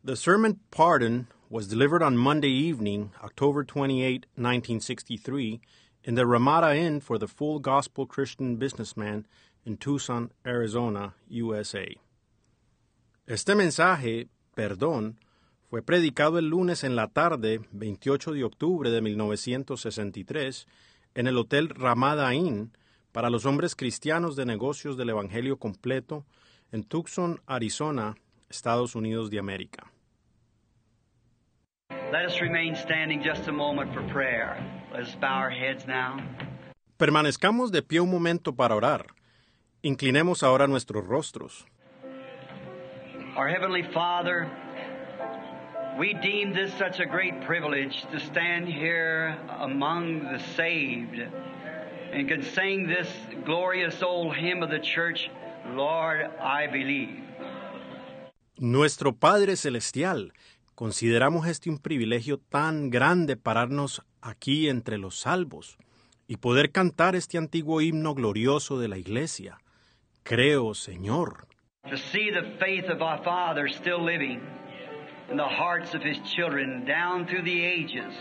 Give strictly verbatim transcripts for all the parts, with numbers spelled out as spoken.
The sermon Pardon was delivered on Monday evening, October twenty-eighth, nineteen sixty-three, in the Ramada Inn for the Full Gospel Christian Businessman in Tucson, Arizona, U S A. Este mensaje, Perdón, fue predicado el lunes en la tarde, veintiocho de octubre de mil novecientos sesenta y tres, en el Hotel Ramada Inn para los hombres cristianos de negocios del Evangelio completo en Tucson, Arizona, Estados Unidos de América. Let us remain standing just a moment for prayer. Let us bow our heads now. Permanezcamos de pie un momento para orar. Inclinemos ahora nuestros rostros. Our Heavenly Father, we deem this such a great privilege to stand here among the saved and can sing this glorious old hymn of the church, Lord, I believe. Nuestro Padre Celestial, consideramos este un privilegio tan grande pararnos aquí entre los salvos y poder cantar este antiguo himno glorioso de la Iglesia. Creo, Señor. To see the faith of our Father still living in the hearts of His children down through the ages.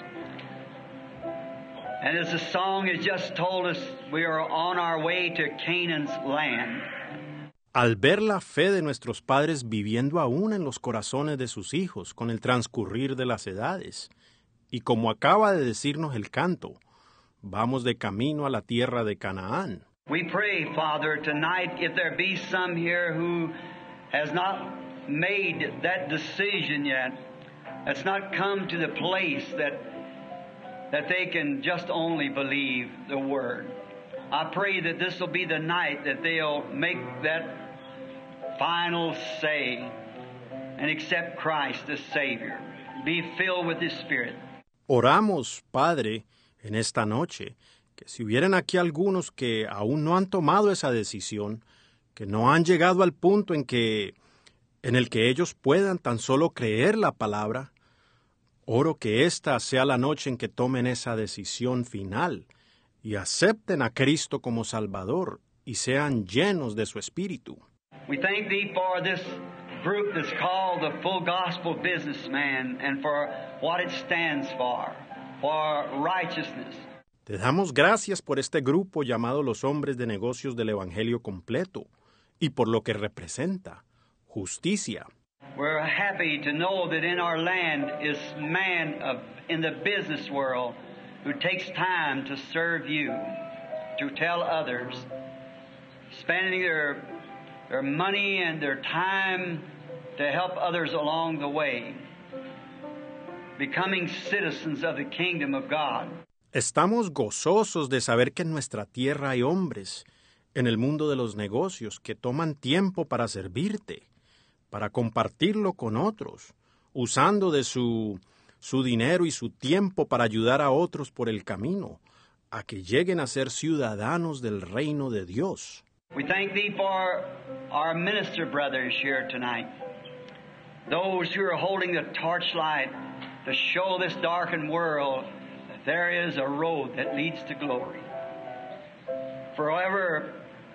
And as the song has just told us, we are on our way to Canaan's land. Al ver la fe de nuestros padres viviendo aún en los corazones de sus hijos con el transcurrir de las edades, y como acaba de decirnos el canto, vamos de camino a la tierra de Canaán. We pray, Father, tonight, if there be some here who has not made that decision yet, that's not come to the place that that they can just only believe the Word. I pray that this will be the night that they'll make that final say and accept Christ as Savior. Be filled with His Spirit. Oramos, Padre, en esta noche, que si hubieran aquí algunos que aún no han tomado esa decisión, que no han llegado al punto en que en el que ellos puedan tan solo creer la palabra, oro que esta sea la noche en que tomen esa decisión final y acepten a Cristo como Salvador y sean llenos de su Espíritu. We thank Thee for this group that's called the Full Gospel Businessman and for what it stands for, for righteousness. Te damos gracias por este grupo llamado los hombres de negocios del Evangelio completo y por lo que representa, justicia. We're happy to know that in our land is man of, in the business world who takes time to serve you, to tell others, spending their, their money and their time to help others along the way, becoming citizens of the kingdom of God. Estamos gozosos de saber que en nuestra tierra hay hombres, en el mundo de los negocios, que toman tiempo para servirte, para compartirlo con otros, usando de su, su dinero y su tiempo para ayudar a otros por el camino, a que lleguen a ser ciudadanos del reino de Dios. We thank Thee for our minister brothers here tonight, those who are holding the torchlight to show this darkened world that there is a road that leads to glory. Forever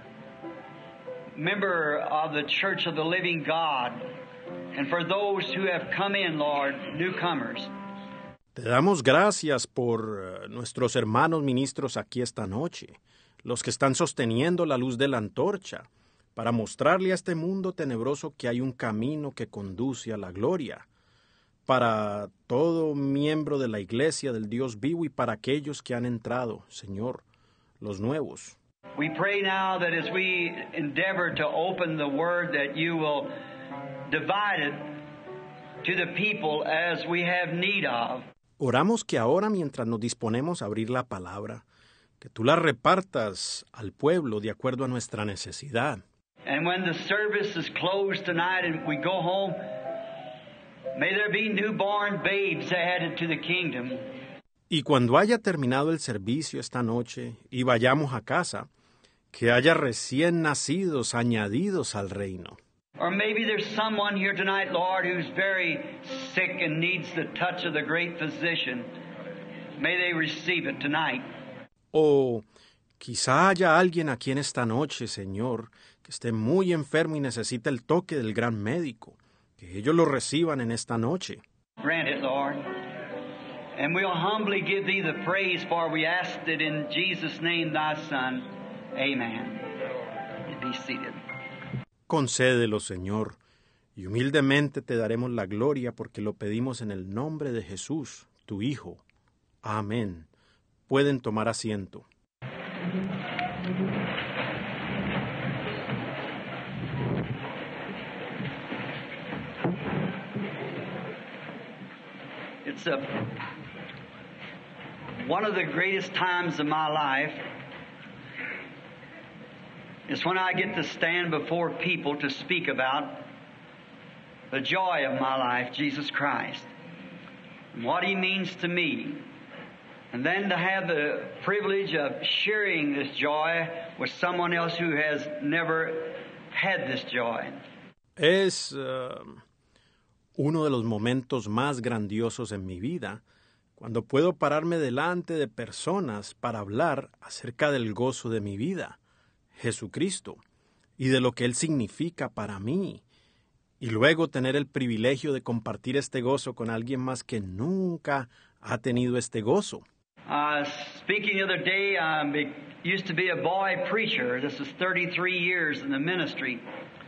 member of the Church of the Living God, and for those who have come in, Lord, newcomers. Te damos gracias por uh, nuestros hermanos ministros aquí esta noche, los que están sosteniendo la luz de la antorcha, para mostrarle a este mundo tenebroso que hay un camino que conduce a la gloria, para todo miembro de la Iglesia del Dios vivo y para aquellos que han entrado, Señor, los nuevos. We pray now that as we endeavor to open the Word, that you will divide it to the people as we have need of. Oramos que ahora, mientras nos disponemos a abrir la palabra, que tú la repartas al pueblo de acuerdo a nuestra necesidad. And when the service is closed tonight and we go home, may there be newborn babes added to the kingdom. Y cuando haya terminado el servicio esta noche y vayamos a casa, que haya recién nacidos añadidos al reino. Or maybe there's someone here tonight, Lord, who's very sick and needs the touch of the great physician. May they receive it tonight. O quizá haya alguien aquí en esta noche, Señor, que esté muy enfermo y necesita el toque del gran médico. que ellos lo reciban en esta noche. Grant it, Lord. And we'll humbly give thee the praise, for we asked it in Jesus' name, thy Son. Amen. Be seated. Concédelo, Señor, y humildemente te daremos la gloria porque lo pedimos en el nombre de Jesús, tu Hijo. Amén. Pueden tomar asiento. It's a, one of the greatest times of my life is when I get to stand before people to speak about the joy of my life, Jesus Christ, and what He means to me, and then to have the privilege of sharing this joy with someone else who has never had this joy. Es uh, uno de los momentos más grandiosos en mi vida, cuando puedo pararme delante de personas para hablar acerca del gozo de mi vida, Jesucristo, y de lo que Él significa para mí, y luego tener el privilegio de compartir este gozo con alguien más que nunca ha tenido este gozo. Uh, speaking the other day, I um, used to be a boy preacher. This is thirty-three years in the ministry.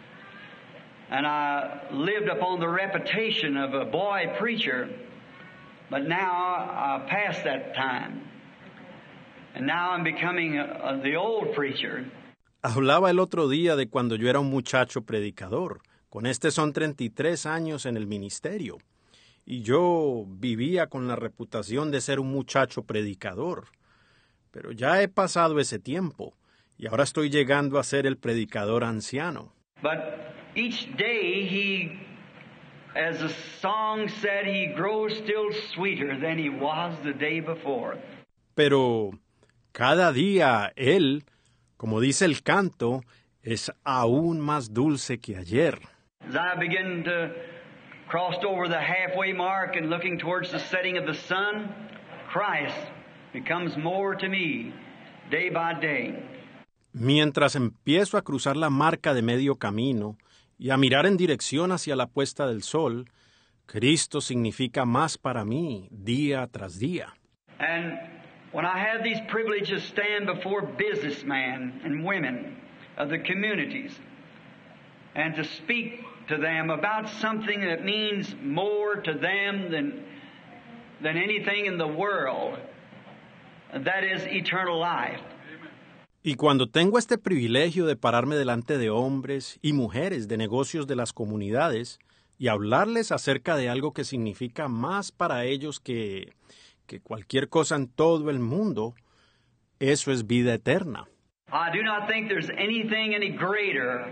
And I lived upon the reputation of a boy preacher, but now I passed that time. And now I'm becoming a, a, the old preacher. Hablaba el otro día de cuando yo era un muchacho predicador. Con este son treinta y tres años en el ministerio. Y yo vivía con la reputación de ser un muchacho predicador. Pero ya he pasado ese tiempo, y ahora estoy llegando a ser el predicador anciano. But each day he, as the song said, he grows still sweeter than he was the day before. Pero cada día él, como dice el canto, es aún más dulce que ayer. As I begin to cross over the halfway mark and looking towards the setting of the sun, Christ becomes more to me day by day. Mientras empiezo a cruzar la marca de medio camino y a mirar en dirección hacia la puesta del sol, Cristo significa más para mí día tras día. And when I have these privileges stand before businessmen and women of the communities and to speak to them about something that means more to them than, than anything in the world, that is eternal life. Y cuando tengo este privilegio de pararme delante de hombres y mujeres de negocios de las comunidades y hablarles acerca de algo que significa más para ellos que, que cualquier cosa en todo el mundo, eso es vida eterna. I do not think there's anything any greater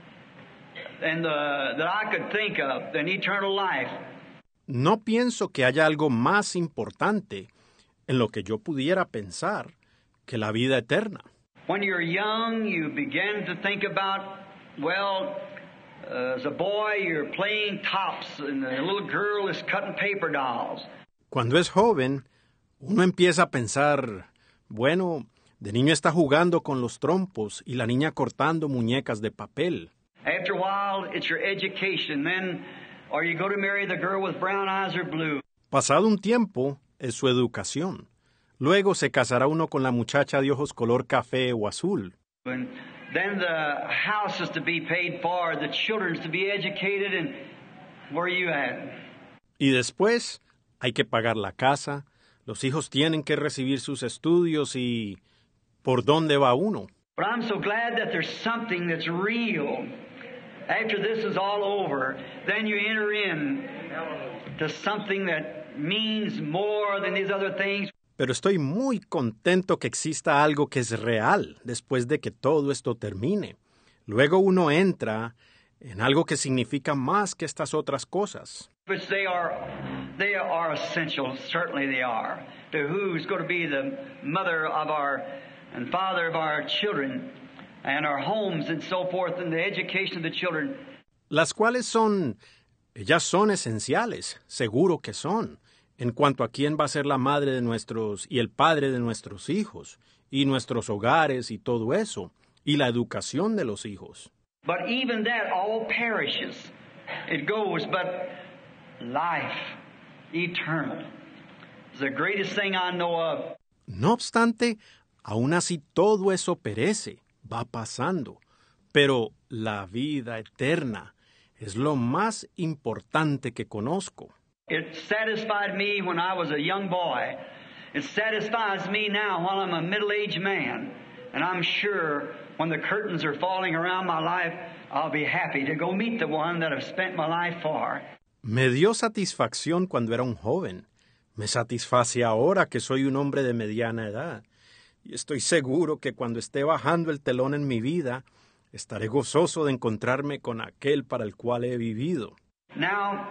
than the, that I could think of than eternal life. No pienso que haya algo más importante en lo que yo pudiera pensar que la vida eterna. When you're young, you begin to think about, well, uh, as a boy, you're playing tops, and the little girl is cutting paper dolls. Cuando es joven, uno empieza a pensar, bueno, de niño está jugando con los trompos y la niña cortando muñecas de papel. After a while, it's your education. Then, are you going to marry the girl with brown eyes or blue? Pasado un tiempo, es su educación. Luego se casará uno con la muchacha de ojos color café o azul. And then the house is to be paid for, the children's to be educated, and where are you at? Y después hay que pagar la casa, los hijos tienen que recibir sus estudios y ¿por dónde va uno? But I'm so glad that there's something that's real. After this is all over, then you enter in to something that means more than these other things. Pero estoy muy contento que exista algo que es real después de que todo esto termine. Luego uno entra en algo que significa más que estas otras cosas. Which they are, they are essential, certainly they are, to who's going to be the mother of our and father of our children and our homes and so forth and the education of the children. Las cuales son, ellas son esenciales, seguro que son. En cuanto a quién va a ser la madre de nuestros y el padre de nuestros hijos, y nuestros hogares y todo eso, y la educación de los hijos. But even that all perishes. it goes, but life, eternal, is the greatest thing I know of. No obstante, aún así todo eso perece, va pasando, pero la vida eterna es lo más importante que conozco. It satisfied me when I was a young boy. It satisfies me now while I'm a middle-aged man. And I'm sure when the curtains are falling around my life, I'll be happy to go meet the one that I've spent my life for. Me dio satisfacción cuando era un joven. Me satisface ahora que soy un hombre de mediana edad. Y estoy seguro que cuando esté bajando el telón en mi vida, estaré gozoso de encontrarme con aquel para el cual he vivido. Now,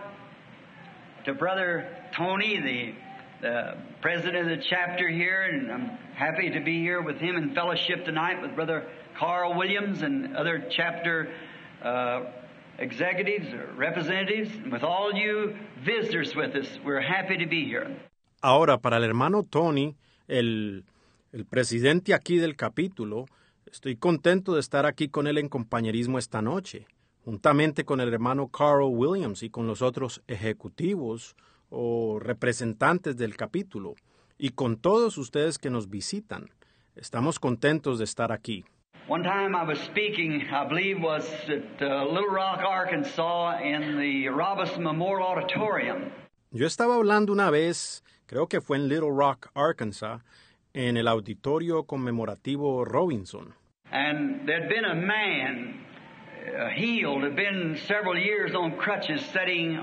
to Brother Tony, the, the president of the chapter here, and I'm happy to be here with him in fellowship tonight with Brother Carl Williams and other chapter uh, executives or representatives, and with all you visitors with us. We're happy to be here. Ahora, para el hermano Tony, el, el presidente aquí del capítulo, estoy contento de estar aquí con él en compañerismo esta noche, juntamente con el hermano Carl Williams y con los otros ejecutivos o representantes del capítulo, y con todos ustedes que nos visitan. Estamos contentos de estar aquí. One time I was speaking, I believe was at uh, Little Rock, Arkansas, in the Robinson Memorial Auditorium. Yo estaba hablando una vez, creo que fue en Little Rock, Arkansas, en el auditorio conmemorativo Robinson. And there'd been a man uh, healed, had been several years on crutches, sitting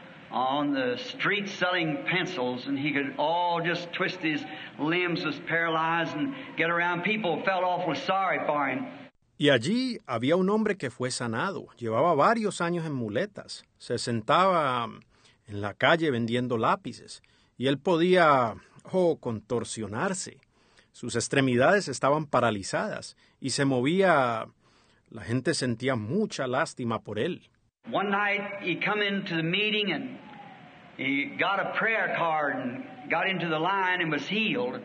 on the street selling pencils, and he could all just twist his limbs, was paralyzed, and get around. People felt awfully sorry for him. Y allí había un hombre que fue sanado. Llevaba varios años en muletas. Se sentaba en la calle vendiendo lápices, y él podía, oh, contorsionarse. Sus extremidades estaban paralizadas y se movía. La gente sentía mucha lástima por él. One night he come into the meeting and he got a prayer card and got into the line and was healed.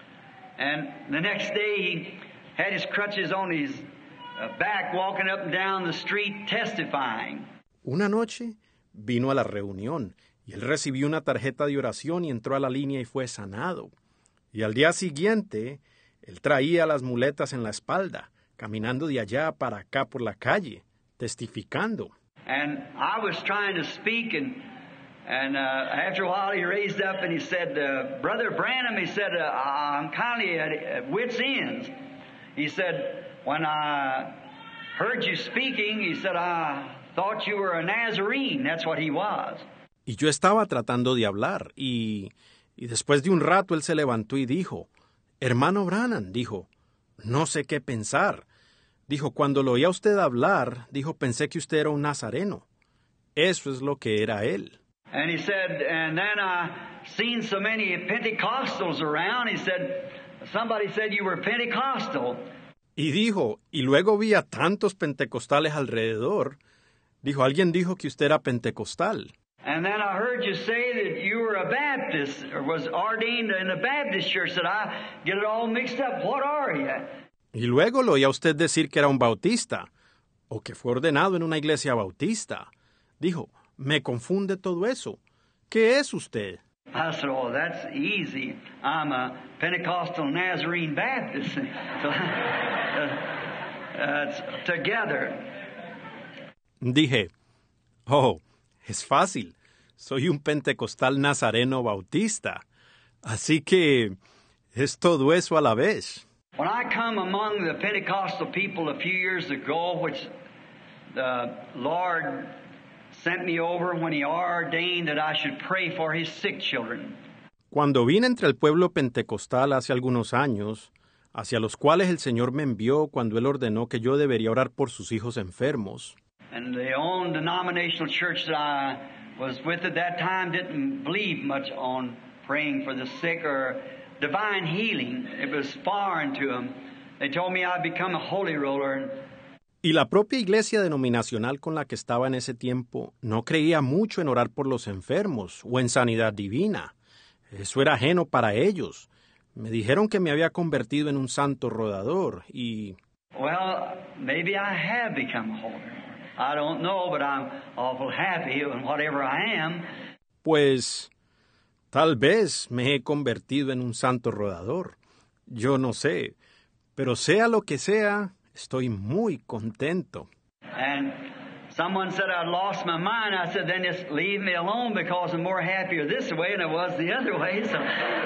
And the next day he had his crutches on his back walking up and down the street testifying. Una noche vino a la reunión y él recibió una tarjeta de oración y entró a la línea y fue sanado. Y al día siguiente, él traía las muletas en la espalda, caminando de allá para acá por la calle, testificando. And I was trying to speak, and and uh, after a while he raised up and he said, uh, Brother Branham, he said, uh, I'm kind of at, at wit's ends. He said, when I heard you speaking, he said, I thought you were a Nazarene. That's what he was. Y yo estaba tratando de hablar, y... Y después de un rato él se levantó y dijo, Hermano Branham, dijo, no sé qué pensar. Dijo, cuando lo oía usted hablar, dijo, pensé que usted era un nazareno. Eso es lo que era él. And he said, and then I seen so many Pentecostals around. He said, somebody said you were Pentecostal. Y dijo, y luego vi a tantos pentecostales alrededor. Dijo, alguien dijo que usted era pentecostal. And then I heard you say that you were a Baptist, or was ordained in a Baptist church. That I get it all mixed up. What are you? Y luego lo oía usted decir que era un bautista, o que fue ordenado en una iglesia bautista. Dijo, me confunde todo eso. ¿Qué es usted? I said, oh, that's easy. I'm a Pentecostal Nazarene Baptist. So, uh, uh, it's together. Dije, oh, es fácil. Soy un pentecostal nazareno bautista. Así que es todo eso a la vez. When I come among the Pentecostal people a few years ago, which the Lord sent me over when He ordained that I should pray for His sick children. Cuando vine entre el pueblo pentecostal hace algunos años, hacia los cuales el Señor me envió cuando Él ordenó que yo debería orar por sus hijos enfermos. And the own denominational church that I was with at that time didn't believe much on praying for the sick or divine healing. It was foreign to them. They told me I'd become a holy roller. Y la propia iglesia denominacional con la que estaba en ese tiempo no creía mucho en orar por los enfermos o en sanidad divina. Eso era ajeno para ellos. Me dijeron que me había convertido en un santo rodador y... Well, maybe I have become a holy roller. I don't know, but I'm awful happy in whatever I am. Pues tal vez me he convertido en un santo rodador. Yo no sé, pero sea lo que sea, estoy muy contento. And someone said I'd lost my mind. I said, then just leave me alone because I'm more happier this way than I was the other way. So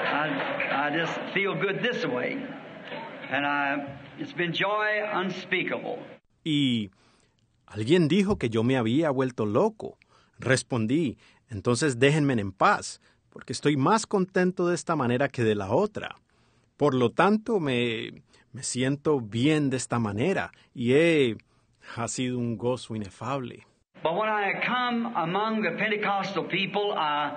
I, I just feel good this way. And I, it's been joy unspeakable. Y alguien dijo que yo me había vuelto loco. Respondí, entonces déjenme en paz, porque estoy más contento de esta manera que de la otra. Por lo tanto, me, me siento bien de esta manera y he, ha sido un gozo inefable. But when I come among the Pentecostal people, I,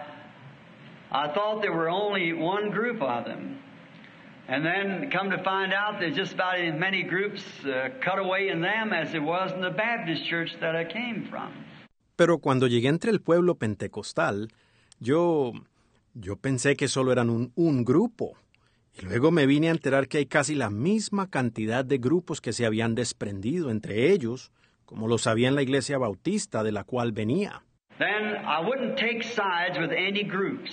I thought there were only one group of them. And then come to find out there's just about as many groups uh, cut away in them as there was in the Baptist church that I came from. Pero cuando llegué entre el pueblo pentecostal, yo, yo pensé que solo eran un, un grupo. Y luego me vine a enterar que hay casi la misma cantidad de grupos que se habían desprendido entre ellos, como los había en la iglesia bautista de la cual venía. Then I wouldn't take sides with any groups.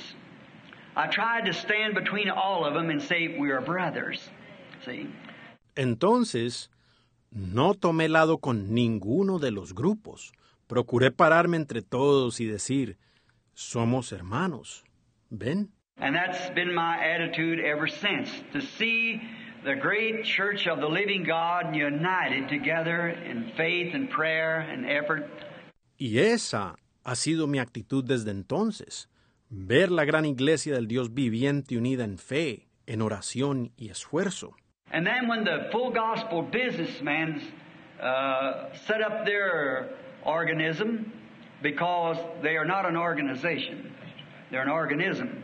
I tried to stand between all of them and say we are brothers. See? Entonces, no tomé lado con ninguno de los grupos. Procuré pararme entre todos y decir, somos hermanos. ¿Ven? And that's been my attitude ever since, to see the great church of the living God united together in faith and prayer and effort. Y esa ha sido mi actitud desde entonces. Ver la gran iglesia del Dios viviente unida en fe, en oración y esfuerzo. And then when the full gospel businessmen uh, set up their organism, because they are not an organization, they're an organism.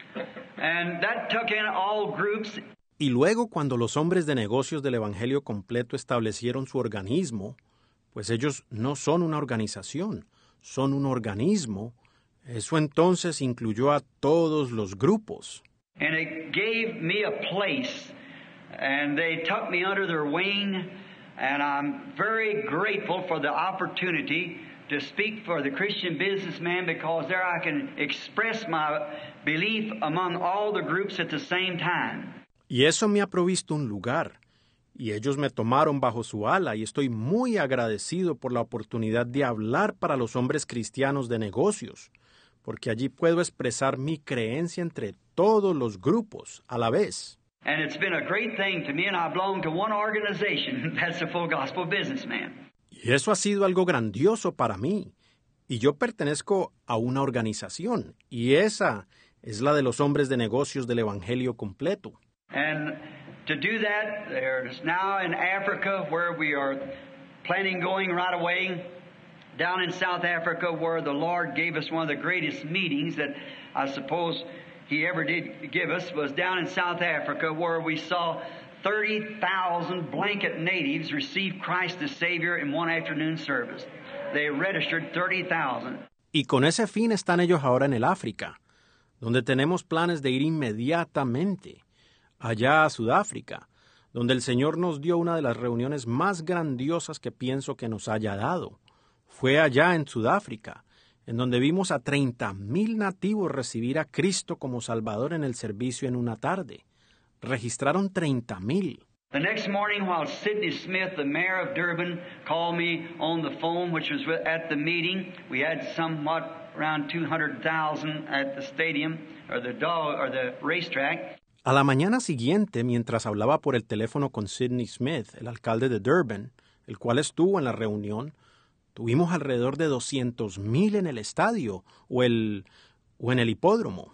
And that took in all groups. Y luego cuando los hombres de negocios del Evangelio completo establecieron su organismo, pues ellos no son una organización, son un organismo. Eso entonces incluyó a todos los grupos. And it gave me a place, and they took me under their wing, and I'm very grateful for the opportunity to speak for the Christian businessman, because there I can express my belief among all the groups at the same time. Y eso me ha provisto un lugar, y ellos me tomaron bajo su ala, y estoy muy agradecido por la oportunidad de hablar para los hombres cristianos de negocios, porque allí puedo expresar mi creencia entre todos los grupos a la vez. And it's been a great thing to me, and I belong to one organization, that's the Full Gospel Businessman. Y eso ha sido algo grandioso para mí. Y yo pertenezco a una organización, y esa es la de los hombres de negocios del Evangelio completo. And to do that, there's now in Africa where we are planning going right away, down in South Africa where the Lord gave us one of the greatest meetings that I suppose He ever did give us, was down in South Africa where we saw thirty thousand blanket natives receive Christ as Savior in one afternoon service. They registered thirty thousand. Y con ese fin están ellos ahora en el África, donde tenemos planes de ir inmediatamente, allá a Sudáfrica, donde el Señor nos dio una de las reuniones más grandiosas que pienso que nos haya dado. Fue allá en Sudáfrica, en donde vimos a treinta mil nativos recibir a Cristo como Salvador en el servicio en una tarde. Registraron treinta mil. The next morning, while Sidney Smith, the mayor of Durban, called me on the phone, which was at the meeting, we had somewhat around two hundred thousand at the stadium, or the dog, or the racetrack. A la mañana siguiente, mientras hablaba por el teléfono con Sidney Smith, el alcalde de Durban, el cual estuvo en la reunión, tuvimos alrededor de doscientos mil en el estadio o, el, o en el hipódromo.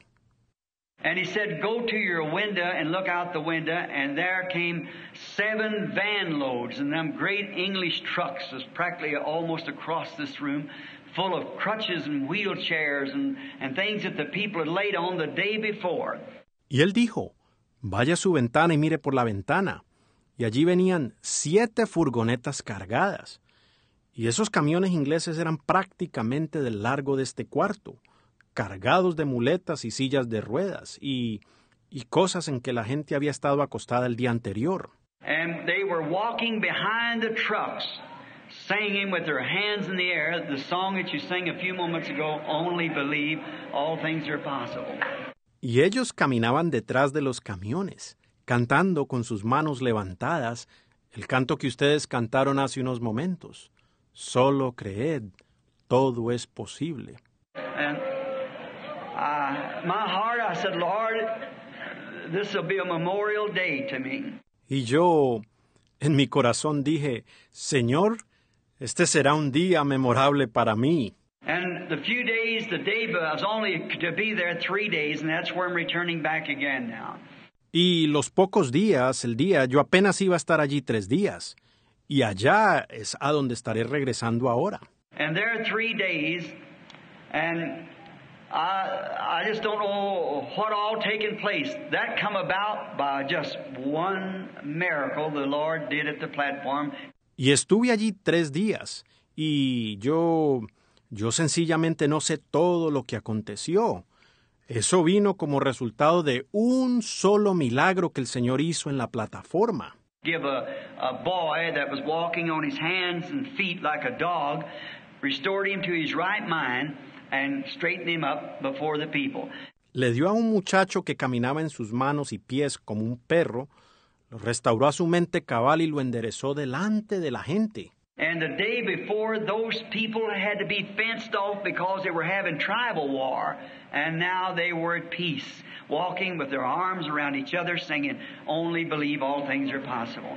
And he said, go to your window and look out the window, and there came seven van loads, and them great English trucks was practically almost across this room, full of crutches and wheelchairs and, and things that the people had laid on the day before. Y él dijo, vaya a su ventana y mire por la ventana. Y allí venían siete furgonetas cargadas. Y esos camiones ingleses eran prácticamente del largo de este cuarto, cargados de muletas y sillas de ruedas y, y cosas en que la gente había estado acostada el día anterior. And they were walking behind the trucks, singing with their hands in the air, the song that you sang a few moments ago, Only Believe, All Things Are Possible. Y ellos caminaban detrás de los camiones, cantando con sus manos levantadas el canto que ustedes cantaron hace unos momentos. Solo creed, todo es posible. And uh, my heart, I said, Lord, this will be a memorial day to me. Y yo, en mi corazón dije, Señor, este será un día memorable para mí. And the few days, the day, I was only to be there three days, and that's where I'm returning back again now. Y los pocos días, el día, yo apenas iba a estar allí tres días. Y allá es a donde estaré regresando ahora. And there are three days, and I, I just don't know what all taken place. That come about by just one miracle the Lord did at the platform. Y estuve allí tres días, y yo, yo sencillamente no sé todo lo que aconteció. Eso vino como resultado de un solo milagro que el Señor hizo en la plataforma. Give a, a boy that was walking on his hands and feet like a dog, restored him to his right mind, and straightened him up before the people. Le dio a un muchacho que caminaba en sus manos y pies como un perro, lo restauró a su mente cabal y lo enderezó delante de la gente. And the day before, those people had to be fenced off because they were having tribal war. And now they were at peace, walking with their arms around each other, singing, Only believe all things are possible.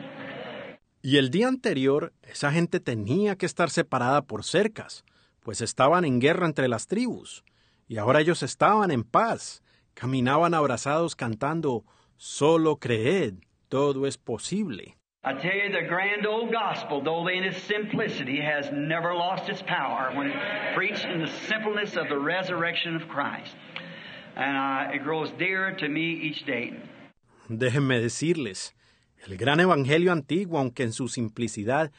Y el día anterior, esa gente tenía que estar separada por cercas, pues estaban en guerra entre las tribus. Y ahora ellos estaban en paz, caminaban abrazados cantando, Solo creed, todo es posible. I tell you, the grand old gospel, though in its simplicity, has never lost its power when it's preached in the simpleness of the resurrection of Christ. And uh, it grows dearer to me each day. Déjenme decirles, el gran evangelio antiguo, aunque en su simplicidad,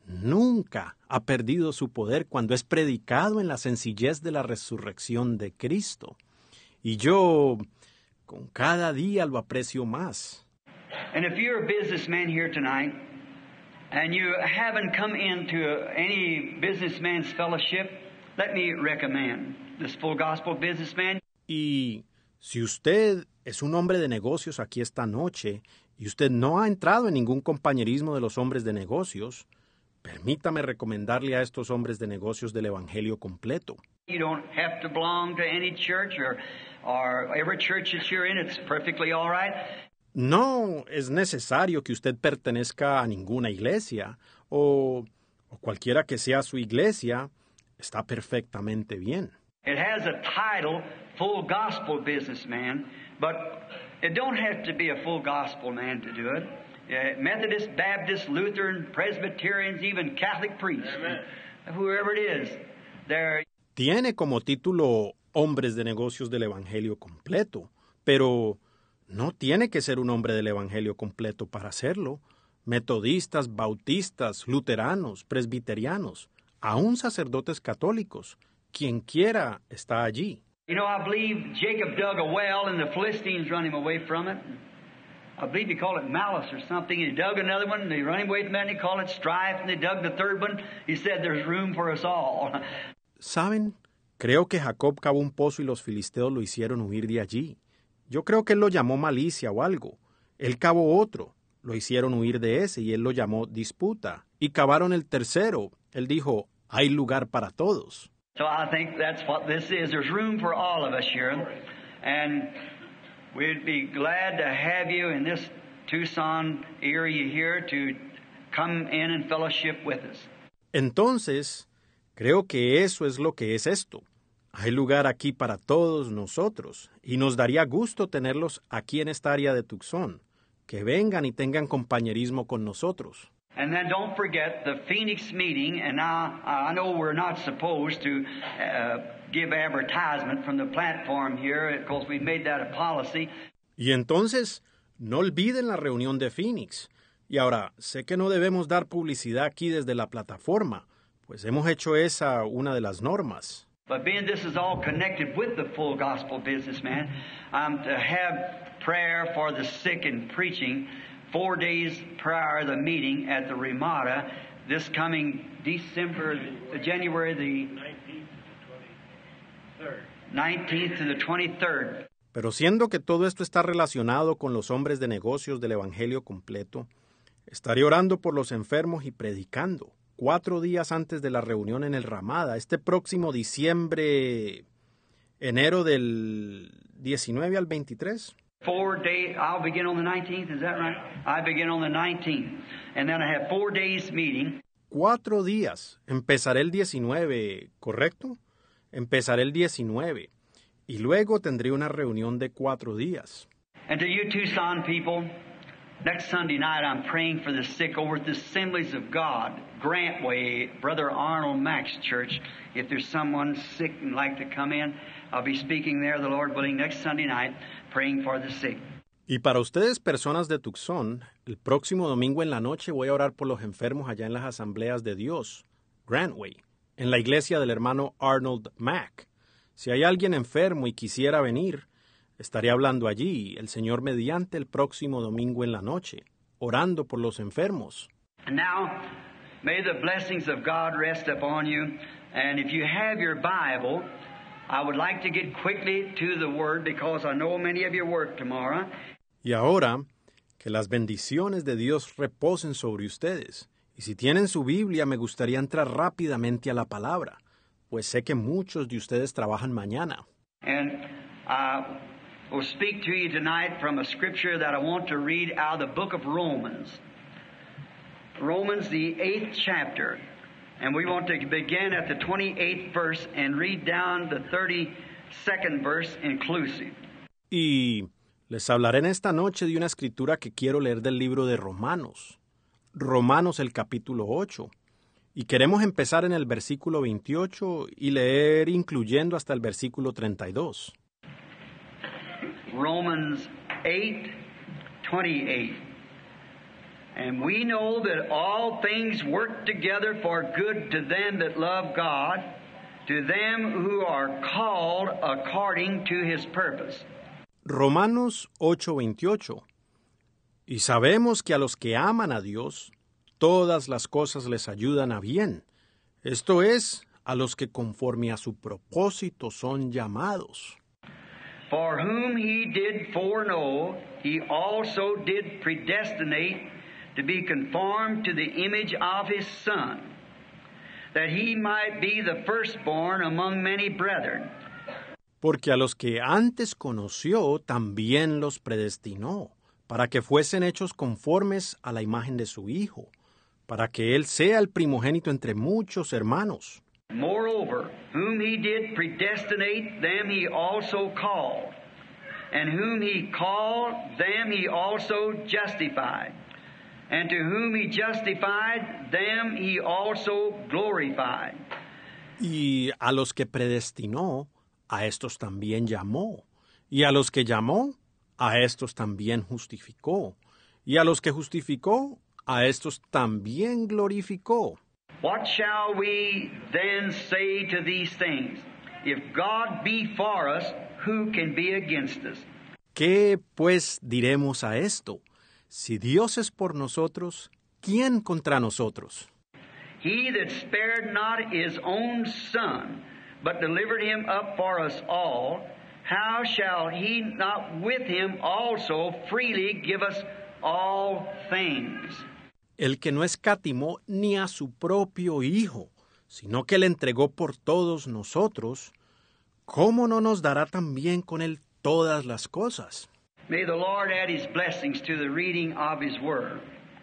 nunca ha perdido su poder cuando es predicado en la sencillez de la resurrección de Cristo. Y yo, con cada día lo aprecio más. And if you're a businessman here tonight, and you haven't come into any businessman's fellowship, let me recommend this Full Gospel Businessman. Y si usted es un hombre de negocios aquí esta noche, y usted no ha entrado en ningún compañerismo de los hombres de negocios, permítame recomendarle a estos hombres de negocios del Evangelio completo. You don't have to belong to any church or, or every church that you're in, it's perfectly all right. No es necesario que usted pertenezca a ninguna iglesia o, o cualquiera que sea su iglesia, está perfectamente bien. It has a title, Full Gospel Businessman, but it don't have to be a full gospel man to do it. Uh, Methodist, Baptist, Lutheran, Presbyterians, even Catholic priests, whoever it is, they're... Tiene como título Hombres de Negocios del Evangelio Completo, pero no tiene que ser un hombre del Evangelio completo para hacerlo. Metodistas, bautistas, luteranos, presbiterianos, aún sacerdotes católicos, quien quiera está allí. You know, I believe Jacob dug a well and the Philistines run him away from it. I believe he called it malice or something. He dug another one and they run him away from it and he called it strife. And they dug the third one. He said, there's room for us all. ¿Saben? Creo que Jacob cavó un pozo y los filisteos lo hicieron huir de allí. Yo creo que él lo llamó malicia o algo. Él cavó otro, lo hicieron huir de ese y él lo llamó disputa. Y cavaron el tercero. Él dijo, hay lugar para todos. So I think that's what this is. There's room for all of us here. And we'd be glad to have you in this Tucson area here to come in and fellowship with us. Entonces, creo que eso es lo que es esto. Hay lugar aquí para todos nosotros, y nos daría gusto tenerlos aquí en esta área de Tucson, que vengan y tengan compañerismo con nosotros. And then don't forget the Phoenix meeting, and now I know we're not supposed to uh, give advertisement from the platform here, because we've made that a policy. Y entonces, no olviden la reunión de Phoenix. Y ahora, sé que no debemos dar publicidad aquí desde la plataforma, pues hemos hecho esa una de las normas. But being this is all connected with the Full Gospel Businessman, I'm to have prayer for the sick and preaching four days prior to the meeting at the Ramada this coming December, uh, January the nineteenth to the twenty-third. Pero siendo que todo esto está relacionado con los hombres de negocios del Evangelio completo, estaré orando por los enfermos y predicando cuatro días antes de la reunión en el Ramada, este próximo diciembre, enero del diecinueve al veintitrés. Four days, I'll begin on the nineteenth, is that right? I begin on the nineteenth. And then I have four days meeting. Cuatro días. Empezaré el diecinueve, ¿correcto? Empezaré el diecinueve. Y luego tendré una reunión de cuatro días. And to you Tucson people, next Sunday night I'm praying for the sick over at the Assemblies of God, Grantway, Brother Arnold Max Church. If there's someone sick and like to come in, I'll be speaking there, the Lord willing, next Sunday night, praying for the sick. Y para ustedes, personas de Tucson, el próximo domingo en la noche voy a orar por los enfermos allá en las Asambleas de Dios, Grantway, en la iglesia del hermano Arnold Mack. Si hay alguien enfermo y quisiera venir, estaré hablando allí, el Señor mediante, el próximo domingo en la noche, orando por los enfermos. And now, may the blessings of God rest upon you. And if you have your Bible, I would like to get quickly to the Word because I know many of you work tomorrow. Y ahora, que las bendiciones de Dios reposen sobre ustedes. Y si tienen su Biblia, me gustaría entrar rápidamente a la palabra, pues sé que muchos de ustedes trabajan mañana. And I will speak to you tonight from a scripture that I want to read out of the book of Romans. Romans, the eighth chapter. And we want to begin at the twenty-eighth verse and read down the thirty-second verse inclusive. Y les hablaré en esta noche de una escritura que quiero leer del libro de Romanos. Romanos el capítulo ocho. Y queremos empezar en el versículo veintiocho y leer incluyendo hasta el versículo treinta y dos. Romans eight twenty-eight. And we know that all things work together for good to them that love God, to them who are called according to His purpose. Romanos ocho veintiocho. Y sabemos que a los que aman a Dios, todas las cosas les ayudan a bien. Esto es, a los que conforme a su propósito son llamados. For whom He did foreknow, He also did predestinate to be conformed to the image of His Son, that He might be the firstborn among many brethren. Porque a los que antes conoció, también los predestinó, para que fuesen hechos conformes a la imagen de su Hijo, para que Él sea el primogénito entre muchos hermanos. Moreover, whom He did predestinate, them He also called. And whom He called, them He also justified. And to whom He justified, them He also glorified. Y a los que predestinó, a estos también llamó. Y a los que llamó, a estos también justificó. Y a los que justificó, a estos también glorificó. What shall we then say to these things? If God be for us, who can be against us? ¿Qué, pues, diremos a esto? Si Dios es por nosotros, ¿quién contra nosotros? He that spared not His own Son, but delivered Him up for us all, how shall He not with Him also freely give us all things? El que no escatimó ni a su propio Hijo, sino que le entregó por todos nosotros, ¿cómo no nos dará también con Él todas las cosas? May the Lord add His blessings to the reading of His Word.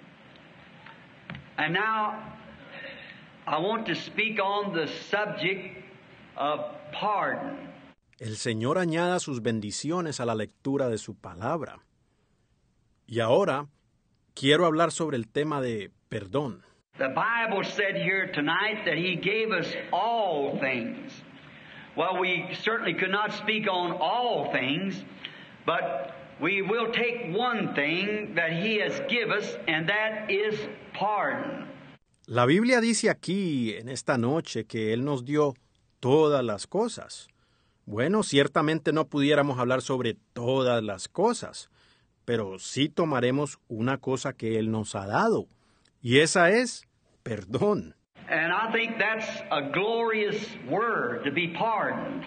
And now, I want to speak on the subject of pardon. El Señor añada sus bendiciones a la lectura de su palabra. Y ahora, quiero hablar sobre el tema de perdón. The Bible said here tonight that He gave us all things. Well, we certainly could not speak on all things, but we will take one thing that He has given us, and that is pardon. La Biblia dice aquí, en esta noche, que Él nos dio todas las cosas. Bueno, ciertamente no pudiéramos hablar sobre todas las cosas, pero sí tomaremos una cosa que Él nos ha dado, y esa es perdón. And I think that's a glorious word, to be pardoned,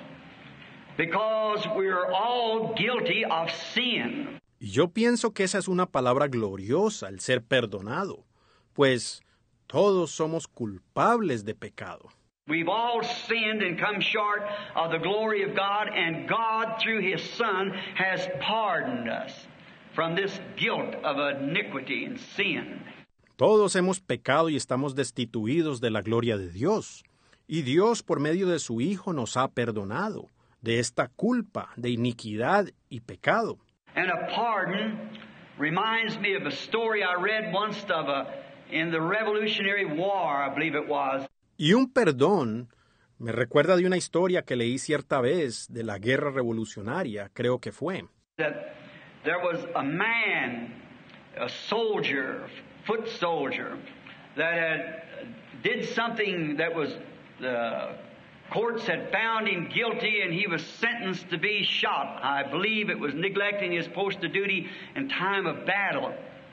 because we're all guilty of sin. Y yo pienso que esa es una palabra gloriosa, el ser perdonado, pues todos somos culpables de pecado. We've all sinned and come short of the glory of God, and God, through His Son, has pardoned us from this guilt of iniquity and sin. Todos hemos pecado y estamos destituidos de la gloria de Dios, y Dios, por medio de su Hijo, nos ha perdonado de esta culpa de iniquidad y pecado. And a pardon reminds me of a story I read once of a, in the Revolutionary War, I believe it was. Y un perdón me recuerda de una historia que leí cierta vez de la guerra revolucionaria, creo que fue. That there was a man, a soldier, foot soldier, that had did something that was the courts had found him guilty, and he was sentenced to be shot. I believe it was neglecting his post of duty in time of battle.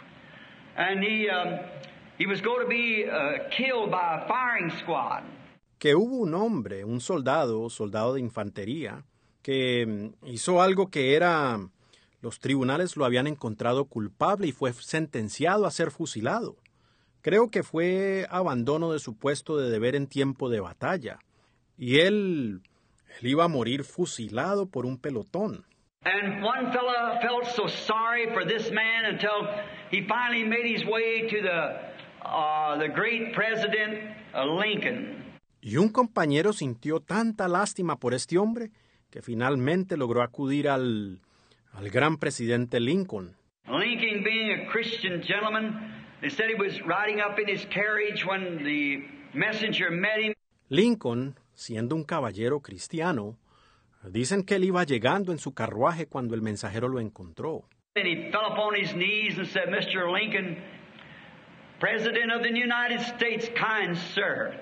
And he, um, he was going to be uh, killed by a firing squad. Que hubo un hombre, un soldado, soldado de infantería, que hizo algo que era... Los tribunales lo habían encontrado culpable y fue sentenciado a ser fusilado. Creo que fue abandono de su puesto de deber en tiempo de batalla. Y él, él iba a morir fusilado por un pelotón. And one fella felt so sorry for this man until he finally made his way to the, uh, the great president uh, Lincoln. Y un compañero sintió tanta lástima por este hombre que finalmente logró acudir al, al gran presidente Lincoln. Lincoln, being a Christian gentleman, they said he was riding up in his carriage when the messenger met him. Lincoln, siendo un caballero cristiano, dicen que él iba llegando en su carruaje cuando el mensajero lo encontró. And he fell upon his knees and said, Mister Lincoln, President of the United States, kind sir.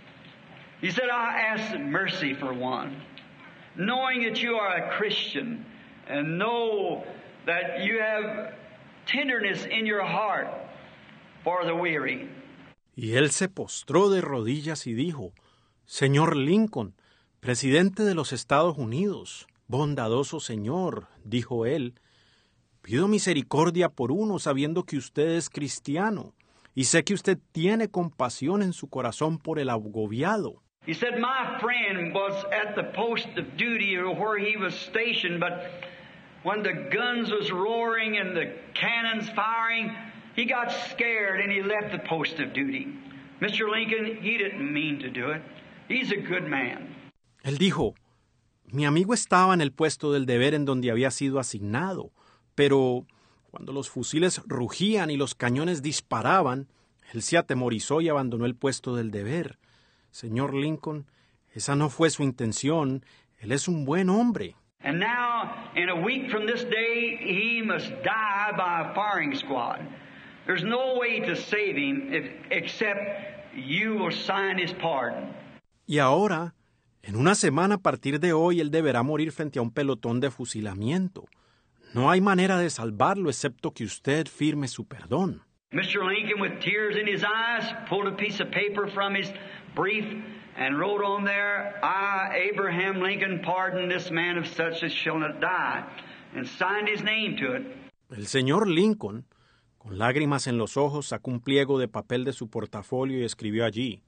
He said, I ask mercy for one, knowing that you are a Christian and know that you have tenderness in your heart for the weary. Y él se postró de rodillas y dijo, Señor Lincoln, presidente de los Estados Unidos, bondadoso señor, dijo él, pido misericordia por uno sabiendo que usted es cristiano y sé que usted tiene compasión en su corazón por el agobiado. He said, my friend was at the post of duty where he was stationed, but when the guns was roaring and the cannons firing, he got scared and he left the post of duty. Mister Lincoln, he didn't mean to do it. He's a good man. Él dijo, mi amigo estaba en el puesto del deber en donde había sido asignado, pero cuando los fusiles rugían y los cañones disparaban, él se atemorizó y abandonó el puesto del deber. Señor Lincoln, esa no fue su intención. Él es un buen hombre. And now, in a week from this day, he must die by a firing squad. There's no way to save him if, except you will sign his pardon. Y ahora, en una semana a partir de hoy, él deberá morir frente a un pelotón de fusilamiento. No hay manera de salvarlo excepto que usted firme su perdón. Mister Lincoln, with tears in his eyes, pulled a piece of paper from his brief and wrote on there, I, Abraham Lincoln, pardon this man of such as shall not die, and signed his name to it. El señor Lincoln, con lágrimas en los ojos, sacó un pliego de papel de su portafolio y escribió allí,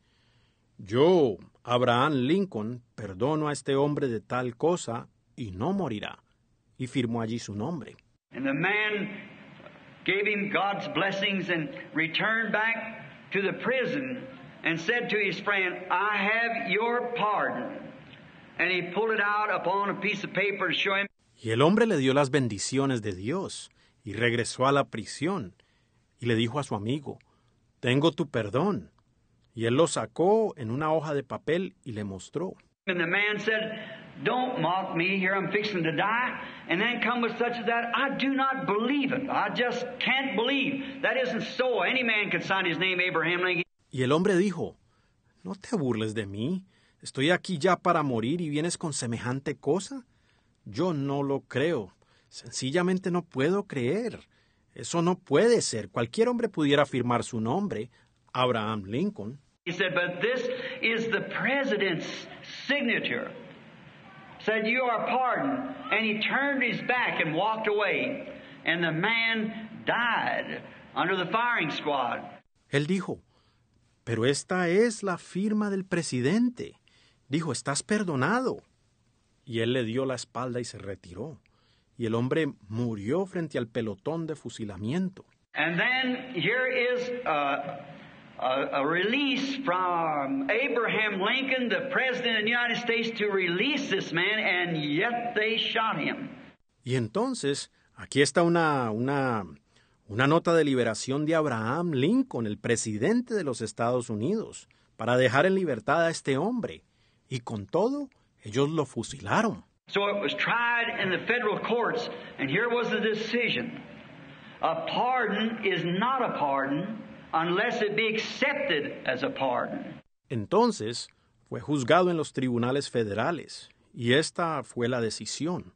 yo, Abraham Lincoln, perdono a este hombre de tal cosa y no morirá. Y firmó allí su nombre. And the man gave him God's blessings and returned back to the prison and said to his friend, I have your pardon. And he pulled it out upon a piece of paper to show him. Y el hombre le dio las bendiciones de Dios y regresó a la prisión y le dijo a su amigo, tengo tu perdón. Y él lo sacó en una hoja de papel y le mostró. And the man said, don't mock me, here I'm fixing to die, and then come with such as that. I do not believe it. I just can't believe. That isn't so. Any man could sign his name, Abraham Lincoln. Y el hombre dijo, no te burles de mí. Estoy aquí ya para morir y vienes con semejante cosa. Yo no lo creo. Sencillamente no puedo creer. Eso no puede ser. Cualquier hombre pudiera firmar su nombre, Abraham Lincoln. He said, but this is the president's signature. Said, you are pardoned. And he turned his back and walked away. And the man died under the firing squad. Él dijo, pero esta es la firma del presidente. Dijo, estás perdonado. Y él le dio la espalda y se retiró. Y el hombre murió frente al pelotón de fusilamiento. And then here is a, a, a release from Abraham Lincoln, the President of the United States, to release this man, and yet they shot him. Y entonces, aquí está una, una, una nota de liberación de Abraham Lincoln, el presidente de los Estados Unidos, para dejar en libertad a este hombre. Y con todo, ellos lo fusilaron. So it was tried in the federal courts, and here was the decision. A pardon is not a pardon unless it be accepted as a pardon. Entonces, fue juzgado en los tribunales federales, y esta fue la decisión.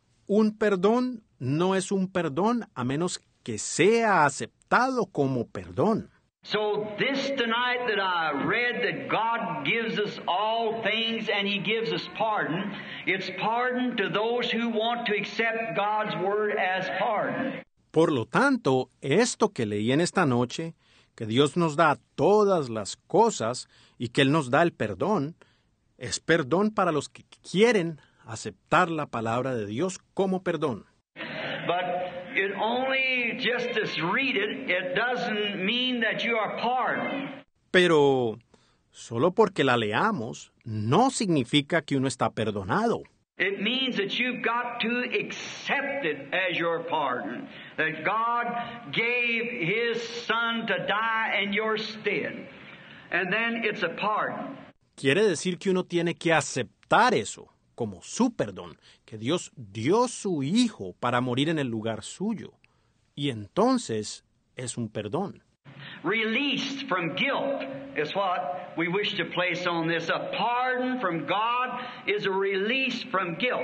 Un perdón no es un perdón a menos que sea aceptado como perdón. So this tonight that I read that God gives us all things and He gives us pardon, it's pardon to those who want to accept God's word as pardon. Por lo tanto, esto que leí en esta noche, que Dios nos da todas las cosas y que Él nos da el perdón, es perdón para los que quieren aceptar la palabra de Dios como perdón. But it only just to read it, it doesn't mean that you are pardoned. Pero solo porque la leamos no significa que uno está perdonado. It means that you've got to accept it as your pardon. That God gave His Son to die in your stead. And then it's a pardon. Quiere decir que uno tiene que aceptar eso como su perdón, que Dios dio su Hijo para morir en el lugar suyo. Y entonces es un perdón. Released from guilt is what we wish to place on this. A pardon from God is a release from guilt.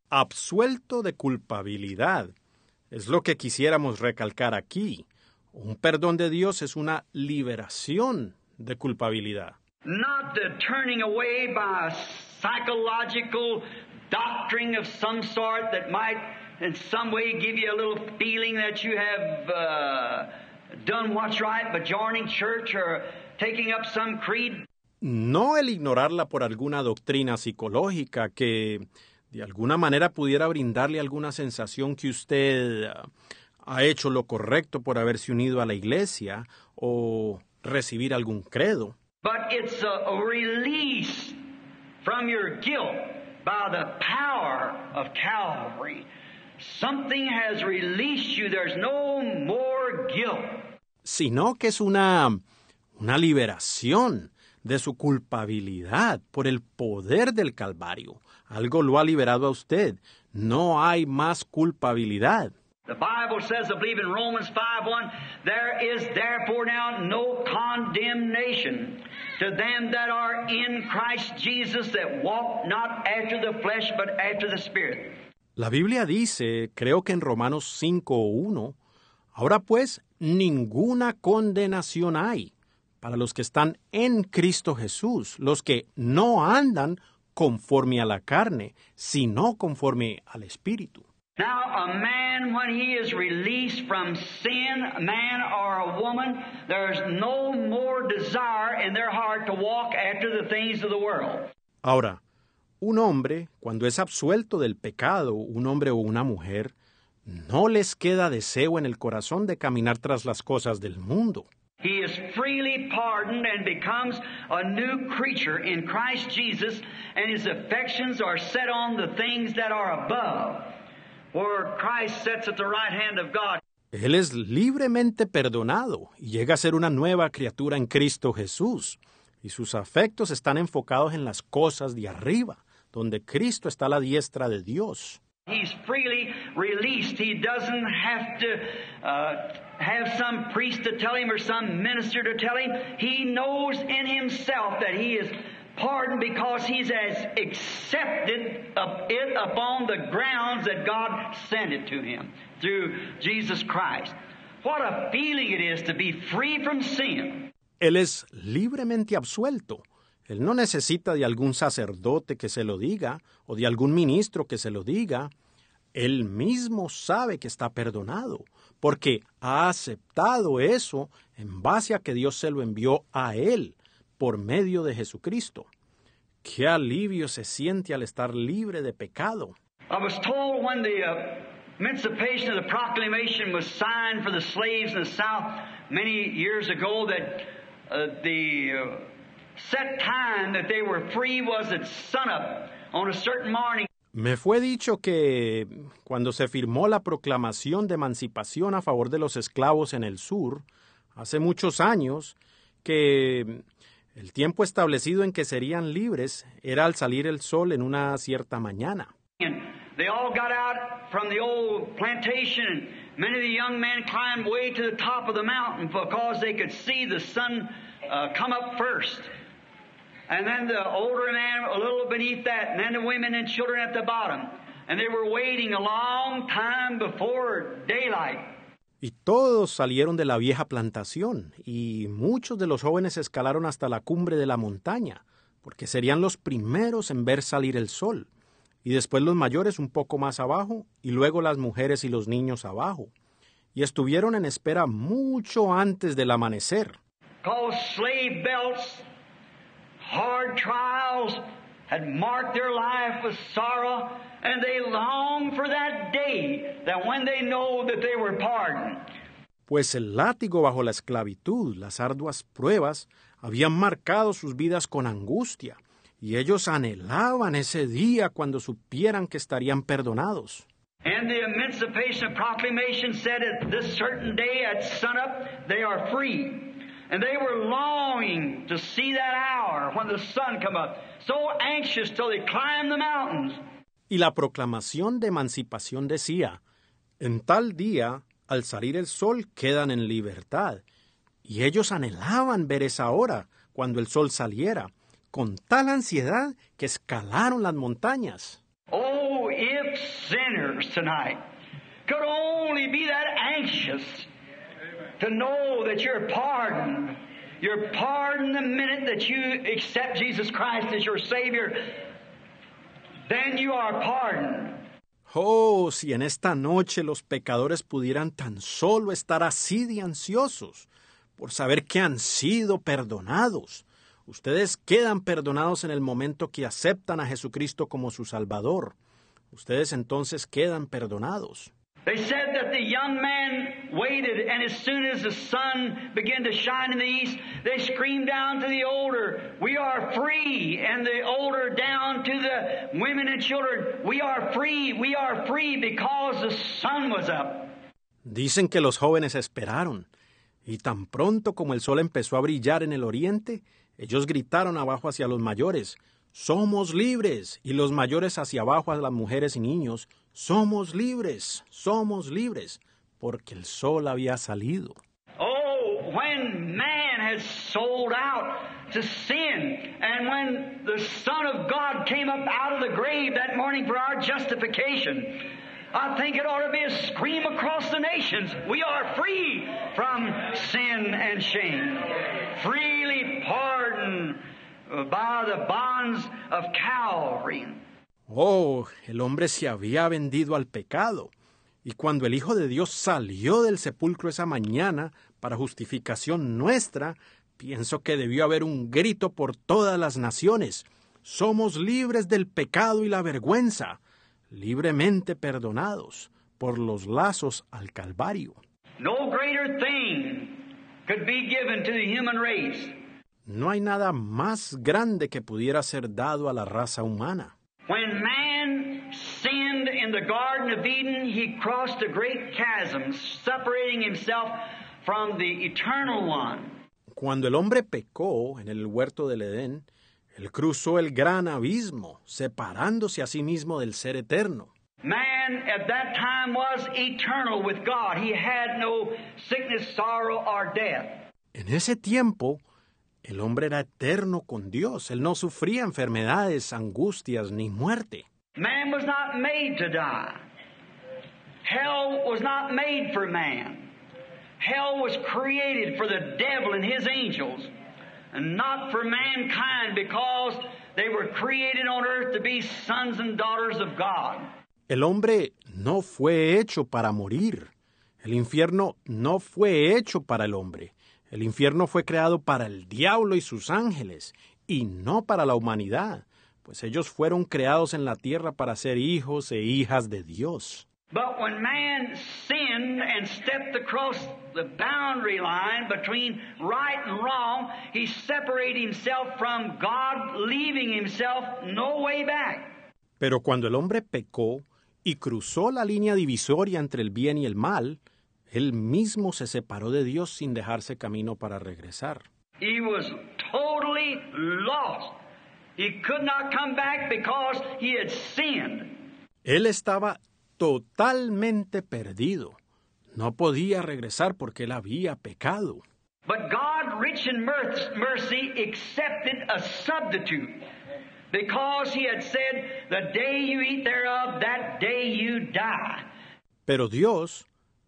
Absuelto de culpabilidad. Es lo que quisiéramos recalcar aquí. Un perdón de Dios es una liberación de culpabilidad. Not the turning away by a psychological doctrine of some sort that might in some way give you a little feeling that you have uh, done what's right, but joining church or taking up some creed. No el ignorarla por alguna doctrina psicológica que de alguna manera pudiera brindarle alguna sensación que usted uh, ha hecho lo correcto por haberse unido a la iglesia o recibir algún credo. But it's a, a release from your guilt by the power of Calvary. Something has released you. There's no more guilt. Sino que es una, una liberación de su culpabilidad por el poder del Calvario. Algo lo ha liberado a usted. No hay más culpabilidad. The Bible says, I believe in Romans five one, there is therefore now no condemnation to them that are in Christ Jesus, that walk not after the flesh, but after the Spirit. La Biblia dice, creo que en Romanos cinco uno, ahora pues ninguna condenación hay para los que están en Cristo Jesús, los que no andan conforme a la carne, sino conforme al Espíritu. Now, a man, when he is released from sin, a man or a woman, there's no more desire in their heart to walk after the things of the world. Ahora, un hombre, cuando es absuelto del pecado, un hombre o una mujer, no les queda deseo en el corazón de caminar tras las cosas del mundo. He is freely pardoned and becomes a new creature in Christ Jesus, and his affections are set on the things that are above, where Christ sits at the right hand of God. Él es libremente perdonado y llega a ser una nueva criatura en Cristo Jesús, y sus afectos están enfocados en las cosas de arriba, donde Cristo está a la diestra de Dios. He's freely released. He doesn't have to uh, have some priest to tell him or some minister to tell him. He knows in himself that he is pardoned because he has accepted it upon the grounds that God sent it to him through Jesus Christ. What a feeling it is to be free from sin. Él es libremente absuelto. Él no necesita de algún sacerdote que se lo diga o de algún ministro que se lo diga. Él mismo sabe que está perdonado, porque ha aceptado eso en base a que Dios se lo envió a él por medio de Jesucristo. ¡Qué alivio se siente al estar libre de pecado! I was told when the uh, emancipation of the proclamation was signed for the slaves in the South many years ago that uh, the uh, set time that they were free was at sunup on a certain morning. Me fue dicho que cuando se firmó la proclamación de emancipación a favor de los esclavos en el sur, hace muchos años, que el tiempo establecido en que serían libres era al salir el sol en una cierta mañana. And they all got out from the old plantation, and many of the young men climbed way to the top of the mountain because they could see the sun uh, come up first. And then the older man a little beneath that, and then the women and children at the bottom. And they were waiting a long time before daylight. Y todos salieron de la vieja plantación, y muchos de los jóvenes escalaron hasta la cumbre de la montaña, porque serían los primeros en ver salir el sol, y después los mayores un poco más abajo, y luego las mujeres y los niños abajo, y estuvieron en espera mucho antes del amanecer. Because slave belts, hard trials had marked their life with sorrow, and they longed for that day, that when they know that they were pardoned. Pues el látigo bajo la esclavitud, las arduas pruebas, habían marcado sus vidas con angustia, y ellos anhelaban ese día cuando supieran que estarían perdonados. And the Emancipation Proclamation said at this certain day at sunup, they are free. And they were longing to see that hour when the sun come up, so anxious till they climbed the mountains. Y la proclamación de emancipación decía, en tal día, al salir el sol, quedan en libertad. Y ellos anhelaban ver esa hora, cuando el sol saliera, con tal ansiedad que escalaron las montañas. Oh, if sinners tonight could only be that anxious to know that you're pardoned. You're pardoned the minute that you accept Jesus Christ as your Savior. Then you are pardoned. Oh, si en esta noche los pecadores pudieran tan solo estar así de ansiosos por saber que han sido perdonados. Ustedes quedan perdonados en el momento que aceptan a Jesucristo como su Salvador. Ustedes entonces quedan perdonados. They said that the young man waited, and as soon as the sun began to shine in the east, they screamed down to the older, "We are free!" And the older down to the women and children, "We are free, we are free," because the sun was up. Dicen que los jóvenes esperaron, y tan pronto como el sol empezó a brillar en el oriente, ellos gritaron abajo hacia los mayores, "Somos libres", y los mayores hacia abajo a las mujeres y niños, "Somos libres, somos libres", porque el sol había salido. Oh, when man has sold out to sin, and when the Son of God came up out of the grave that morning for our justification, I think it ought to be a scream across the nations. We are free from sin and shame, freely pardoned by the bonds of Calvary. Oh, el hombre se había vendido al pecado, y cuando el Hijo de Dios salió del sepulcro esa mañana para justificación nuestra, pienso que debió haber un grito por todas las naciones. Somos libres del pecado y la vergüenza, libremente perdonados por los lazos al Calvario. No greater thing could be given to the human race. No hay nada más grande que pudiera ser dado a la raza humana. When man sinned in the Garden of Eden, he crossed a great chasm, separating himself from the Eternal One. Cuando el hombre pecó en el huerto del Edén, él cruzó el gran abismo, separándose a sí mismo del ser eterno. Man at that time was eternal with God. He had no sickness, sorrow, or death. En ese tiempo, el hombre era eterno con Dios. Él no sufría enfermedades, angustias ni muerte. Man was not made to die. Hell was not made for man. Hell was created for the devil and his angels, and not for mankind, because they were created on earth to be sons and daughters of God. El hombre no fue hecho para morir. El infierno no fue hecho para el hombre. El infierno fue creado para el diablo y sus ángeles, y no para la humanidad, pues ellos fueron creados en la tierra para ser hijos e hijas de Dios. But when man sinned and stepped across the boundary line between right and wrong, he separated himself from God, leaving himself no way back. Pero cuando el hombre pecó y cruzó la línea divisoria entre el bien y el mal, él mismo se separó de Dios sin dejarse camino para regresar. He was totally lost. He could not come back because he had sinned. Él estaba totalmente perdido. No podía regresar porque él había pecado. But God, rich in mercy, accepted a substitute, because he had said, the day you eat thereof, that day you die. Pero Dios,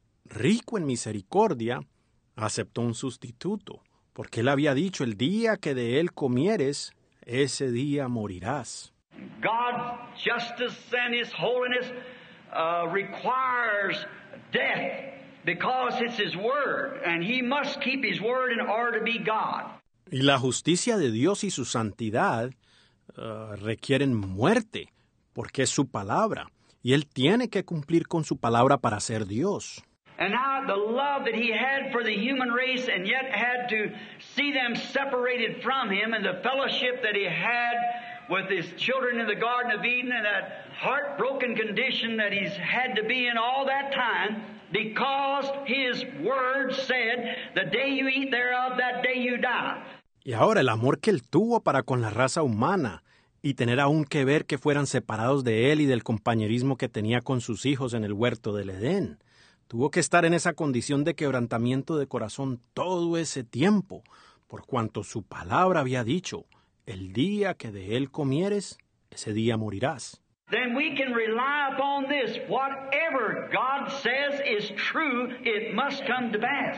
rico en misericordia, aceptó un sustituto, porque él había dicho, el día que de él comieres, ese día morirás. God's justice and his holiness uh, requires death, because it's his word, and he must keep his word in order to be God. Y la justicia de Dios y su santidad uh, requieren muerte, porque es su palabra, y él tiene que cumplir con su palabra para ser Dios. And now the love that he had for the human race, and yet had to see them separated from him, and the fellowship that he had with his children in the Garden of Eden, and that heartbroken condition that he's had to be in all that time, because his word said, the day you eat thereof, that day you die. Y ahora el amor que él tuvo para con la raza humana, y tener aún que ver que fueran separados de él y del compañerismo que tenía con sus hijos en el huerto del Edén. Tuvo que estar en esa condición de quebrantamiento de corazón todo ese tiempo, por cuanto su palabra había dicho, el día que de él comieres, ese día morirás. Then we can rely upon this. Whatever God says is true, it must come to pass.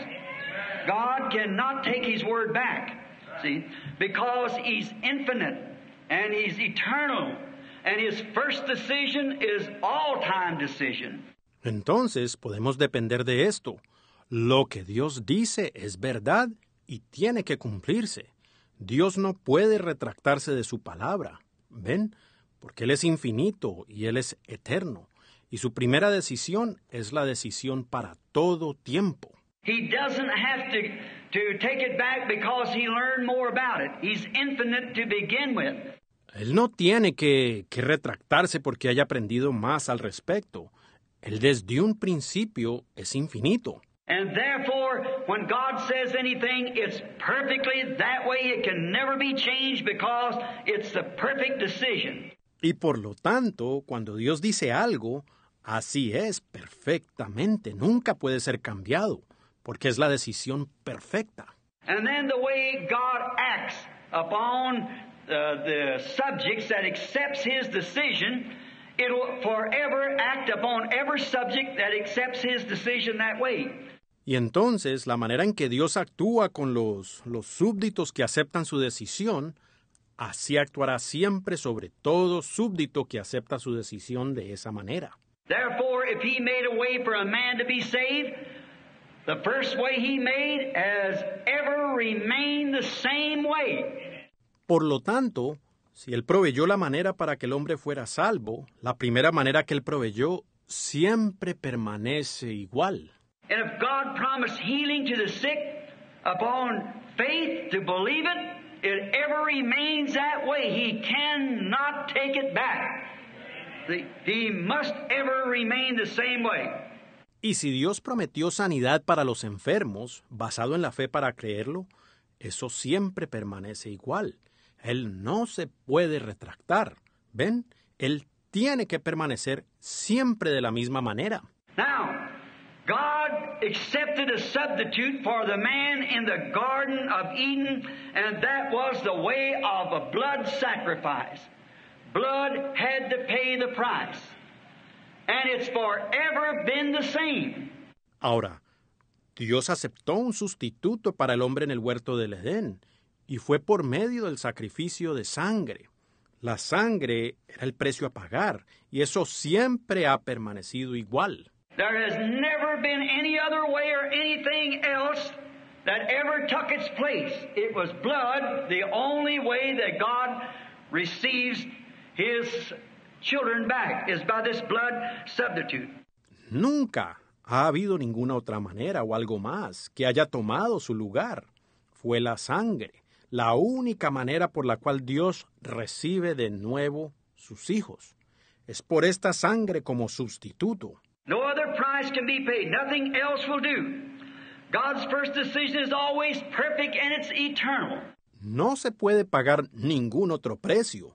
God cannot take his word back, see, because he's infinite and he's eternal, and his first decision is all-time decision. Entonces podemos depender de esto. Lo que Dios dice es verdad y tiene que cumplirse. Dios no puede retractarse de su palabra. ¿Ven? Porque Él es infinito y Él es eterno. Y su primera decisión es la decisión para todo tiempo. He doesn't have to, to take it back because he learned more about it. He's infinite to begin with. Él no tiene que, que retractarse porque haya aprendido más al respecto. Él desde un principio es infinito. And therefore, when God says anything, it's perfectly that way. It can never be changed because it's the perfect decision. Y por lo tanto, cuando Dios dice algo, así es perfectamente. Nunca puede ser cambiado, porque es la decisión perfecta. And then the way God acts upon uh, the subjects that accepts his decision, it will forever act upon every subject that accepts his decision that way. Y entonces, la manera en que Dios actúa con los, los súbditos que aceptan su decisión, así actuará siempre sobre todo súbdito que acepta su decisión de esa manera. Therefore, if he made a way for a man to be saved, the first way he made has ever remained the same way. Por lo tanto, si Él proveyó la manera para que el hombre fuera salvo, la primera manera que Él proveyó siempre permanece igual. And if God promised healing to the sick upon faith to believe it, it ever remains that way. He cannot take it back. He must ever remain the same way. Y si Dios prometió sanidad para los enfermos, basado en la fe para creerlo, eso siempre permanece igual. Él no se puede retractar. ¿Ven? Él tiene que permanecer siempre de la misma manera. Now, God accepted a substitute for the man in the Garden of Eden, and that was the way of a blood sacrifice. Blood had to pay the price. And it's forever been the same. Ahora, Dios aceptó un sustituto para el hombre en el huerto del Edén, y fue por medio del sacrificio de sangre. La sangre era el precio a pagar, y eso siempre ha permanecido igual. There has never been any other way or anything else that ever took its place. It was blood, the only way that God receives His children back is by this blood substitute. Nunca ha habido ninguna otra manera o algo más que haya tomado su lugar. Fue la sangre, la única manera por la cual Dios recibe de nuevo sus hijos. Es por esta sangre como sustituto. No other price can be paid. Nothing else will do. God's first decision is always perfect and it's eternal. No se puede pagar ningún otro precio.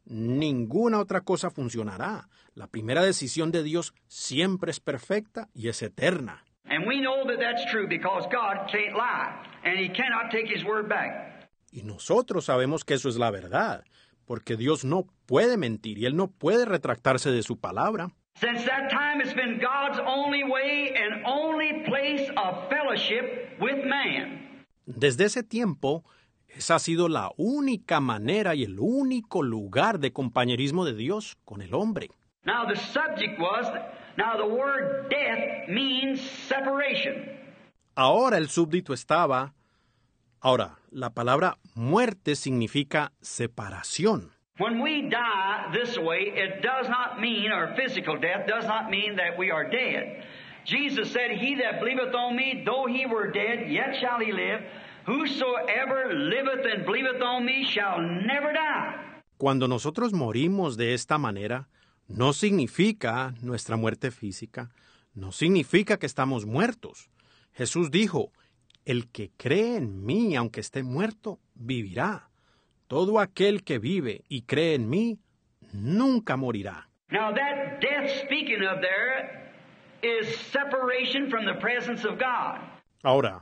Ninguna otra cosa funcionará. La primera decisión de Dios siempre es perfecta y es eterna. And we know that that's true because God can't lie and He cannot take His word back. Y nosotros sabemos que eso es la verdad, porque Dios no puede mentir y Él no puede retractarse de su palabra. Since that time, it's been God's only way and only place of fellowship with man. Desde ese tiempo, esa ha sido la única manera y el único lugar de compañerismo de Dios con el hombre. Now the subject was, now the word death means separation. Ahora el súbdito estaba, ahora, la palabra muerte significa separación. When we die this way, it does not mean, or physical death does not mean that we are dead. Jesus said, He that believeth on me, though he were dead, yet shall he live. Whosoever liveth and believeth on me shall never die. Cuando nosotros morimos de esta manera, no significa nuestra muerte física, no significa que estamos muertos. Jesús dijo, el que cree en mí, aunque esté muerto, vivirá. Todo aquel que vive y cree en mí, nunca morirá. Now that death speaking of there is separation from the presence of God. Ahora,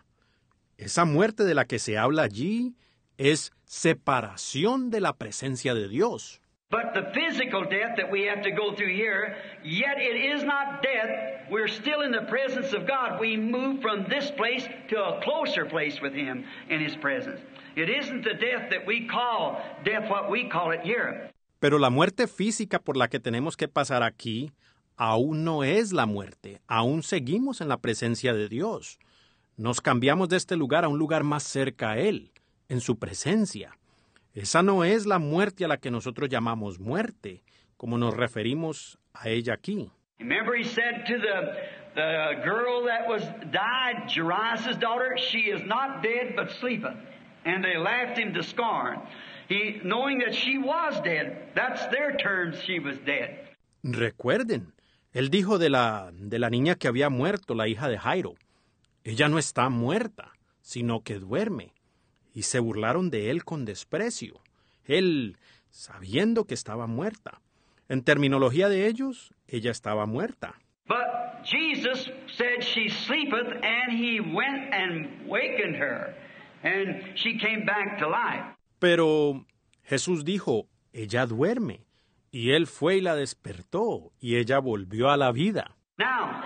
esa muerte de la que se habla allí es separación de la presencia de Dios. But the physical death that we have to go through here, yet it is not death. We're still in the presence of God. We move from this place to a closer place with Him in His presence. It isn't the death that we call death, what we call it here. Pero la muerte física por la que tenemos que pasar aquí aún no es la muerte. Aún seguimos en la presencia de Dios. Nos cambiamos de este lugar a un lugar más cerca a Él, en su presencia. Esa no es la muerte a la que nosotros llamamos muerte, como nos referimos a ella aquí. Remember he said to the, the girl that was died, Jairus' daughter, she is not dead but sleepeth. And they laughed him to scorn. He, knowing that she was dead, that's their terms, she was dead. Recuerden, él dijo de la, de la niña que había muerto, la hija de Jairo. Ella no está muerta, sino que duerme. Y se burlaron de él con desprecio. Él, sabiendo que estaba muerta. En terminología de ellos, ella estaba muerta. But Jesus said she sleepeth, and he went and wakened her. And she came back to life. Pero Jesús dijo, ella duerme. Y él fue y la despertó, y ella volvió a la vida. Now,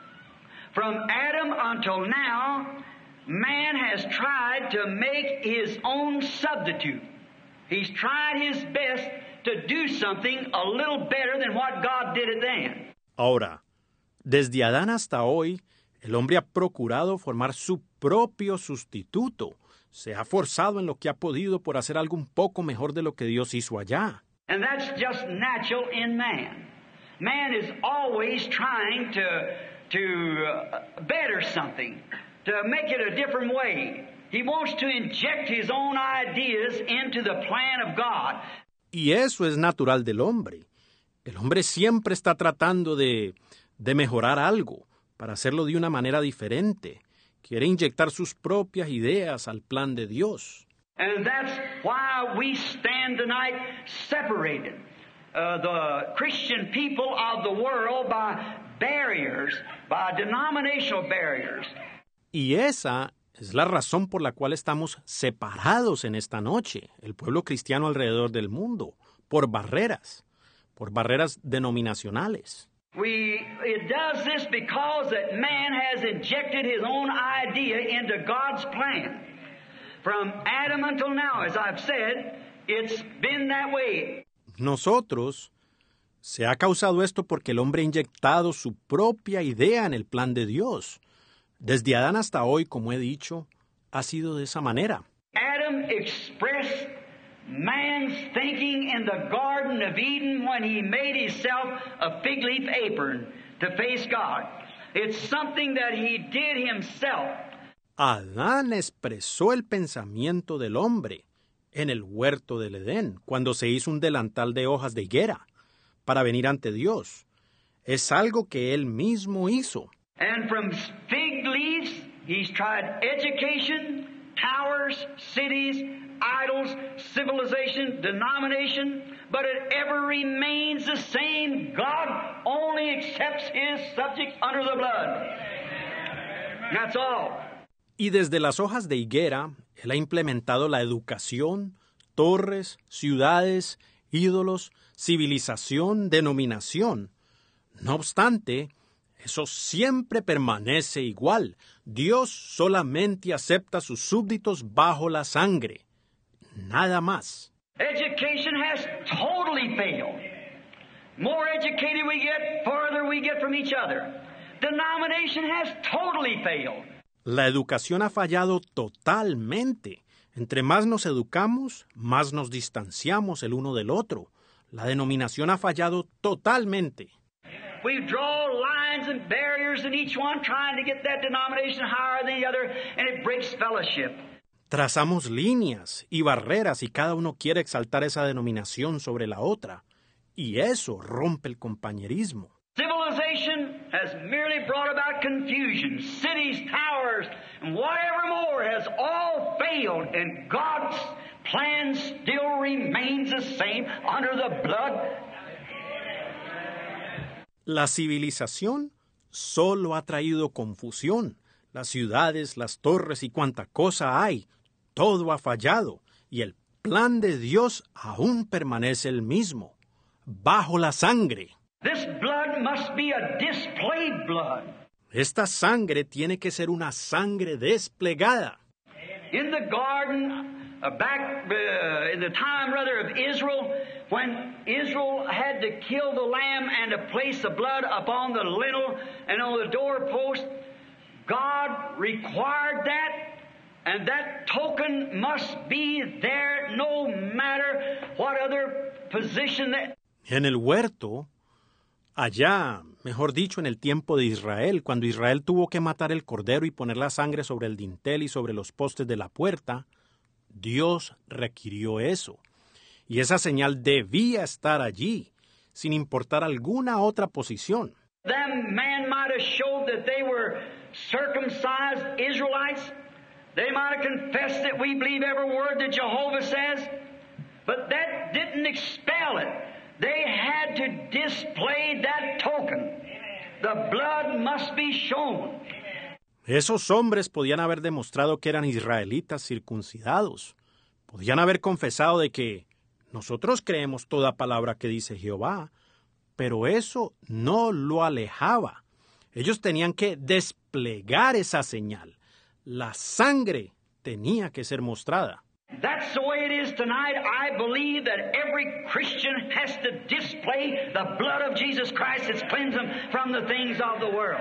from Adam until now, man has tried to make his own substitute. He's tried his best to do something a little better than what God did it then. Ahora, desde Adán hasta hoy, el hombre ha procurado formar su propio sustituto. Se ha forzado en lo que ha podido por hacer algo un poco mejor de lo que Dios hizo allá. And that's just natural in man. Man is always trying to, to uh, better something, to make it a different way. He wants to inject his own ideas into the plan of God. Y eso es natural del hombre. El hombre siempre está tratando de, de mejorar algo, para hacerlo de una manera diferente. Quiere inyectar sus propias ideas al plan de Dios. And that's why we stand tonight separated. Uh, the Christian people of the world by barriers, by denominational barriers. Y esa es la razón por la cual estamos separados en esta noche, el pueblo cristiano alrededor del mundo, por barreras, por barreras denominacionales. We, it does this because that man has injected his own idea into God's plan. From Adam until now, as I've said, it's been that way. Nosotros, se ha causado esto porque el hombre ha inyectado su propia idea en el plan de Dios. Desde Adán hasta hoy, como he dicho, ha sido de esa manera. Adam expressed man's thinking in the Garden of Eden when he made himself a fig leaf apron to face God. It's something that he did himself. Adán expresó el pensamiento del hombre en el huerto del Edén, cuando se hizo un delantal de hojas de higuera para venir ante Dios. Es algo que él mismo hizo. And from fig leaves, he's tried education, towers, cities, idols, civilization, denomination, but it ever remains the same. God only accepts his subjects under the blood. That's all. Y desde las hojas de higuera, él ha implementado la educación, torres, ciudades, ídolos, civilización, denominación. No obstante, eso siempre permanece igual. Dios solamente acepta a sus súbditos bajo la sangre. Nada más. Education has totally failed. More educated we get, farther we get from each other. Denomination has totally failed. La educación ha fallado totalmente. Entre más nos educamos, más nos distanciamos el uno del otro. La denominación ha fallado totalmente. We draw lines and barriers in each one trying to get that denomination higher than the other, and it breaks fellowship. Trazamos líneas y barreras y cada uno quiere exaltar esa denominación sobre la otra. Y eso rompe el compañerismo. Civilization has merely brought about confusion. Cities, towers, and whatever more has all failed, and God's plan still remains the same under the blood. La civilización solo ha traído confusión. Las ciudades, las torres y cuanta cosa hay, todo ha fallado, y el plan de Dios aún permanece el mismo, bajo la sangre. This blood must be a displayed blood. Esta sangre tiene que ser una sangre desplegada. In the garden, uh, back uh, in the time rather of Israel, when Israel had to kill the lamb and to place the blood upon the lintel and on the doorpost, God required that, and that token must be there no matter what other position that... En el huerto, allá, mejor dicho, en el tiempo de Israel, cuando Israel tuvo que matar el cordero y poner la sangre sobre el dintel y sobre los postes de la puerta, Dios requirió eso. Y esa señal debía estar allí, sin importar alguna otra posición. Them man might have showed that they were circumcised Israelites. They might have confessed that we believe every word that Jehovah says. But that didn't expel it. They had to display that token. The blood must be shown. Esos hombres podían haber demostrado que eran israelitas circuncidados. Podían haber confesado de que nosotros creemos toda palabra que dice Jehová, pero eso no lo alejaba. Ellos tenían que desplegar esa señal. La sangre tenía que ser mostrada. That's the way it is tonight. I believe that every Christian has to display the blood of Jesus Christ that's cleansed them from the things of the world.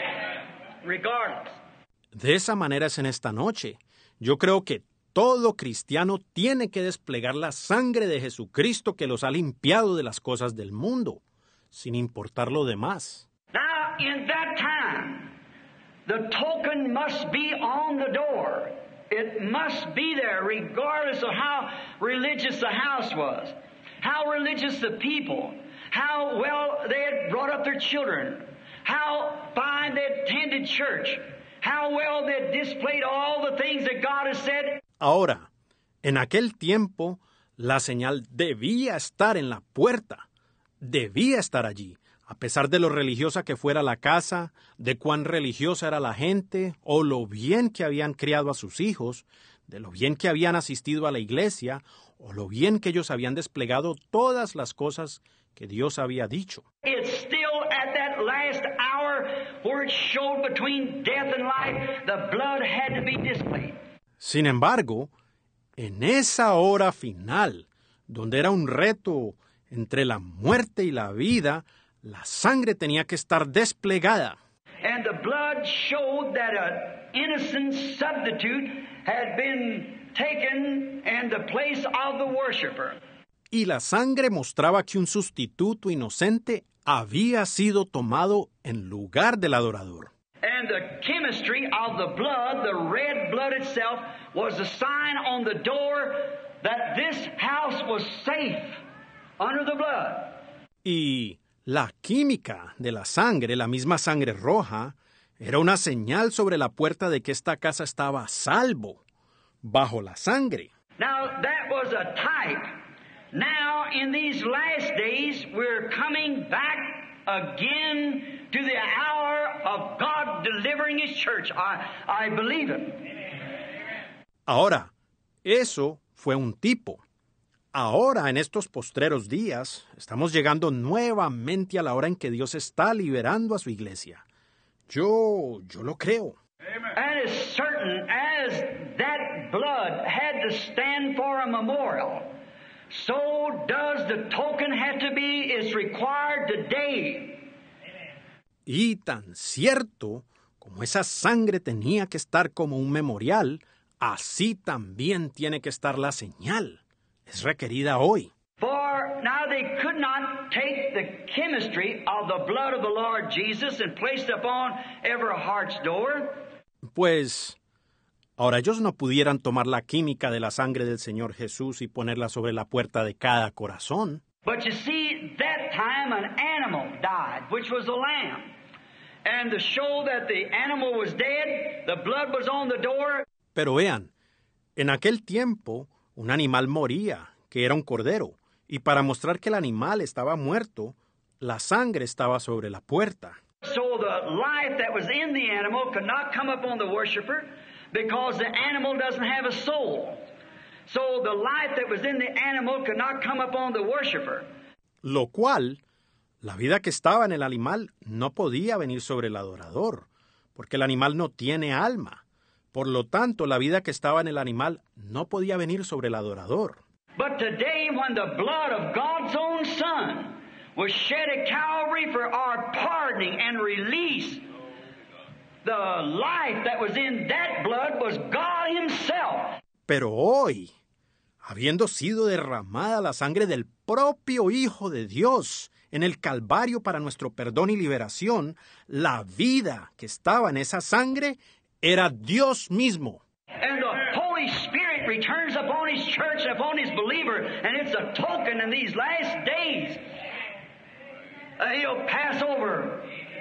Regardless. De esa manera es en esta noche. Yo creo que todo cristiano tiene que desplegar la sangre de Jesucristo que los ha limpiado de las cosas del mundo, sin importar lo demás. Now, in that time, the token must be on the door. It must be there regardless of how religious the house was, how religious the people, how well they had brought up their children, how fine they attended church, how well they had displayed all the things that God has said. Ahora, en aquel tiempo, la señal debía estar en la puerta, debía estar allí, a pesar de lo religiosa que fuera la casa, de cuán religiosa era la gente, o lo bien que habían criado a sus hijos, de lo bien que habían asistido a la iglesia, o lo bien que ellos habían desplegado todas las cosas que Dios había dicho. It's still at that last hour where it showed between death and life, the blood had to be displayed. Sin embargo, en esa hora final, donde era un reto entre la muerte y la vida, la sangre tenía que estar desplegada. And the blood showed that an innocent substitute had been taken in the place of the worshiper. Y la sangre mostraba que un sustituto inocente había sido tomado en lugar del adorador. And the chemistry of the blood, the red blood itself, was a sign on the door that this house was safe under the blood. Y la química de la sangre, la misma sangre roja, era una señal sobre la puerta de que esta casa estaba a salvo, bajo la sangre. Now, that was a type. Now, in these last days, we're coming back again to the hour of God delivering His church. I, I believe it. Ahora, eso fue un tipo. Ahora, en estos postreros días, estamos llegando nuevamente a la hora en que Dios está liberando a su iglesia. Yo, yo lo creo. And as certain as that blood had to stand for a memorial, so does the token have to be, is required today. Y tan cierto como esa sangre tenía que estar como un memorial, así también tiene que estar la señal. Es requerida hoy. For now they could not take the chemistry of the blood of the Lord Jesus and place it upon every heart's door. Pues, ahora ellos no pudieran tomar la química de la sangre del Señor Jesús y ponerla sobre la puerta de cada corazón. But you see, that time an animal died, which was a lamb. And to show that the animal was dead, the blood was on the door. Pero vean, en aquel tiempo un animal moría, que era un cordero, y para mostrar que el animal estaba muerto, la sangre estaba sobre la puerta. So the life that was in the animal could not come upon the worshiper because the animal doesn't have a soul. So the life that was in the animal could not come upon the worshiper. Lo cual, la vida que estaba en el animal no podía venir sobre el adorador, porque el animal no tiene alma. Por lo tanto, la vida que estaba en el animal no podía venir sobre el adorador. But today, when the blood of God's own Son was shed at Calvary for our pardoning and release, the life that was in that blood was God Himself. Pero hoy, habiendo sido derramada la sangre del propio Hijo de Dios en el Calvario para nuestro perdón y liberación, la vida que estaba en esa sangre era Dios mismo. And the Holy Spirit returns upon His church and upon His believer, and it's a token in these last days. Uh, he'll pass over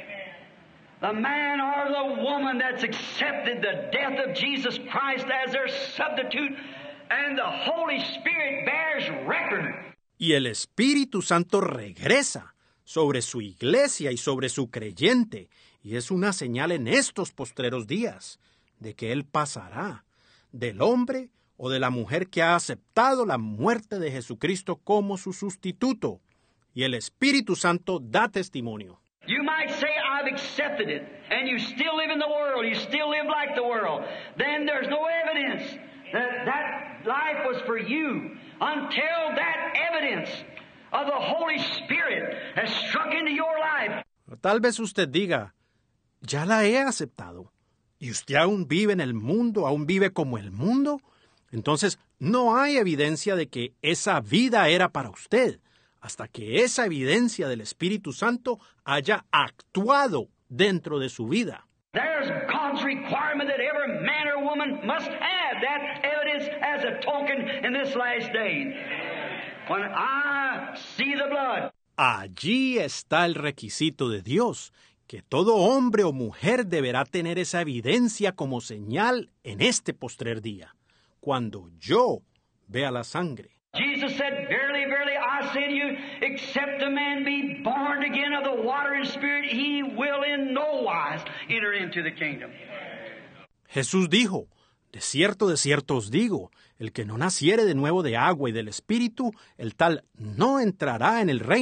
the man or the woman that's accepted the death of Jesus Christ as their substitute, and the Holy Spirit bears record. Y el Espíritu Santo regresa sobre su iglesia y sobre su creyente, y es una señal en estos postreros días de que Él pasará del hombre o de la mujer que ha aceptado la muerte de Jesucristo como su sustituto. Y el Espíritu Santo da testimonio. You might say, I've accepted it, and you still live in the world, you still live like the world. Then there's no evidence that that life was for you until that evidence of the Holy Spirit has struck into your life. Tal vez usted diga, ya la he aceptado, y usted aún vive en el mundo, aún vive como el mundo. Entonces, no hay evidencia de que esa vida era para usted, hasta que esa evidencia del Espíritu Santo haya actuado dentro de su vida. There's God's requirement that every man or woman must have that evidence as a token in this last day. When I see the blood. Allí está el requisito de Dios, que todo hombre o mujer deberá tener esa evidencia como señal en este postrer día, cuando yo vea la sangre. Jesus said, Verily, verily, I say to you, except a man be born again of the water and spirit, he will in no wise enter into the kingdom. Jesús dijo, de cierto, de cierto os digo, el que no naciere de nuevo de agua y del Espíritu, el tal no entrará en el reino.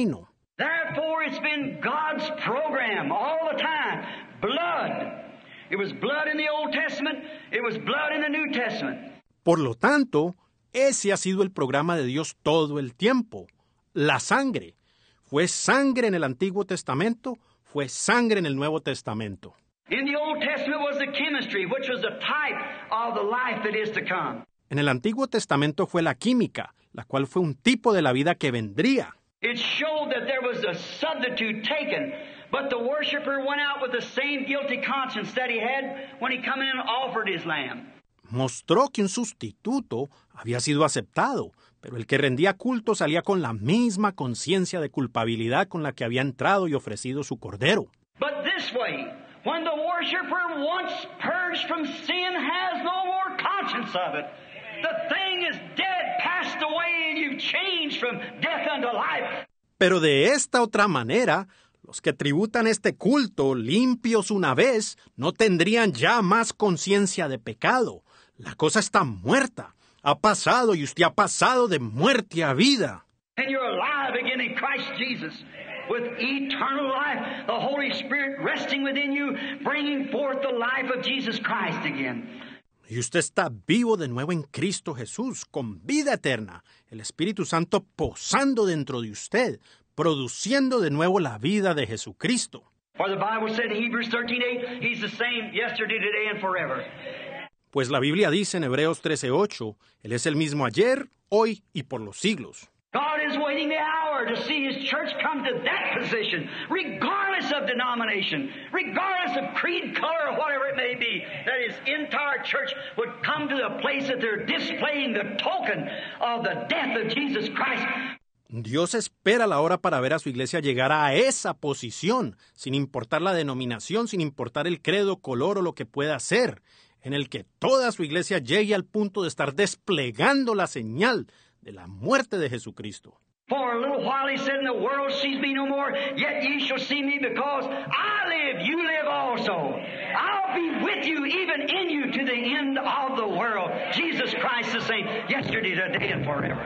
Therefore, it's been God's program all the time. Blood. It was blood in the Old Testament. It was blood in the New Testament. Por lo tanto, ese ha sido el programa de Dios todo el tiempo. La sangre. Fue sangre en el Antiguo Testamento, fue sangre en el Nuevo Testamento. In the Old Testament was the chemistry, which was a type of the life that is to come. En el Antiguo Testamento fue la química, la cual fue un tipo de la vida que vendría. It showed that there was a substitute taken, but the worshiper went out with the same guilty conscience that he had when he come in and offered his lamb. Mostró que un sustituto había sido aceptado, pero el que rendía culto salía con la misma conciencia de culpabilidad con la que había entrado y ofrecido su cordero. But this way, when the worshiper once purged from sin has no more conscience of it, the thing is dead, passed away, and you've changed from death unto life. Pero de esta otra manera, los que tributan este culto limpios una vez no tendrían ya más conciencia de pecado. La cosa está muerta. Ha pasado y usted ha pasado de muerte a vida. And you're alive again in Christ Jesus with eternal life, the Holy Spirit resting within you, bringing forth the life of Jesus Christ again. Y usted está vivo de nuevo en Cristo Jesús, con vida eterna, el Espíritu Santo posando dentro de usted, produciendo de nuevo la vida de Jesucristo. For the Bible said in Hebrews thirteen eight, He's the same yesterday, today, and forever. Pues la Biblia dice en Hebreos trece ocho, Él es el mismo ayer, hoy y por los siglos. God is waiting the hour to see His church come to that position, regardless of denomination, regardless of creed, color, or whatever it may be, that His entire church would come to the place that they're displaying the token of the death of Jesus Christ. Dios espera la hora para ver a su iglesia llegar a esa posición, sin importar la denominación, sin importar el credo, color o lo que pueda ser, en el que toda su iglesia llegue al punto de estar desplegando la señal de la muerte de Jesucristo. For a little while he said, in the world sees me no more, yet ye shall see me, because I live, you live also. I'll be with you, even in you, to the end of the world. Jesus Christ the same, yesterday, today, and forever.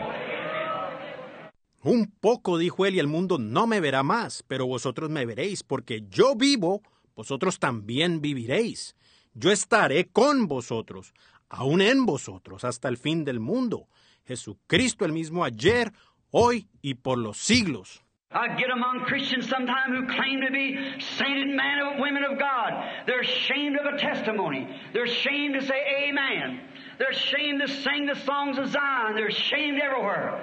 Un poco, dijo él, y el mundo no me verá más, pero vosotros me veréis, porque yo vivo, vosotros también viviréis. Yo estaré con vosotros, aún en vosotros, hasta el fin del mundo. Jesucristo el mismo ayer, hoy y por los siglos. I get among Christians sometimes who claim to be sainted men and women of God. They're ashamed of a testimony. They're ashamed to say amen. They're ashamed to sing the songs of Zion. They're ashamed everywhere.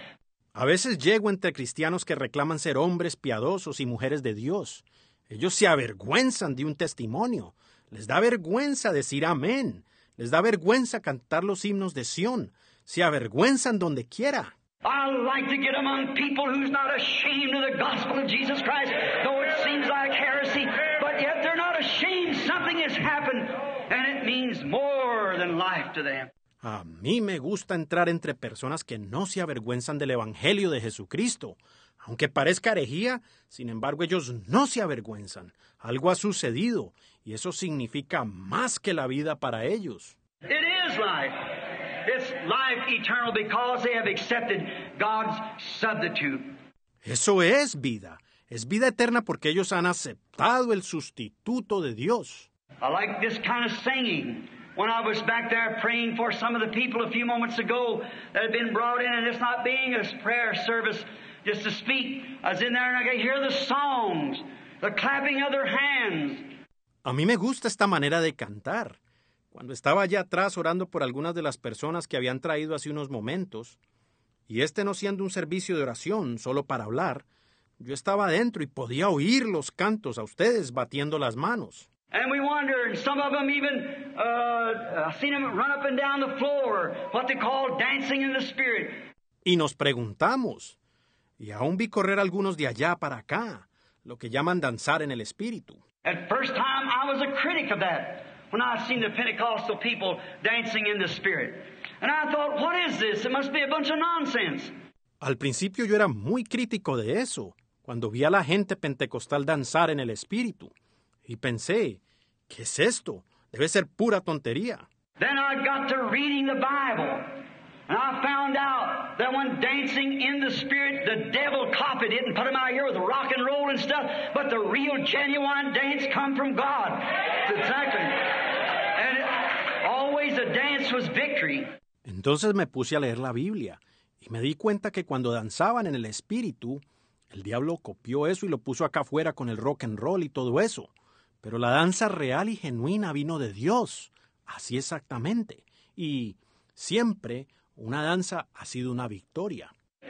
A veces llego entre cristianos que reclaman ser hombres piadosos y mujeres de Dios. Ellos se avergüenzan de un testimonio. Les da vergüenza decir amén. Les da vergüenza cantar los himnos de Sión. Se avergüenzan donde quiera. I like to get among people who's not ashamed of the gospel of Jesus Christ, though it seems like heresy, but yet they're not ashamed. Something has happened, and it means more than life to them. A mí me gusta entrar entre personas que no se avergüenzan del Evangelio de Jesucristo. Aunque parezca herejía, sin embargo ellos no se avergüenzan. Algo ha sucedido, y eso significa más que la vida para ellos. It is life. It's life eternal because they have accepted God's substitute. Eso es vida. Es vida eterna porque ellos han aceptado el sustituto de Dios. I like this kind of singing. When I was back there praying for some of the people a few moments ago that had been brought in, and it's not being a prayer service just to speak. I was in there and I could hear the songs, the clapping of their hands. A mí me gusta esta manera de cantar. Cuando estaba allá atrás orando por algunas de las personas que habían traído hace unos momentos, y este no siendo un servicio de oración solo para hablar, yo estaba adentro y podía oír los cantos a ustedes batiendo las manos. And we wonder, and some of them even, uh, I've seen them run up and down the floor, what they call dancing in the spirit. Y nos preguntamos, y aún vi correr algunos de allá para acá, lo que llaman danzar en el espíritu. At first time, I was a critic of that, when I seen the Pentecostal people dancing in the spirit. And I thought, what is this? It must be a bunch of nonsense. Al principio yo era muy crítico de eso, cuando vi a la gente pentecostal danzar en el espíritu. Y pensé, ¿qué es esto? Debe ser pura tontería. Then I got to reading the Bible. And I found out that when dancing in the Spirit, the devil copied it and put them out here with rock and roll and stuff, but the real, genuine dance come from God. Exactly. And it, always the dance was victory. Entonces me puse a leer la Biblia y me di cuenta que cuando danzaban en el Espíritu, el diablo copió eso y lo puso acá afuera con el rock and roll y todo eso. Pero la danza real y genuina vino de Dios. Así exactamente. Y siempre una danza ha sido una victoria.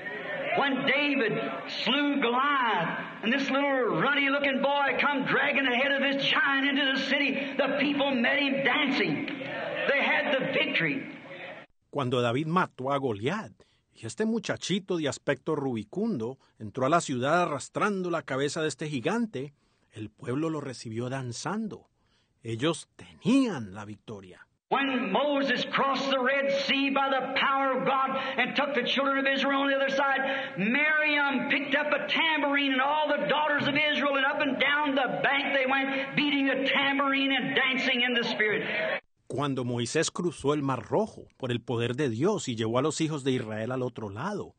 When David slew Goliath, and this little ruddy-looking boy come dragging the head of this giant into the city, the people met him dancing. They had the victory. Cuando David mató a Goliat, y este muchachito de aspecto rubicundo entró a la ciudad arrastrando la cabeza de este gigante, el pueblo lo recibió danzando. Ellos tenían la victoria. When Moses crossed the Red Sea by the power of God and took the children of Israel on the other side, Miriam picked up a tambourine and all the daughters of Israel, and up and down the bank they went, beating the tambourine and dancing in the Spirit. Cuando Moisés cruzó el Mar Rojo por el poder de Dios y llevó a los hijos de Israel al otro lado,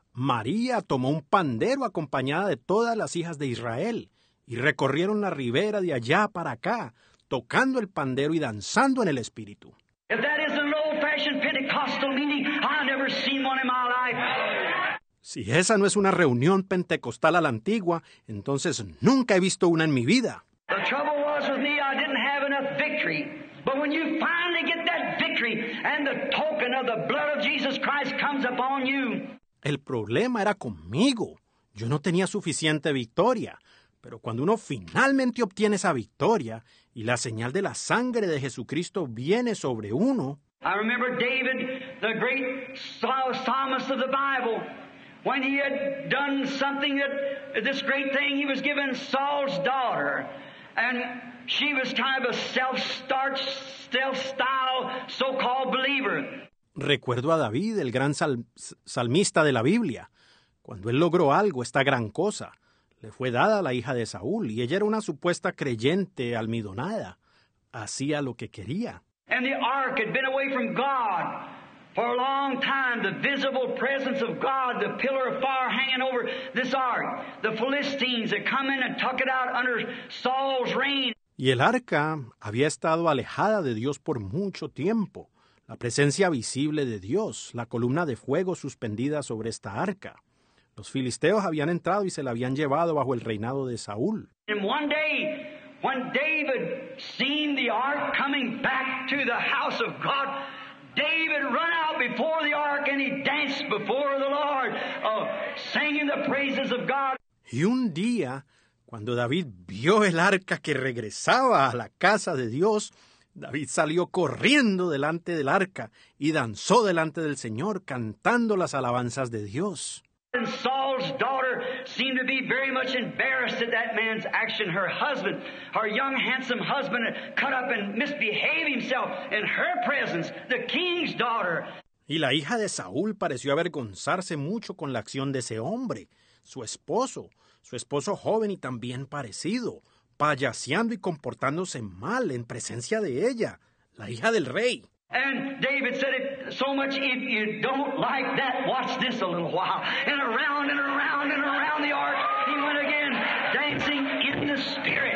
María tomó un pandero acompañada de todas las hijas de Israel y recorrieron la ribera de allá para acá, tocando el pandero y danzando en el Espíritu. If that isn't an old-fashioned Pentecostal meeting, I've never seen one in my life. Si esa no es una reunión pentecostal a la antigua, entonces nunca he visto una en mi vida. The trouble was with me, I didn't have enough victory. But when you finally get that victory and the token of the blood of Jesus Christ comes upon you. El problema era conmigo. Yo no tenía suficiente victoria. Pero cuando uno finalmente obtiene esa victoria y la señal de la sangre de Jesucristo viene sobre uno. I remember David, the great psalmist of the Bible, when he had done something that, this great thing, he was given Saul's daughter. And she was kind of a self-starched, self-style, so-called believer. Recuerdo a David, el gran sal- salmista de la Biblia. Cuando él logró algo, esta gran cosa, le fue dada a la hija de Saúl, y ella era una supuesta creyente almidonada. Hacía lo que quería. And the ark had been away from God for a long time. The visible presence of God, the pillar of fire hanging over this ark. The Philistines had come in and took it out under Saul's reign. Y el arca había estado alejada de Dios por mucho tiempo. La presencia visible de Dios, la columna de fuego suspendida sobre esta arca. Los filisteos habían entrado y se la habían llevado bajo el reinado de Saúl. And one day, when David seen the ark coming back to the house of God, David run out before the ark and he danced before the Lord, uh, singing the praises of God. Y un día, cuando David vio el arca que regresaba a la casa de Dios, David salió corriendo delante del arca y danzó delante del Señor cantando las alabanzas de Dios. And Saul's daughter seemed to be very much embarrassed at that man's action. Her husband, her young handsome husband, had cut up and misbehaved himself in her presence, the king's daughter. Y la hija de Saúl pareció avergonzarse mucho con la acción de ese hombre, su esposo, su esposo joven y también parecido, payaseando y comportándose mal en presencia de ella, la hija del rey. And David said it so much, if you don't like that, watch this a little while. And around and around and around the ark, he went again, dancing in the Spirit.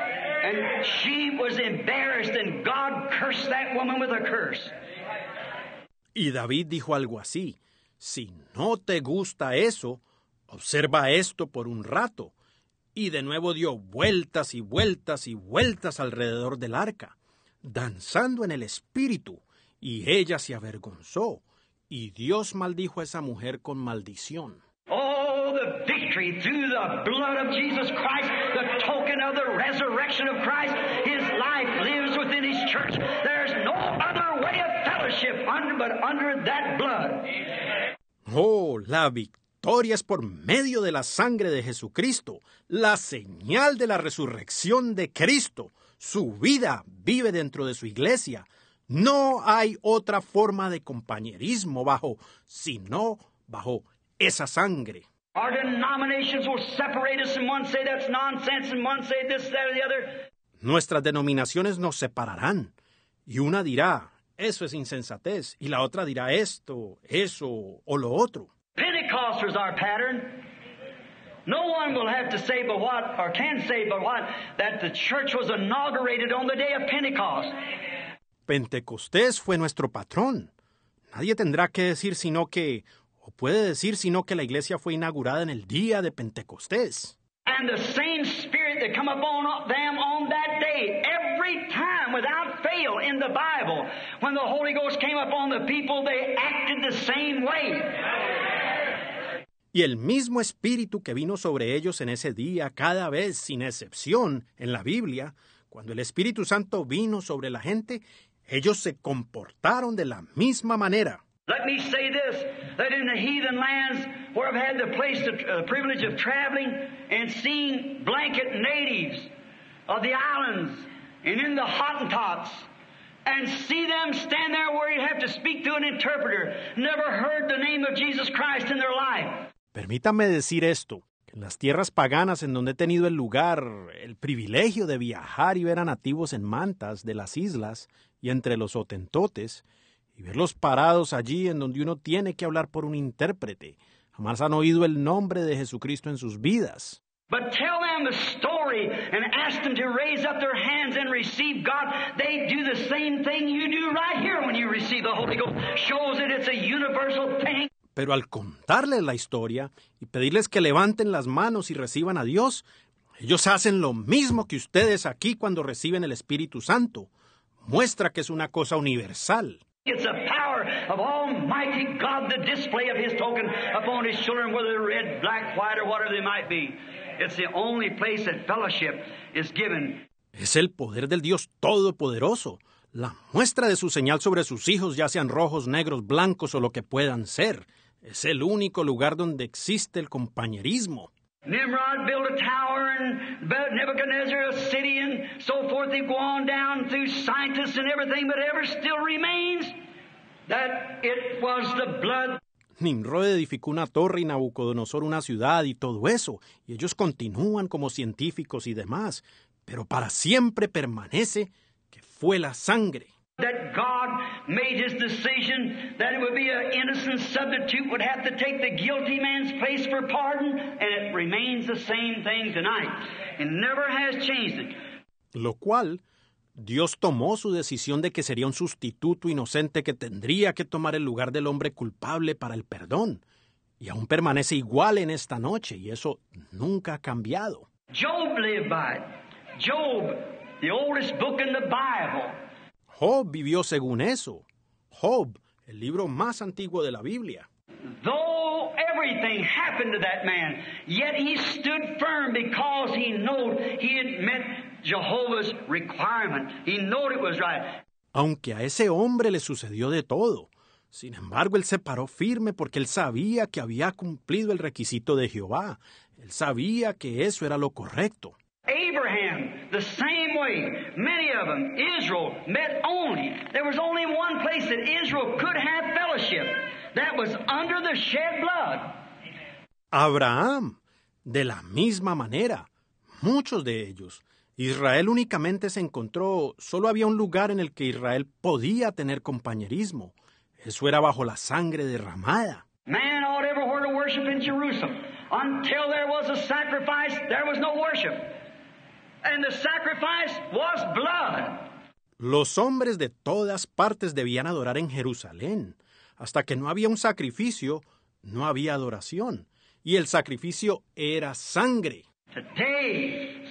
And she was embarrassed, and God cursed that woman with a curse. Y David dijo algo así: si no te gusta eso, observa esto por un rato. Y de nuevo dio vueltas y vueltas y vueltas alrededor del arca, danzando en el espíritu, y ella se avergonzó, y Dios maldijo a esa mujer con maldición. Oh, the victory through the blood of Jesus Christ, the token of the resurrection of Christ. His life lives within His church. There's no other way of fellowship under, but under that blood. Oh, la victoria es por medio de la sangre de Jesucristo, la señal de la resurrección de Cristo. Su vida vive dentro de su iglesia. No hay otra forma de compañerismo bajo, sino bajo esa sangre. Our denominations will separate us, and one say that's nonsense, and one say this, that, or the other. Nuestras denominaciones nos separarán, y una dirá, eso es insensatez. Y la otra dirá esto, eso o lo otro. Pentecost was our pattern. No one will have to say but what, or can say but what, that the church was inaugurated on the day of Pentecost. Pentecostés fue nuestro patrón. Nadie tendrá que decir sino que, o puede decir sino que la iglesia fue inaugurada en el día de Pentecostés. And the same Spirit that come upon them on that day, every time without fail in the Bible, when the Holy Ghost came upon the people, they acted the same way. Y el mismo espíritu que vino sobre ellos en ese día, cada vez sin excepción, en la Biblia, cuando el Espíritu Santo vino sobre la gente, ellos se comportaron de la misma manera. Let me say this, that in the heathen lands where I've had the place, the uh, privilege of traveling and seeing blanket natives of the islands and in the Hottentots, and see them stand there where you have to speak to an interpreter, never heard the name of Jesus Christ in their life. Permítame decir esto, que en las tierras paganas en donde he tenido el lugar, el privilegio de viajar y ver a nativos en mantas de las islas y entre los hotentotes, y verlos parados allí en donde uno tiene que hablar por un intérprete, jamás han oído el nombre de Jesucristo en sus vidas. But tell them the story and ask them to raise up their hands and receive God. They do the same thing you do right here when you receive the Holy Ghost. Shows that it's a universal thing. Pero al contarles la historia y pedirles que levanten las manos y reciban a Dios, ellos hacen lo mismo que ustedes aquí cuando reciben el Espíritu Santo. Muestra que es una cosa universal. It's the power of Almighty God, the display of His token upon His children, whether they're red, black, white, or whatever they might be. It's the only place that fellowship is given. Es el poder del Dios Todopoderoso, la muestra de su señal sobre sus hijos, ya sean rojos, negros, blancos o lo que puedan ser. Es el único lugar donde existe el compañerismo. Nimrod built a tower and Nebuchadnezzar a city and so forth. They go on down through scientists and everything, but ever still remains that it was the blood. Nimrod edificó una torre y Nabucodonosor una ciudad y todo eso, y ellos continúan como científicos y demás, pero para siempre permanece que fue la sangre. That God made His decision that it would be an innocent substitute would have to take the guilty man's place for pardon, and it remains the same thing tonight. It never has changed it. Lo cual, Dios tomó su decisión de que sería un sustituto inocente que tendría que tomar el lugar del hombre culpable para el perdón, y aún permanece igual en esta noche, y eso nunca ha cambiado. Job lived by it. Job, the oldest book in the Bible. Job vivió según eso. Job, el libro más antiguo de la Biblia. Though everything happened to that man, yet he stood firm because he knew he had met Jehovah's requirement. He knew it was right. Aunque a ese hombre le sucedió de todo, sin embargo él se paró firme porque él sabía que había cumplido el requisito de Jehová. Él sabía que eso era lo correcto. Abraham, the same way. Many of them, Israel, met only. There was only one place that Israel could have fellowship. That was under the shed blood. Abraham, de la misma manera. Muchos de ellos. Israel únicamente se encontró, solo había un lugar en el que Israel podía tener compañerismo. Eso era bajo la sangre derramada. Man ought everywhere to worship in Jerusalem. Until there was a sacrifice, there was no worship. And the sacrifice was blood. Los hombres de todas partes debían adorar en Jerusalén. Hasta que no había un sacrificio, no había adoración. Y el sacrificio era sangre. Today,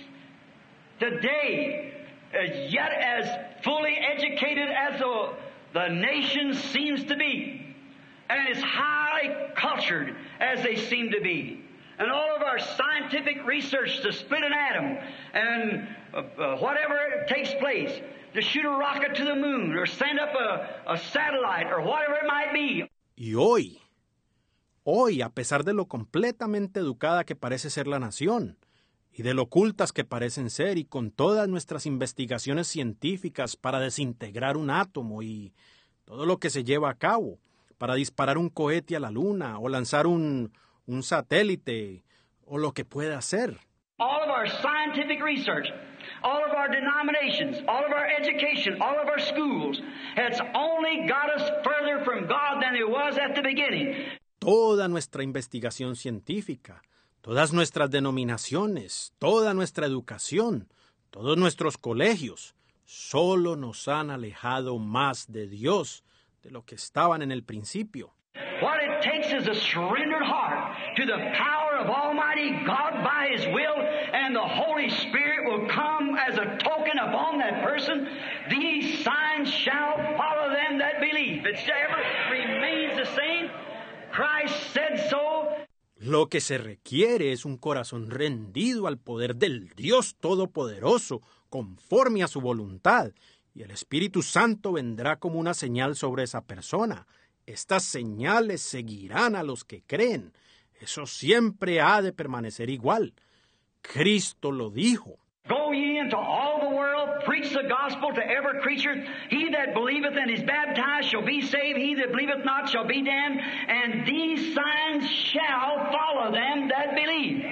today, as yet as fully educated as the, the nation seems to be, and as highly cultured as they seem to be, and all of our scientific research to split an atom and uh, uh, whatever takes place, to shoot a rocket to the moon or send up a, a satellite or whatever it might be. Y hoy, hoy, a pesar de lo completamente educada que parece ser la nación, y de lo ocultas que parecen ser, y con todas nuestras investigaciones científicas para desintegrar un átomo y todo lo que se lleva a cabo, para disparar un cohete a la luna o lanzar un... un satélite, o lo que pueda hacer. All of our scientific research, all of our denominations, all of our education, all of our schools has only got us further from God than it was at the beginning. Toda nuestra investigación científica, todas nuestras denominaciones, toda nuestra educación, todos nuestros colegios, solo nos han alejado más de Dios de lo que estaban en el principio. What it takes is a surrendered heart to the power of Almighty God by His will, and the Holy Spirit will come as a token upon that person. These signs shall follow them that believe. It ever remains the same. Christ said so. Lo que se requiere es un corazón rendido al poder del Dios Todopoderoso, conforme a su voluntad, y el Espíritu Santo vendrá como una señal sobre esa persona. Estas señales seguirán a los que creen. Eso siempre ha de permanecer igual. Cristo lo dijo. Go ye into all the world, preach the gospel to every creature. He that believeth and is baptized shall be saved. He that believeth not shall be damned. And these signs shall follow them that believe.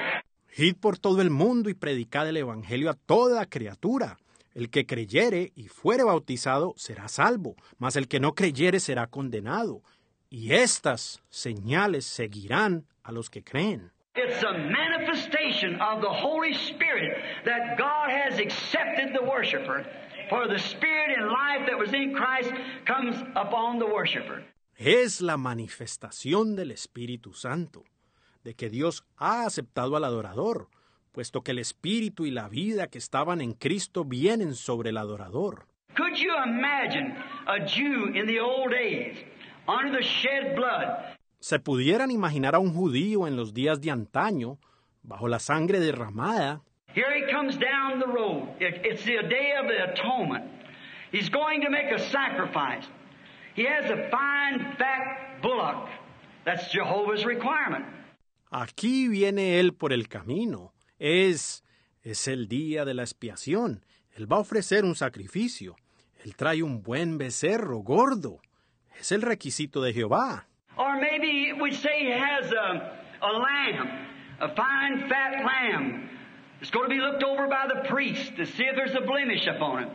Id por todo el mundo y predicad el evangelio a toda criatura. El que creyere y fuere bautizado será salvo, mas el que no creyere será condenado. Y estas señales seguirán a los que creen. It's a manifestation of the Holy Spirit that God has accepted the worshiper. For the Spirit and life that was in Christ comes upon the worshiper. Es la manifestación del Espíritu Santo, de que Dios ha aceptado al adorador, puesto que el Espíritu y la vida que estaban en Cristo vienen sobre el adorador. Could you imagine a Jew in the old days, under the shed blood? ¿Se pudieran imaginar a un judío en los días de antaño, bajo la sangre derramada? Here he comes down the road. It, it's the day of the atonement. He's going to make a sacrifice. He has a fine, fat bullock. That's Jehovah's requirement. Aquí viene él por el camino. Es, es el día de la expiación. Él va a ofrecer un sacrificio. Él trae un buen becerro gordo. Es el requisito de Jehová. Or maybe we say he has a, a lamb, a fine fat lamb. It's going to be looked over by the priest to see if there's a blemish upon it.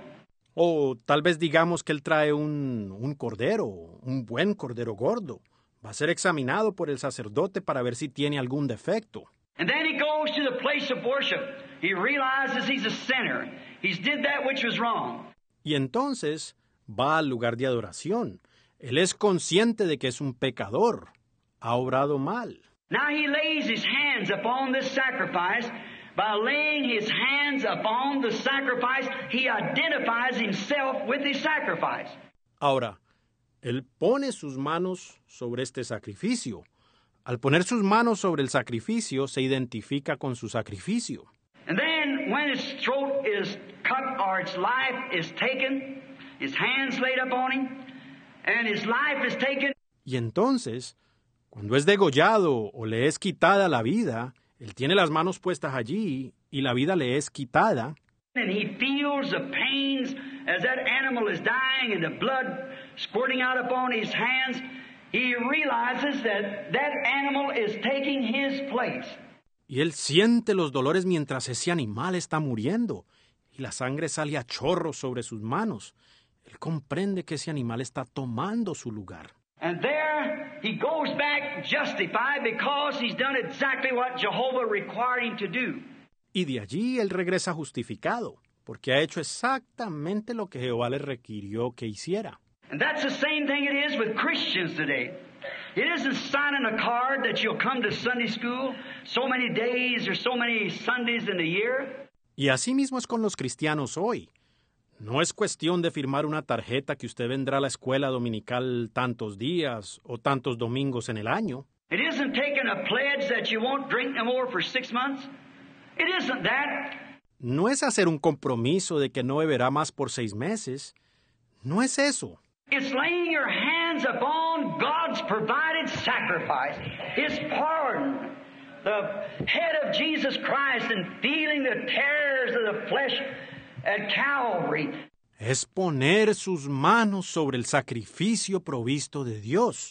O tal vez digamos que él trae un, un cordero, un buen cordero gordo. Va a ser examinado por el sacerdote para ver si tiene algún defecto. And then he goes to the place of worship. He realizes he's a sinner. He's did that which was wrong. Y entonces va al lugar de adoración. Él es consciente de que es un pecador. Ha obrado mal. Now he lays his hands upon this sacrifice. By laying his hands upon the sacrifice, he identifies himself with the sacrifice. Ahora, él pone sus manos sobre este sacrificio. Al poner sus manos sobre el sacrificio, se identifica con su sacrificio. And then when his throat is cut or its life is taken, his hands laid upon him, and his life is taken. Y entonces, cuando es degollado o le es quitada la vida, él tiene las manos puestas allí y la vida le es quitada. And he feels the pains as that animal is dying and the blood squirting out upon his hands. He realizes that that animal is taking his place. Y él siente los dolores mientras ese animal está muriendo y la sangre sale a chorros sobre sus manos. Él comprende que ese animal está tomando su lugar. And there he goes back justified because he's done exactly what Jehovah required him to do. Y de allí él regresa justificado, porque ha hecho exactamente lo que Jehová le requirió que hiciera. And that's the same thing it is with Christians today. It isn't signing a card that you'll come to Sunday school so many days or so many Sundays in a year. Y así mismo es con los cristianos hoy. No es cuestión de firmar una tarjeta que usted vendrá a la escuela dominical tantos días o tantos domingos en el año. It isn't taking a pledge that you won't drink no more for six months. It isn't that. No es hacer un compromiso de que no beberá más por seis meses. No es eso. It's laying your hands upon God's provided sacrifice, His pardon, the head of Jesus Christ, and feeling the terrors of the flesh at Calvary. Es poner sus manos sobre el sacrificio provisto de Dios,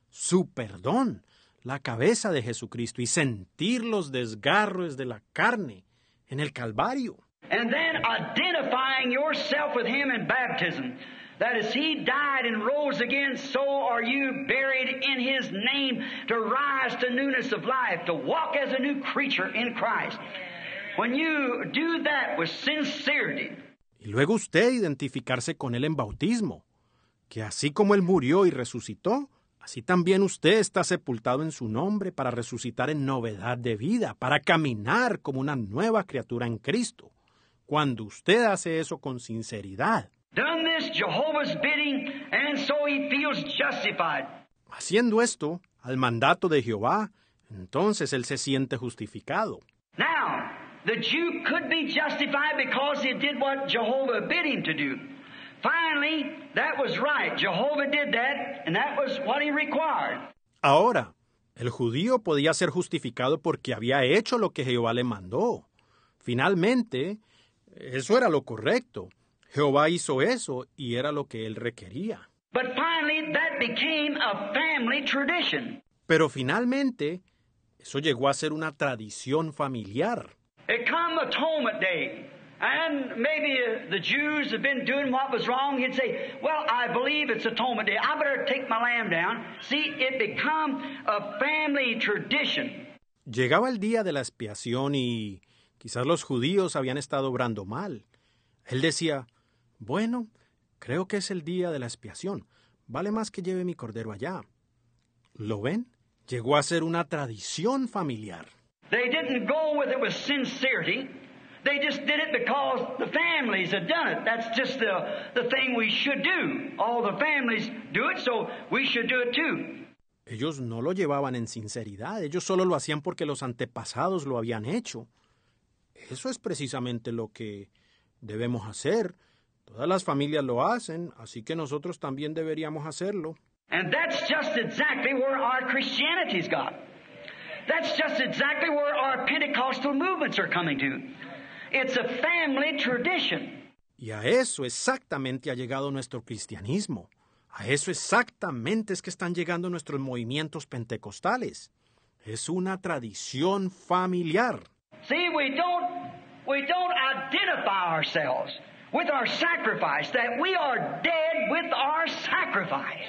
su perdón, la cabeza de Jesucristo, y sentir los desgarros de la carne en el Calvario. And then identifying yourself with Him in baptism. That as He died and rose again, so are you buried in His name to rise to newness of life, to walk as a new creature in Christ. When you do that with sincerity. Y luego usted identificarse con Él en bautismo, que así como Él murió y resucitó, así también usted está sepultado en su nombre para resucitar en novedad de vida, para caminar como una nueva criatura en Cristo. Cuando usted hace eso con sinceridad, Done this Jehovah's bidding, and so he feels justified. Haciendo esto, al mandato de Jehová, entonces él se siente justificado. Now, the Jew could be justified because he did what Jehovah bid him to do. Finally, that was right. Jehovah did that, and that was what he required. Ahora, el judío podía ser justificado porque había hecho lo que Jehová le mandó. Finalmente, eso era lo correcto. Jehová hizo eso y era lo que él requería. But finally, that became a family tradition. Pero finalmente, eso llegó a ser una tradición familiar. It come Atonement Day, and maybe uh, the Jews have been doing what was wrong. He'd say, well, I believe it's Atonement Day. I better take my lamb down. See, it become a family tradition. Llegaba el día de la expiación y quizás los judíos habían estado obrando mal. Él decía, bueno, creo que es el día de la expiación. Vale más que lleve mi cordero allá. ¿Lo ven? Llegó a ser una tradición familiar. They didn't go with it with sincerity. They just did it because the families had done it. That's just the, the thing we should do. All the families do it, so we should do it too. Ellos no lo llevaban en sinceridad. Ellos solo lo hacían porque los antepasados lo habían hecho. Eso es precisamente lo que debemos hacer. Todas las familias lo hacen, así que nosotros también deberíamos hacerlo. And that's just exactly where our Christianity's got. That's just exactly where our Pentecostal movements are coming to. It's a family tradition. Y a eso exactamente ha llegado nuestro cristianismo. A eso exactamente es que están llegando nuestros movimientos pentecostales. Es una tradición familiar. See, we don't, we don't identify ourselves with our sacrifice, that we are dead with our sacrifice.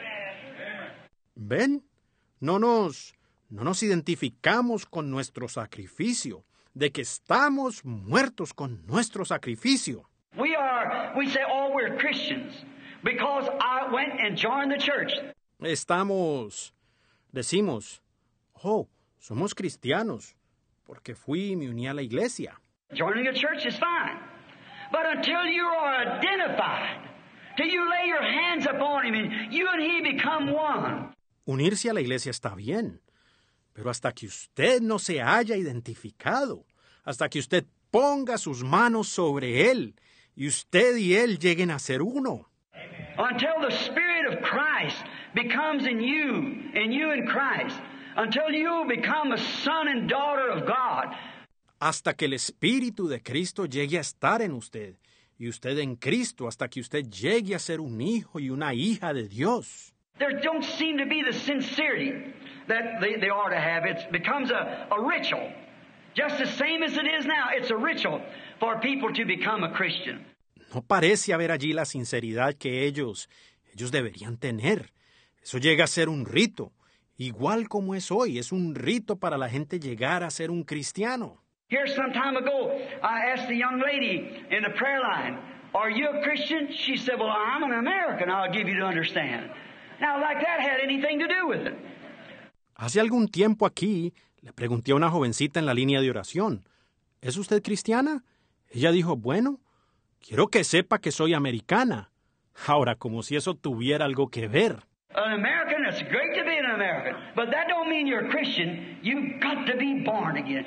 ¿Ven? No nos, no nos identificamos con nuestro sacrificio, de que estamos muertos con nuestro sacrificio. We are, we say, oh, we're Christians, because I went and joined the church. Estamos, decimos, oh, somos cristianos, porque fui y me uní a la iglesia. Joining a church is fine. But until you are identified, till you lay your hands upon Him and you and He become one. Unirse a la iglesia está bien, pero hasta que usted no se haya identificado, hasta que usted ponga sus manos sobre Él y usted y Él lleguen a ser uno. Until the Spirit of Christ becomes in you, and you in Christ, until you become a son and daughter of God. Hasta que el Espíritu de Cristo llegue a estar en usted, y usted en Cristo, hasta que usted llegue a ser un hijo y una hija de Dios. There don't seem to be the sincerity that they, they ought to have. It becomes a, a ritual. Just the same as it is now, it's a ritual for people to become a Christian. No parece haber allí la sinceridad que ellos, ellos deberían tener. Eso llega a ser un rito, igual como es hoy, es un rito para la gente llegar a ser un cristiano. Here some time ago, I asked a young lady in the prayer line, are you a Christian? She said, well, I'm an American, I'll give you to understand. Now, like that had anything to do with it. Hace algún tiempo aquí, le pregunté a una jovencita en la línea de oración, ¿es usted cristiana? Ella dijo, bueno, quiero que sepa que soy americana. Ahora, como si eso tuviera algo que ver. An American, it's great to be an American, but that don't mean you're a Christian. You've got to be born again.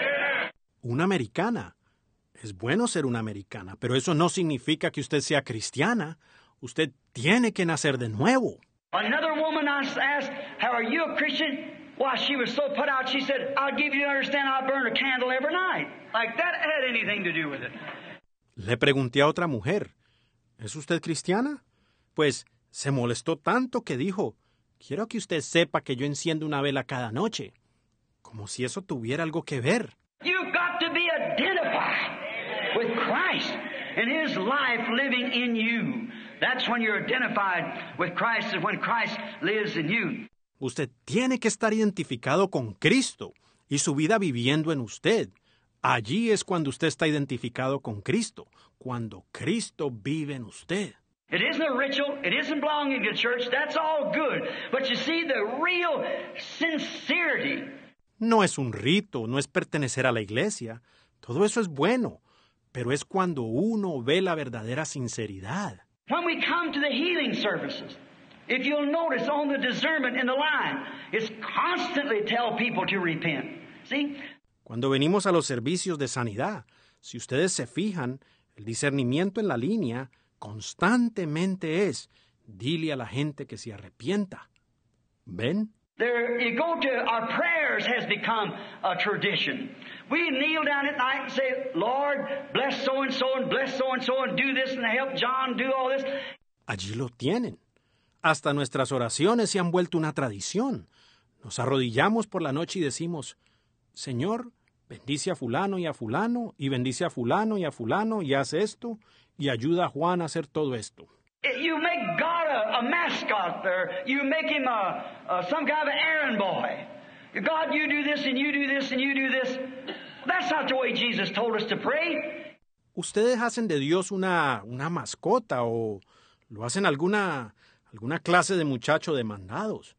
Una americana. Es bueno ser una americana, pero eso no significa que usted sea cristiana. Usted tiene que nacer de nuevo. Another woman I asked, how are you a Christian? Why, she was so put out, she said, I'll give you to understand I burn a candle every night. Like that had anything to do with it. Le pregunté a otra mujer, ¿es usted cristiana? Pues se molestó tanto que dijo, quiero que usted sepa que yo enciendo una vela cada noche. Como si eso tuviera algo que ver. You've got to be identified with Christ. and His life living in you. That's when you're identified with Christ, and when Christ lives in you. Usted tiene que estar identificado con Cristo y su vida viviendo en usted. Allí es cuando usted está identificado con Cristo, cuando Cristo vive en usted. It isn't a ritual. It isn't belonging to church. That's all good. But you see, the real sincerity. No es un rito, no es pertenecer a la iglesia. Todo eso es bueno, pero es cuando uno ve la verdadera sinceridad. When we come to the healing services, if you'll notice on the discernment in the line, it's constantly tell people to repent. See? Cuando venimos a los servicios de sanidad, si ustedes se fijan, el discernimiento en la línea constantemente es, dile a la gente que se arrepienta. ¿Ven? There you go to our prayers has become a tradition. We kneel down at night and say, Lord, bless so and so and bless so and so and do this and help John do all this. Allí lo tienen. Hasta nuestras oraciones se han vuelto una tradición. Nos arrodillamos por la noche y decimos, Señor, bendice a fulano y a fulano, y bendice a fulano y a fulano, y haz esto, y ayuda a Juan a hacer todo esto. You make God a, a mascot there. You make him a, a some kind of an errand boy. God, you do this and you do this and you do this. That's not the way Jesus told us to pray. Ustedes hacen de Dios una, una mascota o lo hacen alguna, alguna clase de muchacho de mandados.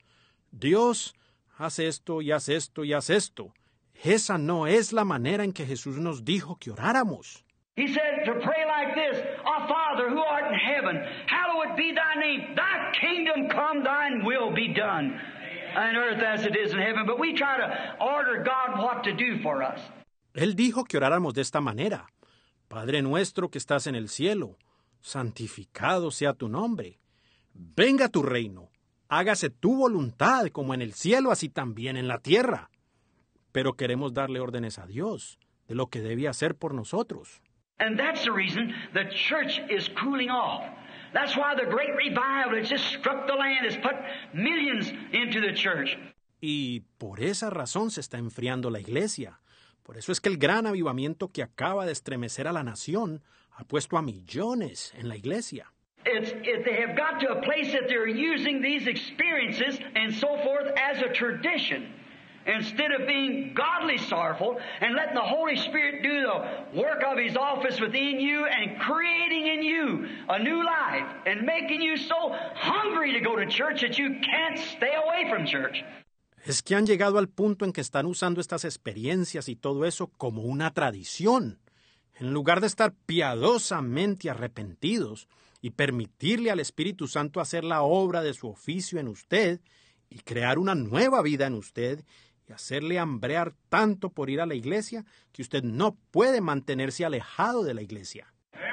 Dios hace esto y hace esto y hace esto. Esa no es la manera en que Jesús nos dijo que oráramos. He said to pray like this, Our Father who art in heaven, hallowed be thy name. Thy kingdom come, thine will be done on earth as it is in heaven. But we try to order God what to do for us. Él dijo que oráramos de esta manera. Padre nuestro que estás en el cielo, santificado sea tu nombre. Venga tu reino, hágase tu voluntad como en el cielo, así también en la tierra. Pero queremos darle órdenes a Dios de lo que debe hacer por nosotros. And that's the reason the church is cooling off. That's why the great revival has just struck the land, has put millions into the church. Y por esa razón se está enfriando la iglesia. Por eso es que el gran avivamiento que acaba de estremecer a la nación ha puesto a millones en la iglesia. It's, it, they have got to a place that they're using these experiences and so forth as a tradition. Instead of being godly sorrowful and letting the Holy Spirit do the work of His office within you and creating in you a new life and making you so hungry to go to church that you can't stay away from church. Es que han llegado al punto en que están usando estas experiencias y todo eso como una tradición, en lugar de estar piadosamente arrepentidos y permitirle al Espíritu Santo hacer la obra de su oficio en usted y crear una nueva vida en usted y hacerle hambrear tanto por ir a la iglesia que usted no puede mantenerse alejado de la iglesia.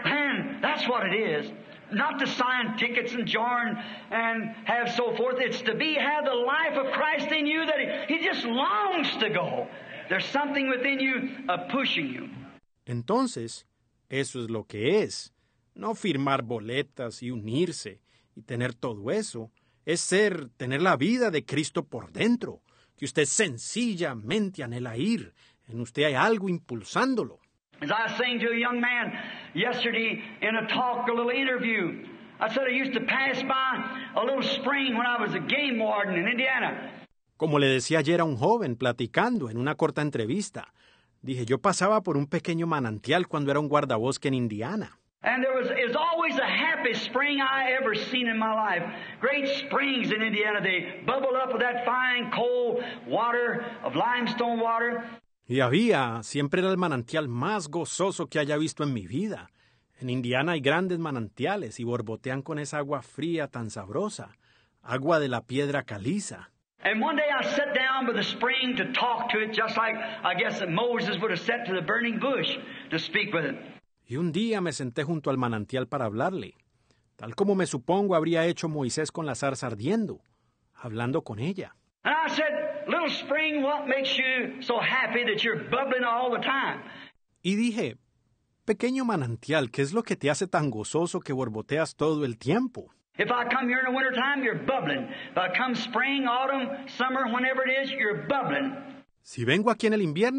And that's what it is. Not to sign tickets and join and have so forth. It's to be, have the life of Christ in you that He, he just longs to go. There's something within you uh, pushing you. Entonces, eso es lo que es. No firmar boletas y unirse y tener todo eso. Es ser, tener la vida de Cristo por dentro. Que usted sencillamente anhela ir. En usted hay algo impulsándolo. As I was saying to a young man yesterday in a talk, a little interview, I said I used to pass by a little spring when I was a game warden in Indiana. Como le decía ayer a un joven platicando en una corta entrevista, dije, yo pasaba por un pequeño manantial cuando era un guardabosque en Indiana. And there was, it was always the happiest spring I ever seen in my life. Great springs in Indiana. They bubble up with that fine, cold water of limestone water. Y había, siempre era el manantial más gozoso que haya visto en mi vida. En Indiana hay grandes manantiales y borbotean con esa agua fría tan sabrosa, agua de la piedra caliza. And one day I sat down by the spring to talk to it, just like I guess that Moses would have sat to the burning bush to speak with it. Y un día me senté junto al manantial para hablarle, tal como me supongo habría hecho Moisés con la zarza ardiendo, hablando con ella. And I said, little spring, what makes you so happy that you're bubbling all the time? Y dije, pequeño manantial, ¿qué es lo que te hace tan gozoso que borboteas todo el tiempo? If I come here in the wintertime, you're bubbling. If I come spring, autumn, summer, whenever it is, you're bubbling. Si vengo aquí en el invierno,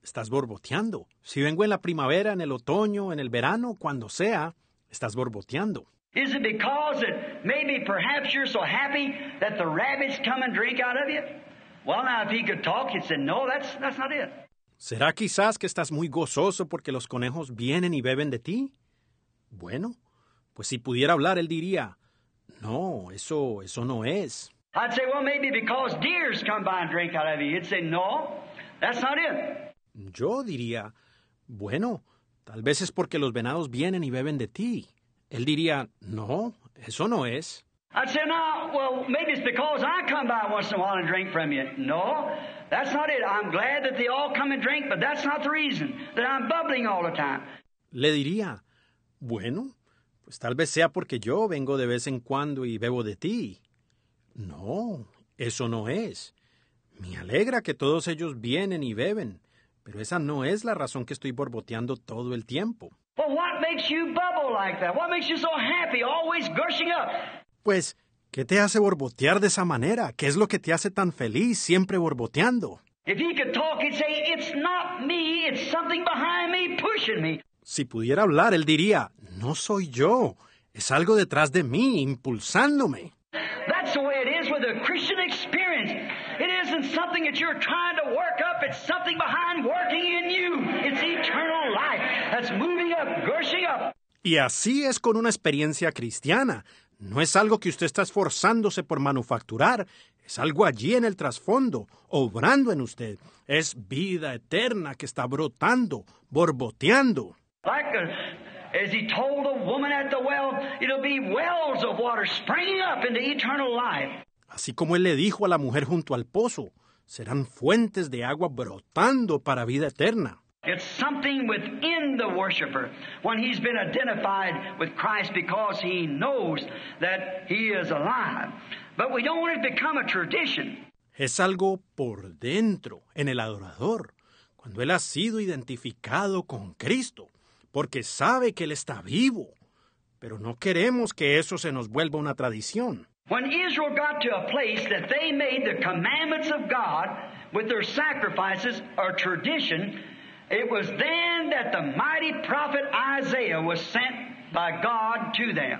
estás borboteando. Si vengo en la primavera, en el otoño, en el verano, cuando sea, estás borboteando. Is it because that maybe perhaps you're so happy that the rabbits come and drink out of you? Well, now, if he could talk, he'd say, no, that's, that's not it. ¿Será quizás que estás muy gozoso porque los conejos vienen y beben de ti? Bueno, pues si pudiera hablar, él diría, no, eso, eso no es. I'd say, well, maybe because deers come by and drink out of you. He'd say, no, that's not it. Yo diría, bueno, tal vez es porque los venados vienen y beben de ti. Él diría, no, eso no es. I'd say, no, well, maybe it's because I come by once in a while and drink from you. No, that's not it. I'm glad that they all come and drink, but that's not the reason that I'm bubbling all the time. Le diría, bueno, pues tal vez sea porque yo vengo de vez en cuando y bebo de ti. No, eso no es. Me alegra que todos ellos vienen y beben, pero esa no es la razón que estoy borboteando todo el tiempo. Well, what makes you bubble like that? What makes you so happy, always gushing up? Pues, ¿qué te hace borbotear de esa manera? ¿Qué es lo que te hace tan feliz siempre borboteando? If he could talk, he'd say, it's not me, it's something behind me pushing me. Si pudiera hablar, él diría, no soy yo, es algo detrás de mí, impulsándome. That's the way it is with a Christian experience. It isn't something that you're trying to work up. It's something behind working in you. It's eternal life that's moving up, gushing up. Y así es con una experiencia cristiana. No es algo que usted está esforzándose por manufacturar. Es algo allí en el trasfondo, obrando en usted. Es vida eterna que está brotando, borboteando. Like a, as he told the woman at the well, it'll be wells of water springing up into eternal life. Así como él le dijo a la mujer junto al pozo, serán fuentes de agua brotando para vida eterna. It's something within the worshiper when he's been identified with Christ because he knows that he is alive. But we don't want it to become a tradition. Es algo por dentro, en el adorador, cuando él ha sido identificado con Cristo, porque sabe que él está vivo. Pero no queremos que eso se nos vuelva una tradición. When Israel got to a place that they made the commandments of God with their sacrifices a tradition, it was then that the mighty prophet Isaiah was sent by God to them.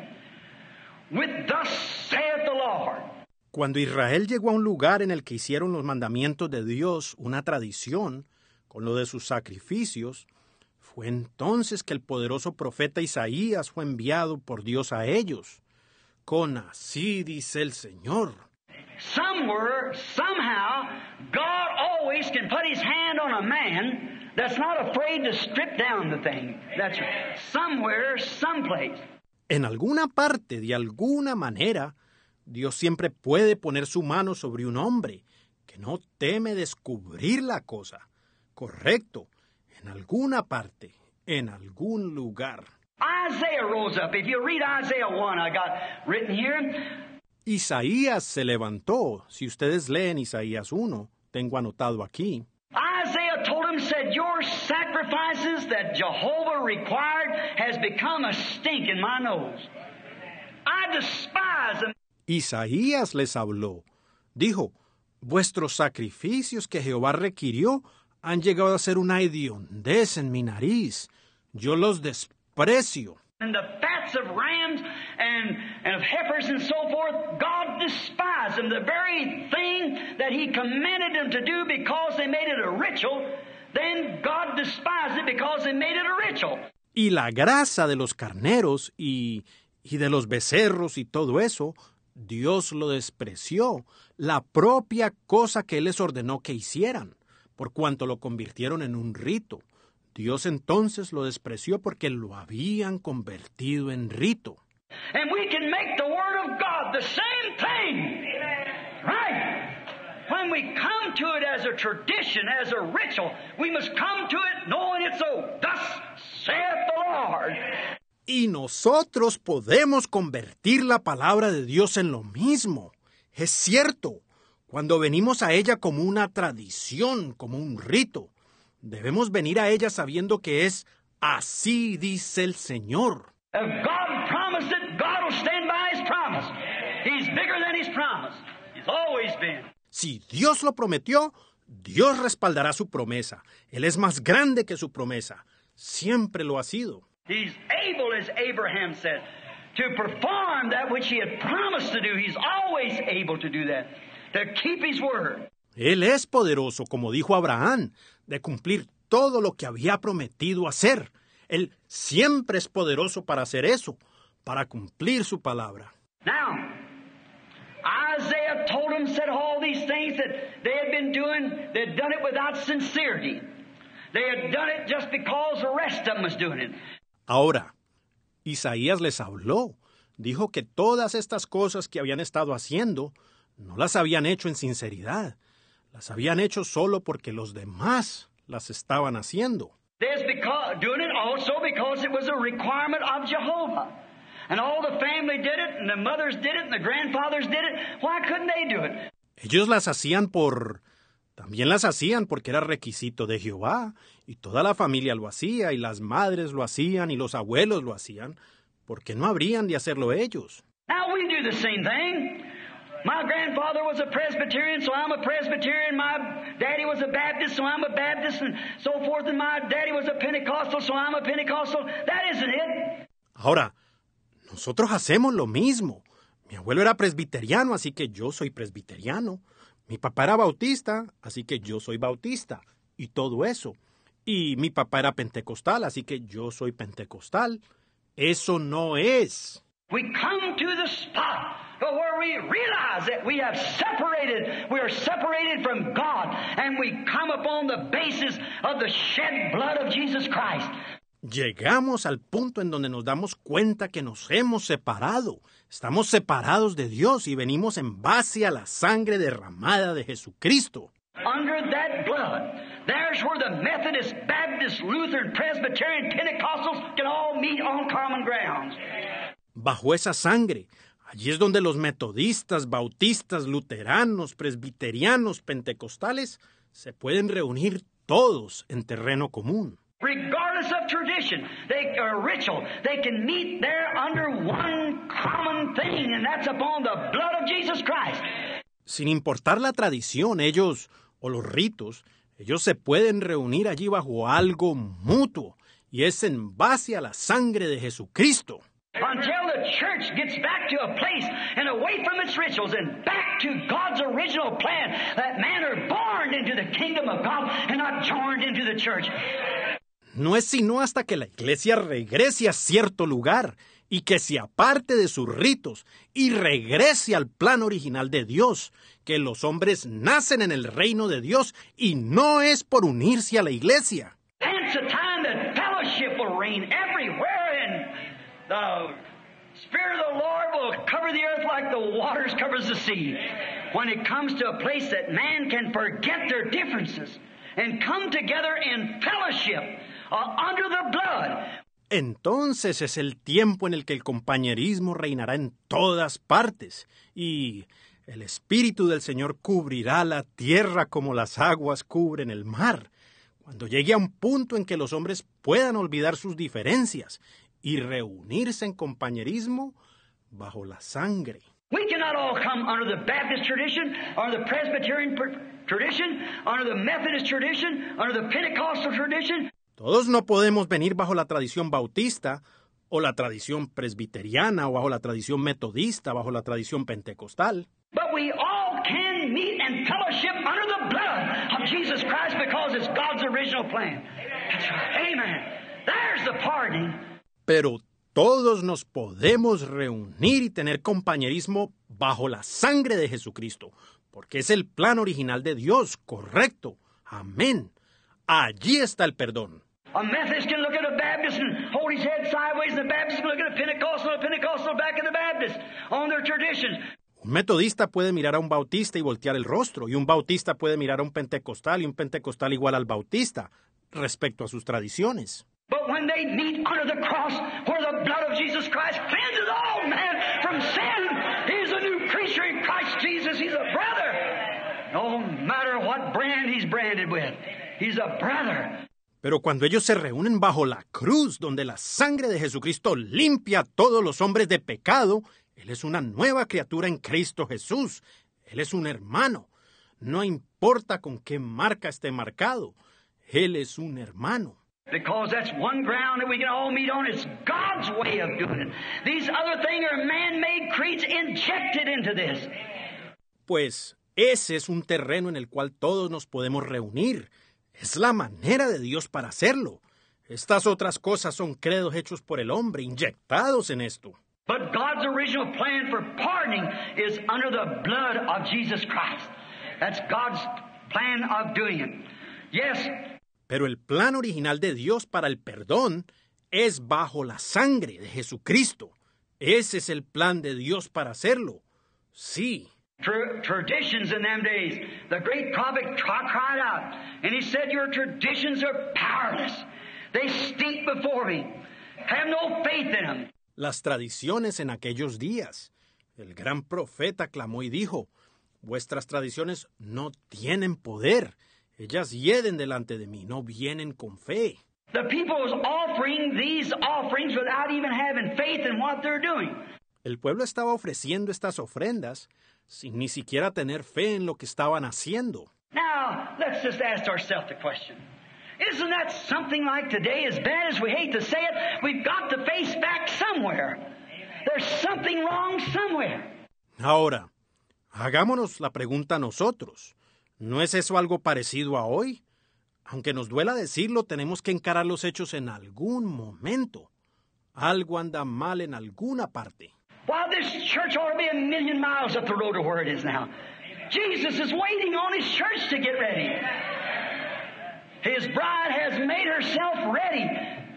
With thus saith the Lord. Cuando Israel llegó a un lugar en el que hicieron los mandamientos de Dios una tradición, con lo de sus sacrificios, fue entonces que el poderoso profeta Isaías fue enviado por Dios a ellos. Con así dice el Señor. Somewhere, somehow, God always can put his hand on a man that's not afraid to strip down the thing. That's right. Somewhere, someplace. En alguna parte, de alguna manera, Dios siempre puede poner su mano sobre un hombre que no teme descubrir la cosa. Correcto. En alguna parte, en algún lugar. Isaiah rose up. If you read Isaiah one, I got written here. Isaías se levantó. Si ustedes leen Isaías uno, tengo anotado aquí. Isaiah told him, said, your sacrifices that Jehovah required has become a stink in my nose. I despise them. Isaías les habló. Dijo, vuestros sacrificios que Jehová requirió han llegado a ser una hediondez en mi nariz. Yo los desprecio. And the fats of rams and, and of heifers and so forth, God despised them. The very thing that he commanded them to do because they made it a ritual, then God despised it because they made it a ritual. Y la grasa de los carneros y, y de los becerros y todo eso, Dios lo despreció, la propia cosa que Él les ordenó que hicieran, por cuanto lo convirtieron en un rito. Dios entonces lo despreció porque lo habían convertido en rito. And we can make the Word of God the same thing. Right? When we come to it as a tradition, as a ritual, we must come to it knowing it's so. Thus saith the Lord. Y nosotros podemos convertir la palabra de Dios en lo mismo. Es cierto, cuando venimos a ella como una tradición, como un rito, debemos venir a ella sabiendo que es así dice el Señor. If God promised it, God will stand by His promise. He's bigger than His promise. He's always been. Si Dios lo prometió, Dios respaldará su promesa. Él es más grande que su promesa. Siempre lo ha sido. He's able, as Abraham said, to perform that which he had promised to do. He's always able to do that, to keep his word. Él es poderoso, como dijo Abraham, de cumplir todo lo que había prometido hacer. Él siempre es poderoso para hacer eso, para cumplir su palabra. Now, Isaiah told him, said all these things that they had been doing, they had done it without sincerity. They had done it just because the rest of them was doing it. Ahora, Isaías les habló. Dijo que todas estas cosas que habían estado haciendo no las habían hecho en sinceridad. Las habían hecho solo porque los demás las estaban haciendo. They're because, doing it also because it was a requirement of Jehovah. And all the family did it, and the mothers did it, and the grandfathers did it. Why couldn't they do it? Ellos las hacían por... También las hacían porque era requisito de Jehová, y toda la familia lo hacía, y las madres lo hacían, y los abuelos lo hacían. ¿Por qué no habrían de hacerlo ellos? Now we do the same thing. My grandfather was a Presbyterian, so I'm a Presbyterian. My daddy was a Baptist, so I'm a Baptist, and so forth. And my daddy was a Pentecostal, so I'm a Pentecostal. That isn't it. Ahora, nosotros hacemos lo mismo. Mi abuelo era presbiteriano, así que yo soy presbiteriano. Mi papá era bautista, así que yo soy bautista. Y todo eso. Y mi papá era pentecostal, así que yo soy pentecostal. Eso no es. We come to the spot where we realize that we have separated, we are separated from God, and we come upon the basis of the shed blood of Jesus Christ. Llegamos al punto en donde nos damos cuenta que nos hemos separado. Estamos separados de Dios y venimos en base a la sangre derramada de Jesucristo. Under that blood, there's where the Methodist, Baptist, Lutheran, Presbyterian, Pentecostals can all meet on common grounds. Bajo esa sangre, allí es donde los metodistas, bautistas, luteranos, presbiterianos, pentecostales se pueden reunir todos en terreno común. Regardless of tradition, they or ritual, they can meet there under one common thing, and that's upon the blood of Jesus Christ. Sin importar la tradición, ellos, o los ritos, ellos se pueden reunir allí bajo algo mutuo, y es en base a la sangre de Jesucristo. Until the church gets back to a place and away from its rituals and back to God's original plan, that man are born into the kingdom of God and not joined into the church. No es sino hasta que la iglesia regrese a cierto lugar y que se aparte de sus ritos y regrese al plan original de Dios, que los hombres nacen en el reino de Dios y no es por unirse a la iglesia. Hence a time that fellowship will reign everywhere, and the Spirit of the Lord will cover the earth like the waters covers the sea. When it comes to a place that man can forget their differences and come together in fellowship uh, under the blood. Entonces es el tiempo en el que el compañerismo reinará en todas partes y el Espíritu del Señor cubrirá la tierra como las aguas cubren el mar, cuando llegue a un punto en que los hombres puedan olvidar sus diferencias y reunirse en compañerismo bajo la sangre. We cannot all come under the Baptist tradition, or the Presbyterian tradition, under the Methodist tradition, under the Pentecostal tradition. Todos no podemos venir bajo la tradición bautista, o la tradición presbiteriana, o bajo la tradición metodista, bajo la tradición pentecostal. But we all can meet and fellowship under the blood of Jesus Christ because it's God's original plan. That's right. Amen. There's the pardoning. Pero todos nos podemos reunir y tener compañerismo bajo la sangre de Jesucristo, porque es el plan original de Dios, correcto. Amén. Allí está el perdón. A Methodist can look at a Baptist and hold his head sideways, and the Baptist can look at a Pentecostal, and a Pentecostal back at the Baptist on their traditions. Un metodista puede mirar a un bautista y voltear el rostro, y un bautista puede mirar a un pentecostal y un pentecostal igual al bautista, respecto a sus tradiciones. But when they meet under the cross, where the blood of Jesus Christ cleanses all man from sin, he's a new creature in Christ Jesus. He's a brother. No matter what brand he's branded with, he's a brother. Pero cuando ellos se reúnen bajo la cruz, donde la sangre de Jesucristo limpia a todos los hombres de pecado, Él es una nueva criatura en Cristo Jesús. Él es un hermano. No importa con qué marca esté marcado, Él es un hermano. Because that's one ground that we can all meet on. It's God's way of doing it. These other things are man-made creeds injected into this. Pues ese es un terreno en el cual todos nos podemos reunir. Es la manera de Dios para hacerlo. Estas otras cosas son credos hechos por el hombre, inyectados en esto. But God's original plan for pardoning is under the blood of Jesus Christ. That's God's plan of doing it. Yes. Pero el plan original de Dios para el perdón es bajo la sangre de Jesucristo. Ese es el plan de Dios para hacerlo. Sí. Tra- traditions in them days. The great prophet cried out, and he said, "Your traditions are powerless. They stink before me. Have no faith in them." Las tradiciones en aquellos días. El gran profeta clamó y dijo, vuestras tradiciones no tienen poder. Ellas hieden delante de mí, no vienen con fe. The people was offering these offerings without even having faith in what they're doing. El pueblo estaba ofreciendo estas ofrendas sin ni siquiera tener fe en lo que estaban haciendo. Now, let's just ask ourselves the question. Isn't that something like today, as bad as we hate to say it, we've got to face back somewhere. There's something wrong somewhere. Ahora, hagámonos la pregunta nosotros. ¿No es eso algo parecido a hoy? Aunque nos duela decirlo, tenemos que encarar los hechos en algún momento. Algo anda mal en alguna parte. Why, this church ought to be a million miles up the road to where it is now. Jesus is waiting on his church to get ready. His bride has made herself ready.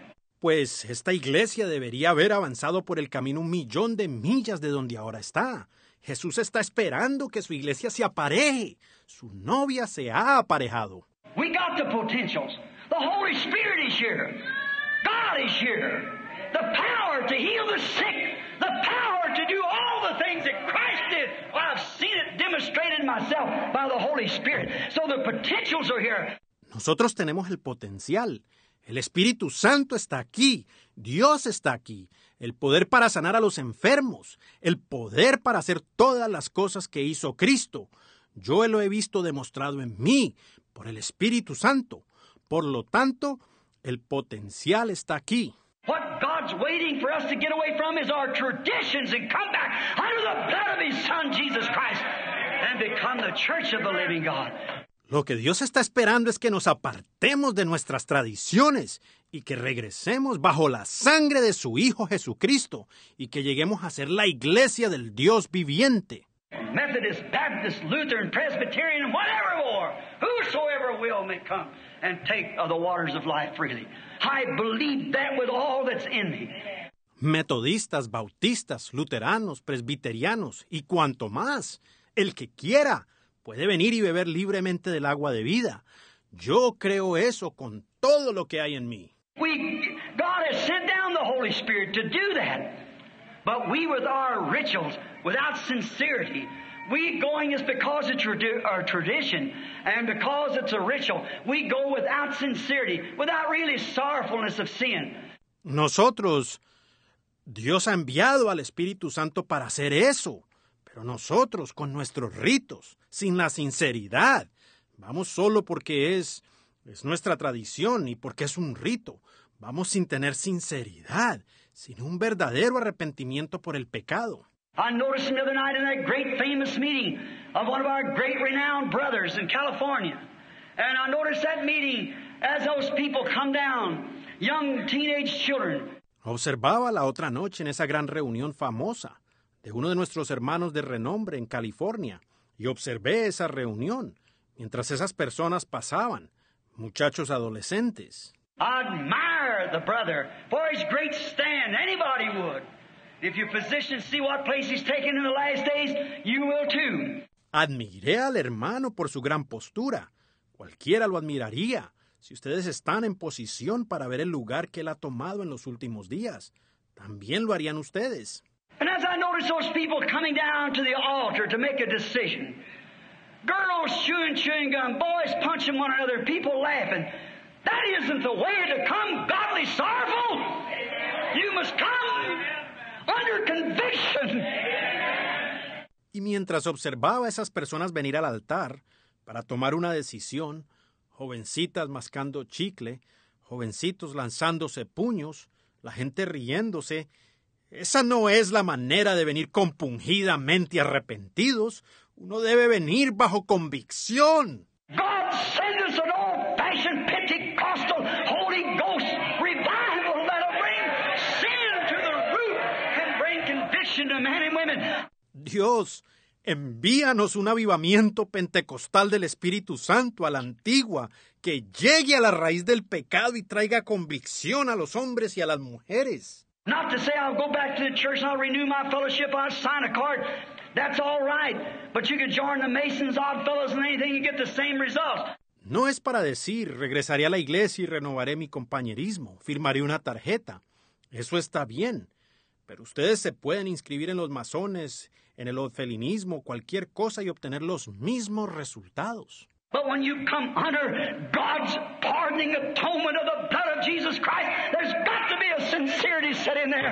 Pues esta iglesia debería haber avanzado por el camino un millón de millas de donde ahora está. Jesús está esperando que su iglesia se apareje. Su novia se ha aparejado. We got the potentials. The Holy Spirit is here. God is here. The power to heal the sick. The power to do all the things that Christ did. Well, I've seen it demonstrated myself by the Holy Spirit. So the potentials are here. Nosotros tenemos el potencial. El Espíritu Santo está aquí. Dios está aquí. El poder para sanar a los enfermos. El poder para hacer todas las cosas que hizo Cristo. Yo lo he visto demostrado en mí por el Espíritu Santo. Por lo tanto, el potencial está aquí. What God's waiting for us to get away from is our traditions and come back under the blood of His Son, Jesus Christ, and become the church of the living God. Lo que Dios está esperando es que nos apartemos de nuestras tradiciones y que regresemos bajo la sangre de su Hijo Jesucristo y que lleguemos a ser la iglesia del Dios viviente. Methodist, Baptist, Lutheran, Presbyterian, whatever more, whosoever will may come and take of the waters of life freely. I believe that with all that's in me. Metodistas, bautistas, luteranos, presbiterianos y cuanto más, el que quiera puede venir y beber libremente del agua de vida. Yo creo eso con todo lo que hay en mí. We, God has sent down the Holy Spirit to do that. But we with our rituals, without sincerity, we going is because it's our tradition and because it's a ritual. We go without sincerity, without really sorrowfulness of sin. Nosotros, Dios ha enviado al Espíritu Santo para hacer eso. Pero nosotros, con nuestros ritos, sin la sinceridad, vamos solo porque es, es nuestra tradición y porque es un rito. Vamos sin tener sinceridad, sin un verdadero arrepentimiento por el pecado. I noticed the other night in that great famous meeting of one of our great renowned brothers in California. And I noticed that meeting as those people come down, young teenage children. Observaba la otra noche en esa gran reunión famosa de uno de nuestros hermanos de renombre en California, y observé esa reunión mientras esas personas pasaban, muchachos adolescentes. I admire the brother for his great stand. Anybody would. If your physicians see what place he's taken in the last days, you will too. Admiré al hermano por su gran postura. Cualquiera lo admiraría si ustedes están en posición para ver el lugar que él ha tomado en los últimos días. También lo harían ustedes. And as I noticed those people coming down to the altar to make a decision, girls chewing chewing gum, boys punching one another, people laughing. That isn't the way to come godly sorrowful. You must come under conviction. Y mientras observaba a esas personas venir al altar, para tomar una decisión, jovencitas mascando chicle, jovencitos lanzándose puños, la gente riéndose. Esa no es la manera de venir compungidamente arrepentidos. Uno debe venir bajo convicción. God send us an old-fashioned Pentecostal Holy Ghost revival that'll bring sin to the root and bring conviction to men and women. Dios, envíanos un avivamiento pentecostal del Espíritu Santo a la antigua, que llegue a la raíz del pecado y traiga convicción a los hombres y a las mujeres. Not to say I'll go back to the church and I'll renew my fellowship, I'll sign a card. That's all right. But you can join the Masons, Odd Fellows, and anything, you get the same results. No es para decir, regresaré a la iglesia y renovaré mi compañerismo, firmaré una tarjeta. Eso está bien. Pero ustedes se pueden inscribir en los masones, en el orfelinismo, cualquier cosa y obtener los mismos resultados. But when you come under God's pardoning atonement of the blood of Jesus Christ, there's got to be a sincerity set in there.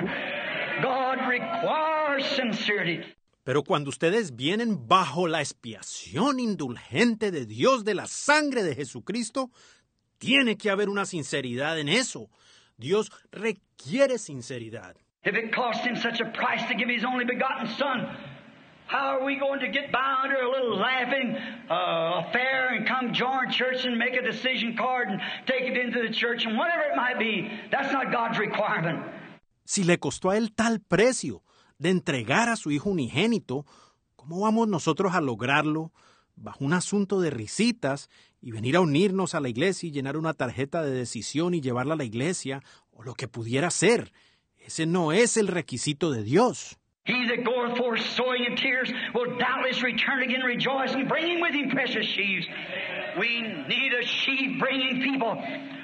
God requires sincerity. Pero cuando ustedes vienen bajo la expiación indulgente de Dios de la sangre de Jesucristo, tiene que haber una sinceridad en eso. Dios requiere sinceridad. If it cost him such a price to give his only begotten son, how are we going to get by under a little laughing uh, affair and come join church and make a decision card and take it into the church and whatever it might be? That's not God's requirement. Si le costó a él tal precio de entregar a su hijo unigénito, ¿cómo vamos nosotros a lograrlo bajo un asunto de risitas y venir a unirnos a la iglesia y llenar una tarjeta de decisión y llevarla a la iglesia o lo que pudiera ser? Ese no es el requisito de Dios. He that goeth forth sowing in tears will doubtless return again rejoicing, bringing with him precious sheaves. We need a sheaf bringing people.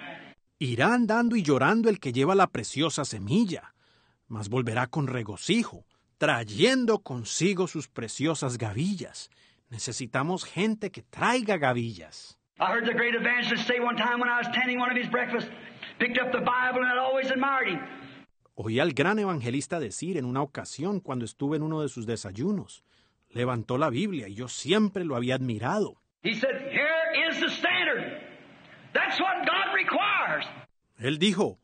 Irá andando y llorando el que lleva la preciosa semilla, mas volverá con regocijo, trayendo consigo sus preciosas gavillas. Necesitamos gente que traiga gavillas. I heard the great evangelist say one time when I was attending one of his breakfasts, picked up the Bible and I always admired him. Oí al gran evangelista decir en una ocasión cuando estuve en uno de sus desayunos, levantó la Biblia y yo siempre lo había admirado. He said, here is the standard. That's what God requires. Él dijo,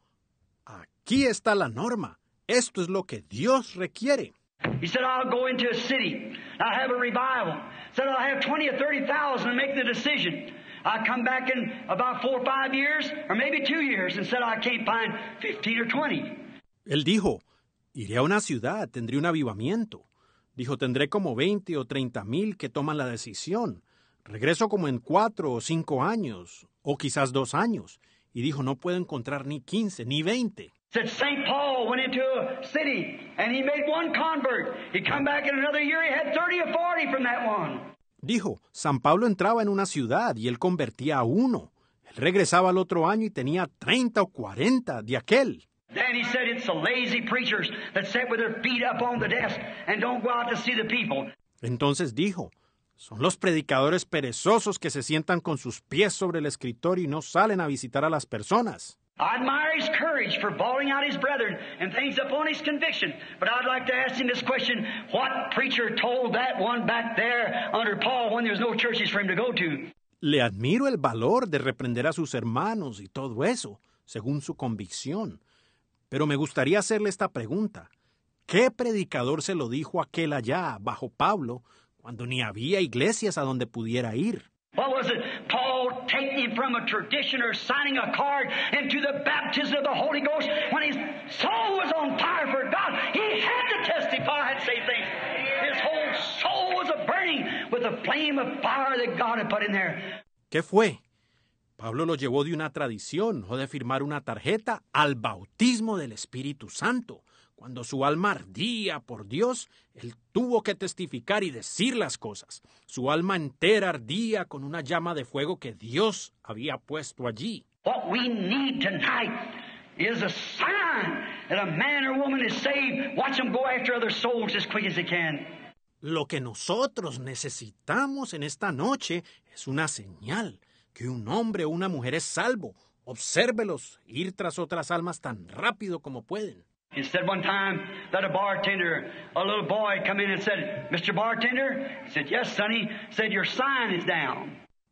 aquí está la norma. Esto es lo que Dios requiere. He said, I'll go into a city. I'll have a revival. Said, I'll have twenty or thirty thousand and make the decision. I'll come back in about four or five years, or maybe two years, and said, I can't find fifteen or twenty. Él dijo, iré a una ciudad, tendré un avivamiento. Dijo, tendré como veinte o treinta mil que toman la decisión. Regreso como en cuatro o cinco años, o quizás dos años. Y dijo, no puedo encontrar ni quince, ni veinte. Said Saint Paul went into a city and he made one convert. He come back in another year, he had thirty or forty from that one. Dijo, San Pablo entraba en una ciudad y él convertía a uno. Él regresaba al otro año y tenía treinta o cuarenta de aquel. Then he said it's the lazy preachers that sit with their feet up on the desk and don't go out to see the people. Entonces dijo, son los predicadores perezosos que se sientan con sus pies sobre el escritorio y no salen a visitar a las personas. I admire his courage for bawling out his brethren and things upon his conviction. But I'd like to ask him this question. What preacher told that one back there under Paul when there was no churches for him to go to? Le admiro el valor de reprender a sus hermanos y todo eso, según su convicción. Pero me gustaría hacerle esta pregunta. ¿Qué predicador se lo dijo aquel allá, bajo Pablo, cuando ni había iglesias a donde pudiera ir? What was it? Paul taking him from a tradition or signing a card into the baptism of the Holy Ghost when his soul was on fire for God. He had to testify and say things. His whole soul was a burning with the flame of fire that God had put in there. ¿Qué fue? Pablo lo llevó de una tradición o de firmar una tarjeta al bautismo del Espíritu Santo. Cuando su alma ardía por Dios, él tuvo que testificar y decir las cosas. Su alma entera ardía con una llama de fuego que Dios había puesto allí. What we need tonight is a sign that a man or woman is saved. Watch them go after other souls as quick as they can. Lo que nosotros necesitamos en esta noche es una señal que un hombre o una mujer es salvo. Obsérvelos ir tras otras almas tan rápido como pueden. He said one time that a bartender, a little boy come in and said, Mister Bartender? He said, yes, sonny. He said, your sign is down.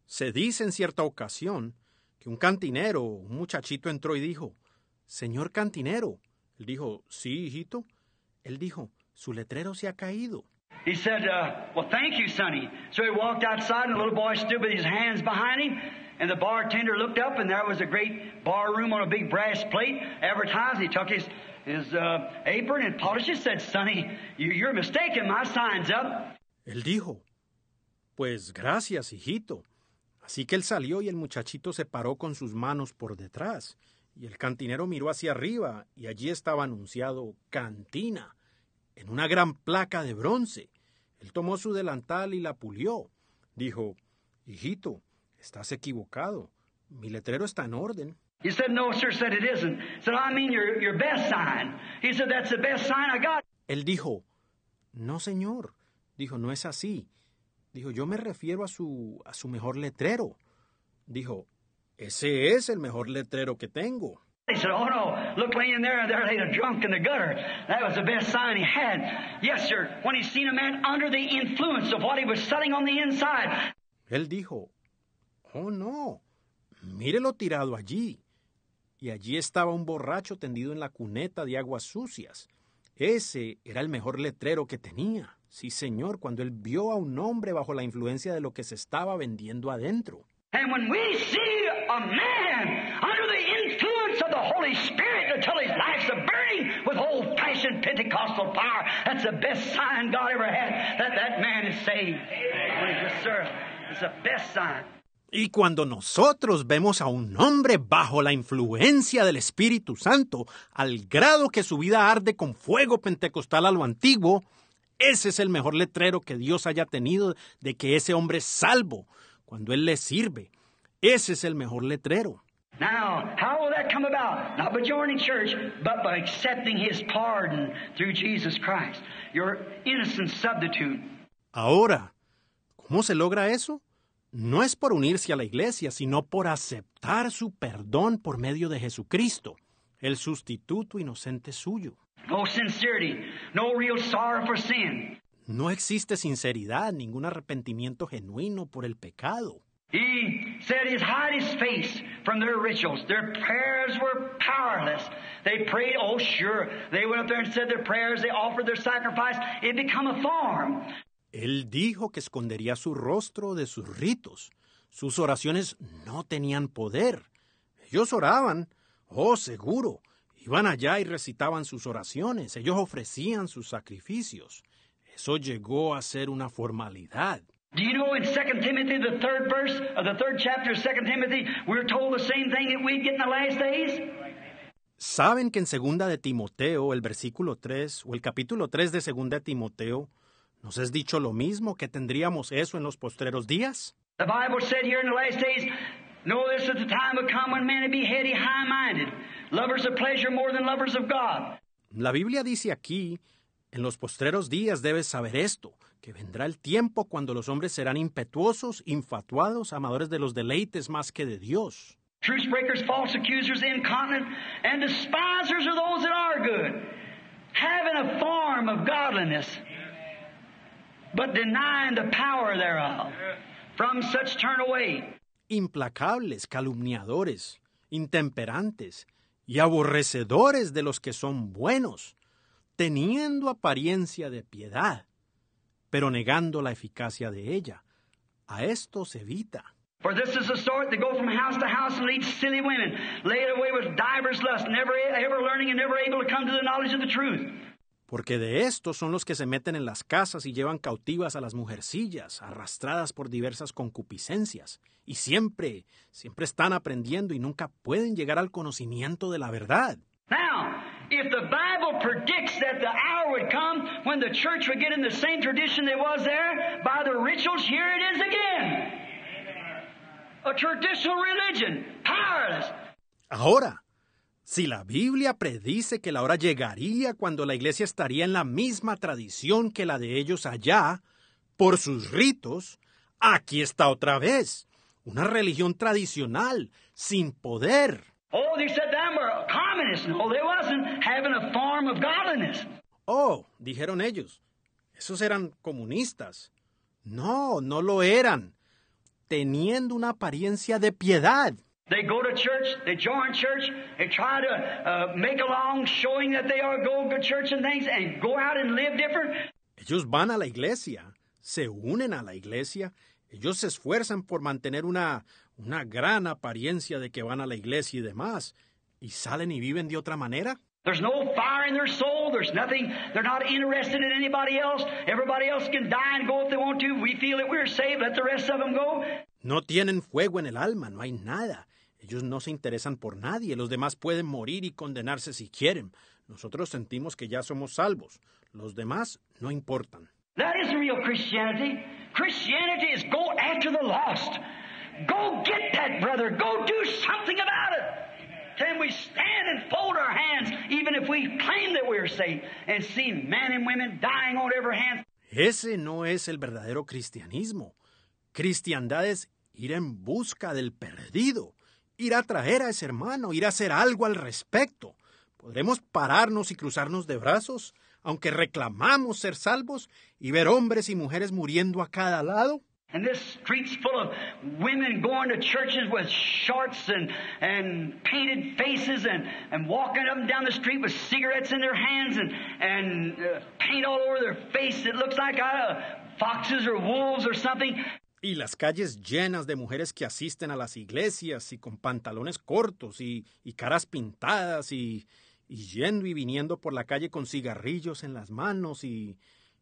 Se dice en cierta ocasión que un cantinero, un muchachito entró y dijo, «Señor cantinero». Él dijo, «Sí, hijito». Él dijo, «Su letrero se ha caído». He said, uh, well, thank you, Sonny. So he walked outside, and the little boy stood with his hands behind him, and the bartender looked up, and there was a great bar room on a big brass plate advertised. He took his, his uh, apron and polished it, said, Sonny, you, you're mistaken, my sign's up. Él dijo, «Pues gracias, hijito». Así que él salió y el muchachito se paró con sus manos por detrás, y el cantinero miró hacia arriba, y allí estaba anunciado «Cantina», en una gran placa de bronce. Él tomó su delantal y la pulió. Dijo, «Hijito, estás equivocado. Mi letrero está en orden». He said, no, sir, said it isn't. Said, I mean your, your best sign. He said, that's the best sign I got. Él dijo, «No, señor». Dijo, «No es así». Dijo, «Yo me refiero a su, a su mejor letrero». Dijo, «Ese es el mejor letrero que tengo». He said, oh, no, look laying there, and there laid a drunk in the gutter. That was the best sign he had. Yes, sir, when he seen a man under the influence of what he was selling on the inside. Él dijo, «Oh, no, mírelo tirado allí». Y allí estaba un borracho tendido en la cuneta de aguas sucias. Ese era el mejor letrero que tenía. Sí, señor, cuando él vio a un hombre bajo la influencia de lo que se estaba vendiendo adentro. And when we see a man under the influence of the Holy Spirit until his life's a burning with old-fashioned Pentecostal fire, that's the best sign God ever had, that that man is saved. Yes, sir. It's the best sign. Y cuando nosotros vemos a un hombre bajo la influencia del Espíritu Santo, al grado que su vida arde con fuego pentecostal a lo antiguo, ese es el mejor letrero que Dios haya tenido de que ese hombre es salvo cuando Él le sirve. Ese es el mejor letrero. Now, how will that come about? Not by joining church, but by accepting His pardon through Jesus Christ, your innocent substitute. Ahora, ¿cómo se logra eso? No es por unirse a la iglesia, sino por aceptar su perdón por medio de Jesucristo, el sustituto inocente suyo. No sincerity, no real sorrow for sin. No existe sinceridad, ningún arrepentimiento genuino por el pecado. He said he'd hide his face from their rituals. Their prayers were powerless. They prayed, oh sure, they went up there and said their prayers, they offered their sacrifice. It become a form. Él dijo que escondería su rostro de sus ritos. Sus oraciones no tenían poder. Ellos oraban, oh seguro. Iban allá y recitaban sus oraciones. Ellos ofrecían sus sacrificios. Eso llegó a ser una formalidad. Do you know in Second Timothy, the third verse of the third chapter of Second Timothy, we're told the same thing that we'd get in the last days? ¿Saben que en Segunda de Timoteo, el versículo tres, o el capítulo tres de Segunda de Timoteo, nos es dicho lo mismo, que tendríamos eso en los postreros días? The Bible said here in the last days, know this at the time will come when men will be heady, high-minded, lovers of pleasure more than lovers of God. La Biblia dice aquí, en los postreros días debes saber esto, que vendrá el tiempo cuando los hombres serán impetuosos, infatuados, amadores de los deleites más que de Dios. Truce breakers, false accusers, incontinent, and despisers are those that are good, having a form of godliness, but denying the power thereof. From such turn away. Implacables, calumniadores, intemperantes y aborrecedores de los que son buenos, teniendo apariencia de piedad, pero negando la eficacia de ella. A esto se evita. For this is the sort that go from house to house and lead silly women, laid away with divers lusts, never ever learning and never able to come to the knowledge of the truth. Porque de estos son los que se meten en las casas y llevan cautivas a las mujercillas, arrastradas por diversas concupiscencias, y siempre, siempre están aprendiendo y nunca pueden llegar al conocimiento de la verdad. Now, if the Bible predicts that the hour would come when the church would get in the same tradition that was there by the rituals, here it is again. A traditional religion, powerless. Ahora, si la Biblia predice que la hora llegaría cuando la iglesia estaría en la misma tradición que la de ellos allá, por sus ritos, aquí está otra vez, una religión tradicional, sin poder. Oh, they said them were communists. No, they wasn't having a form of godliness. Oh, dijeron ellos, esos eran comunistas. No, no lo eran. teniendo una apariencia de piedad. They go to church, they join church, they try to uh, make along showing that they are going to church and things, and go out and live different. Ellos van a la iglesia, se unen a la iglesia, ellos se esfuerzan por mantener una, una gran apariencia de que van a la iglesia y demás, y salen y viven de otra manera. There's no fire in their soul. There's nothing. They're not interested in anybody else. Everybody else can die and go if they want to. We feel that we're saved. Let the rest of them go. No tienen fuego en el alma, no hay nada. Ellos no se interesan por nadie. Los demás pueden morir y condenarse si quieren. Nosotros sentimos que ya somos salvos. Los demás no importan. That isn't real Christianity. Christianity is go after the lost. Go get that brother. Go do something about it. Can we stand and fold our hands, even if we claim that we're saved, and see men and women dying on every hand? Ese no es el verdadero cristianismo. Cristiandad es ir en busca del perdido, ir a traer a ese hermano, ir a hacer algo al respecto. Podremos pararnos y cruzarnos de brazos, aunque reclamamos ser salvos, y ver hombres y mujeres muriendo a cada lado. And this street's full of women going to churches with shorts and, and painted faces and, and walking up and down the street with cigarettes in their hands and, and uh, paint all over their face. It looks like uh, foxes or wolves or something. Y las calles llenas de mujeres que asisten a las iglesias y con pantalones cortos y, y caras pintadas y, y yendo y viniendo por la calle con cigarrillos en las manos y,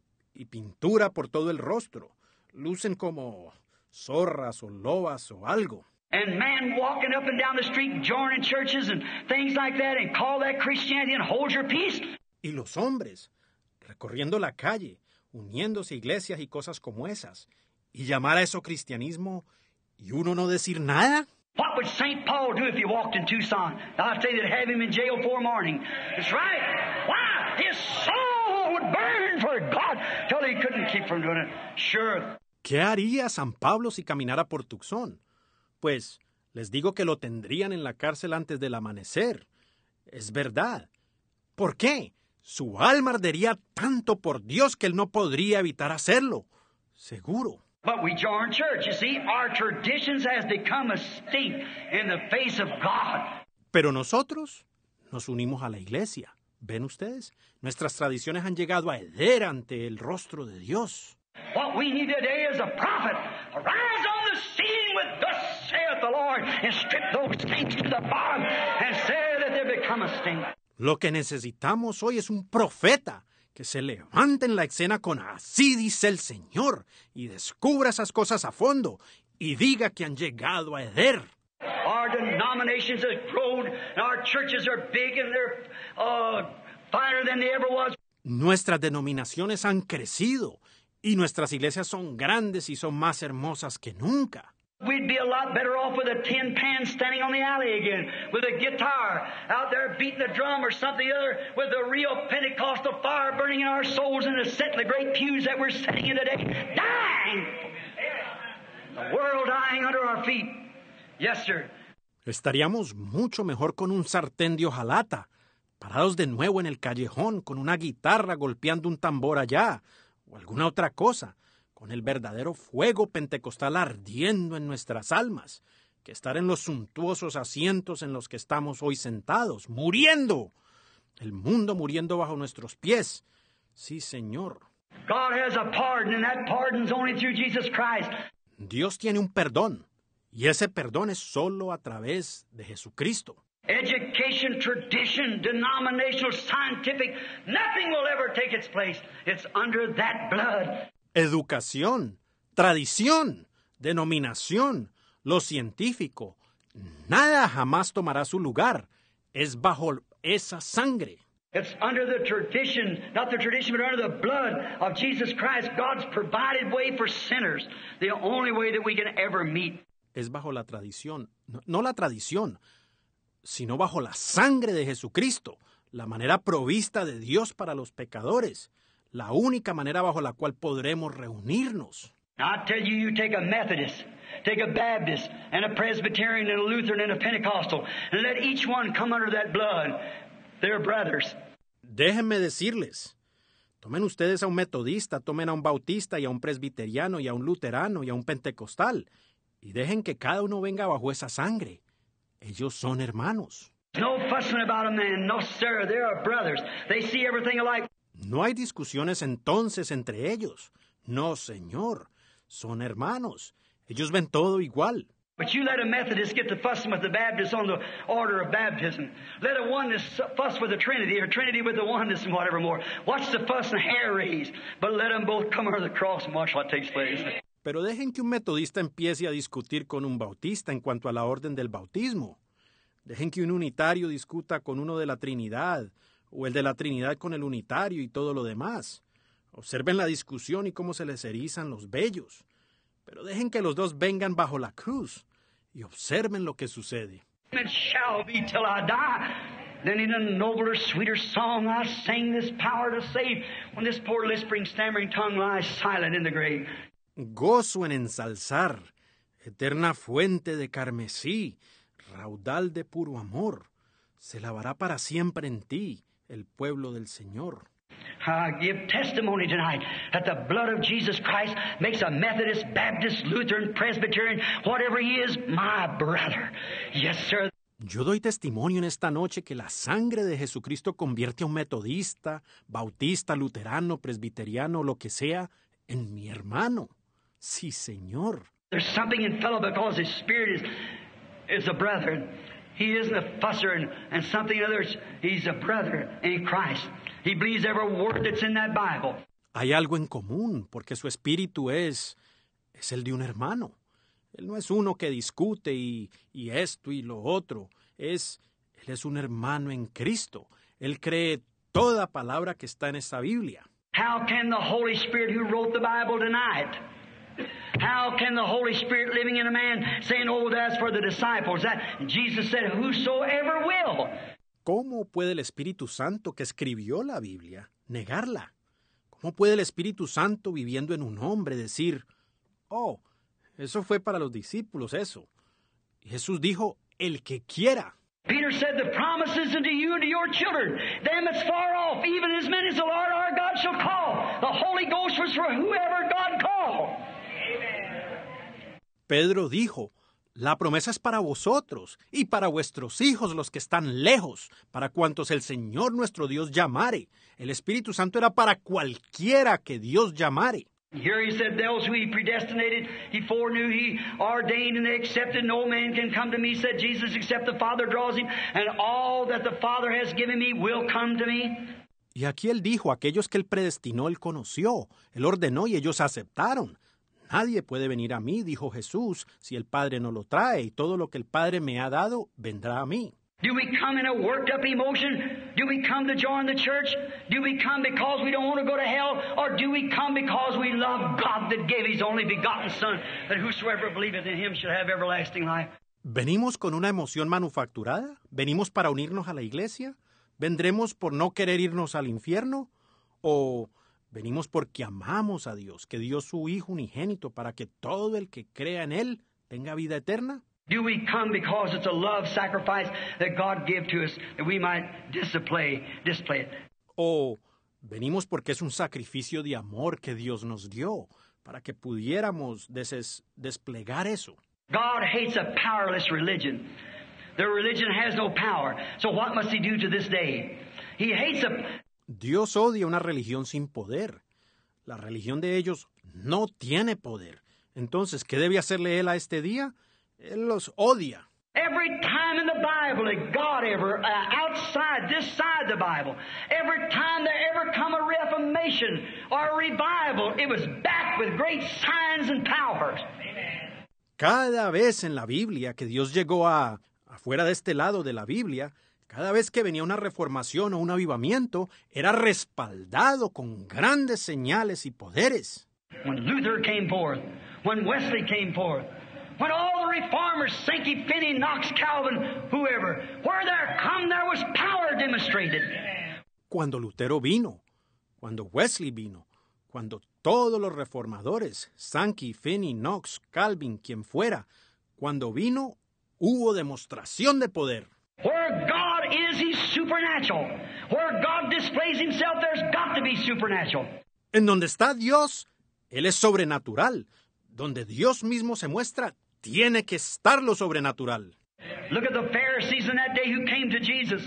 y pintura por todo el rostro. Lucen como zorras o lobas o algo. And men walking up and down the street, joining churches and things like that, and call that Christianity and hold your peace. Y los hombres, recorriendo la calle, uniéndose a iglesias y cosas como esas, y llamar a eso cristianismo, y uno no decir nada. What would Saint Paul do if he walked in Tucson? I'd say they'd have him in jail for morning. That's right. Why? His soul would burn for God till he couldn't keep from doing it. Sure. ¿Qué haría San Pablo si caminara por Tucson? Pues, les digo que lo tendrían en la cárcel antes del amanecer. Es verdad. ¿Por qué? Su alma ardería tanto por Dios que él no podría evitar hacerlo. Seguro. But we join church. You see, our traditions has become a stink in the face of God. Pero nosotros nos unimos a la iglesia. ¿Ven ustedes? Nuestras tradiciones han llegado a heder ante el rostro de Dios. What we need today is a prophet. Arise on the scene with thus saith the Lord and strip those things to the bottom and say that they become a stink. Lo que necesitamos hoy es un profeta que se levante en la escena con así dice el Señor y descubra esas cosas a fondo y diga que han llegado a heder. Our denominations have grown and our churches are big and they're uh, finer than they ever was. Nuestras denominaciones han crecido y nuestras iglesias son grandes y son más hermosas que nunca. We'd be a lot better off with a tin pan standing on the alley again, with a guitar out there beating the drum or something other, with a real Pentecostal fire burning in our souls and a set in the great pews that we're sitting in today, dying. The world dying under our feet. Yes, sir. Estaríamos mucho mejor con un sartén de hojalata, parados de nuevo en el callejón con una guitarra golpeando un tambor allá, o alguna otra cosa, con el verdadero fuego pentecostal ardiendo en nuestras almas, que estar en los suntuosos asientos en los que estamos hoy sentados, muriendo, el mundo muriendo bajo nuestros pies. Sí, Señor. God has a pardon, and that pardon's only through Jesus Christ. Dios tiene un perdón, y ese perdón es solo a través de Jesucristo. Education, tradition, denominational, scientific, nothing will ever take its place. It's under that blood. Educación, tradición, denominación, lo científico, nada jamás tomará su lugar. Es bajo esa sangre. It's under the tradition, not the tradition, but under the blood of Jesus Christ, God's provided way for sinners, the only way that we can ever meet. Es bajo la tradición, no, no la tradición, sino bajo la sangre de Jesucristo, la manera provista de Dios para los pecadores, la única manera bajo la cual podremos reunirnos. I tell you, you take a Methodist, take a Baptist, and a Presbyterian, and a Lutheran, and a Pentecostal, and let each one come under that blood. They're brothers. Déjenme decirles, tomen ustedes a un metodista, tomen a un bautista y a un presbiteriano y a un luterano y a un pentecostal, y dejen que cada uno venga bajo esa sangre. Ellos son hermanos. No fussing about a man. No, sir. They are brothers. They see everything alike. No hay discusiones entonces entre ellos. No, señor. Son hermanos. Ellos ven todo igual. But you let a Methodist get to fussing with the Baptist on the order of baptism. Let a oneness fuss with the Trinity, or Trinity with the oneness and whatever more. Watch the fuss and hair raise. But let them both come under the cross and watch what takes place. Pero dejen que un metodista empiece a discutir con un bautista en cuanto a la orden del bautismo. Dejen que un unitario discuta con uno de la Trinidad, o el de la Trinidad con el unitario y todo lo demás. Observen la discusión y cómo se les erizan los vellos. Pero dejen que los dos vengan bajo la cruz y observen lo que sucede. It shall be till I die. Then in a nobler, sweeter song I sing this power to save when this poor lisping, stammering tongue lies silent in the grave. Gozo en ensalzar, eterna fuente de carmesí, raudal de puro amor, se lavará para siempre en ti el pueblo del Señor. I give testimony tonight that the blood of Jesus Christ makes a Methodist, Baptist, Lutheran, Presbyterian, whatever he is, my brother. Yes, sir. Yo doy testimonio en esta noche que la sangre de Jesucristo convierte a un metodista, bautista, luterano, presbiteriano, lo que sea, en mi hermano. Sí, Señor. There's something in fellow because his spirit is, is a brother. He isn't a fusser and, and something others. He's a brother in Christ. He believes every word that's in that Bible. Hay algo en común, porque su espíritu es, es el de un hermano. Él no es uno que discute y, y esto y lo otro. Es, él es un hermano en Cristo. Él cree toda palabra que está en esa Biblia. How can the Holy Spirit who wrote the Bible deny it? How can the Holy Spirit living in a man saying, oh, that's for the disciples? That Jesus said, whosoever will. ¿Cómo puede el Espíritu Santo que escribió la Biblia negarla? ¿Cómo puede el Espíritu Santo viviendo en un hombre decir, oh, eso fue para los discípulos, eso? Y Jesús dijo, el que quiera. Peter said, the promises unto you and to your children, them that's far off, even as many as the Lord our God shall call. The Holy Ghost was for whoever God called. Pedro dijo, la promesa es para vosotros y para vuestros hijos los que están lejos, para cuantos el Señor nuestro Dios llamare. El Espíritu Santo era para cualquiera que Dios llamare. Here he said, those who he predestinated, he foreknew, he ordained, and they accepted. No man can come to me, said Jesus, except the Father draws him, and all that the Father has given me will come to me. Y aquí él dijo, aquellos que él predestinó, él conoció, él ordenó y ellos aceptaron. Nadie puede venir a mí, dijo Jesús, si el Padre no lo trae, y todo lo que el Padre me ha dado vendrá a mí. Do we come in a worked up emotion? Do we come to join the church? Do we come because we don't want to go to hell? Or do we come because we love God that gave His only begotten Son, that whosoever believeth in Him should have everlasting life? ¿Venimos con una emoción manufacturada? ¿Venimos para unirnos a la iglesia? ¿Vendremos por no querer irnos al infierno? ¿O venimos porque amamos a Dios, que dio su Hijo unigénito para que todo el que crea en Él tenga vida eterna? Do we come because it's a love sacrifice that God gave to us that we might display, display it? ¿O venimos porque es un sacrificio de amor que Dios nos dio para que pudiéramos des- desplegar eso? God hates a powerless religion. Their religion has no power. So what must He do to this day? He hates a... Dios odia una religión sin poder. La religión de ellos no tiene poder. Entonces, ¿qué debe hacerle Él a este día? Él los odia. Every time in the Bible that God ever, uh, outside, this side the Bible, every time there ever come a reformation or a revival, it was backed with great signs and powers. Cada vez en la Biblia que Dios llegó a, afuera de este lado de la Biblia, cada vez que venía una reformación o un avivamiento, era respaldado con grandes señales y poderes. When Luther came forth, when Wesley came forth, when all the reformers, Sankey, Finney, Knox, Calvin, whoever, where there come, there was power demonstrated. Cuando Lutero vino, cuando Wesley vino, cuando todos los reformadores, Sankey, Finney, Knox, Calvin, quien fuera, cuando vino, hubo demostración de poder. Where God is, He's supernatural. Where God displays Himself, there's got to be supernatural. En donde está Dios, Él es sobrenatural. Donde Dios mismo se muestra, tiene que estar lo sobrenatural. Look at the Pharisees in that day who came to Jesus.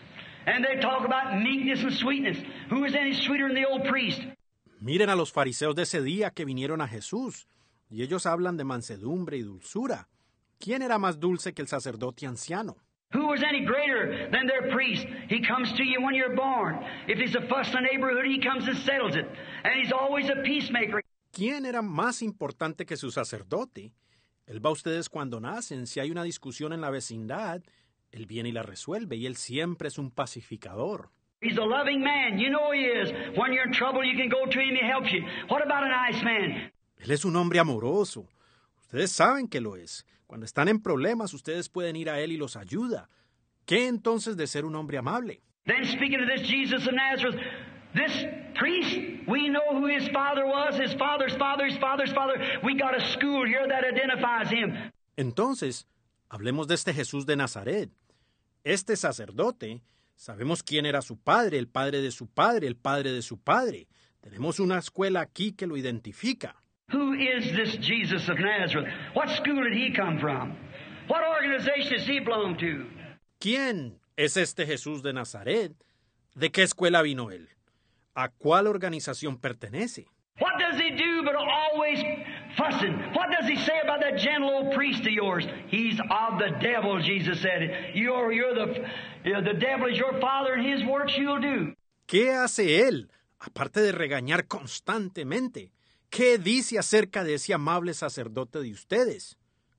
And they talk about meekness and sweetness. Who is any sweeter than the old priest? Miren a los fariseos de ese día que vinieron a Jesús, y ellos hablan de mansedumbre y dulzura. ¿Quién era más dulce que el sacerdote anciano? Who was any greater than their priest? He comes to you when you're born. If he's a fuss in the neighborhood, he comes and settles it. And he's always a peacemaker. ¿Quién era más importante que su sacerdote? Él va a ustedes cuando nacen. Si hay una discusión en la vecindad, él viene y la resuelve, y él siempre es un pacificador. He's a loving man. You know he is. When you're in trouble, you can go to him, he helps you. What about a nice man? Él es un hombre amoroso. Ustedes saben que lo es. Cuando están en problemas, ustedes pueden ir a él y los ayuda. ¿Qué entonces de ser un hombre amable? Then speaking of this Jesus of Nazareth, this priest, we know who his father was, his father's father, his father's father. We got a school here that identifies him. Entonces, hablemos de este Jesús de Nazaret. Este sacerdote, sabemos quién era su padre, el padre de su padre, el padre de su padre. Tenemos una escuela aquí que lo identifica. Who is this Jesus of Nazareth? What school did he come from? What organization does he belong to? ¿Quién es este Jesús de Nazaret? ¿De qué escuela vino él? ¿A cuál organización pertenece? What does he do but always fussing? What does he say about that gentle old priest of yours? He's of the devil, Jesus said. You're, you're the, you're the devil is your father, and his works you'll do. ¿Qué hace él, aparte de regañar constantemente? ¿Qué dice acerca de ese amable sacerdote de ustedes?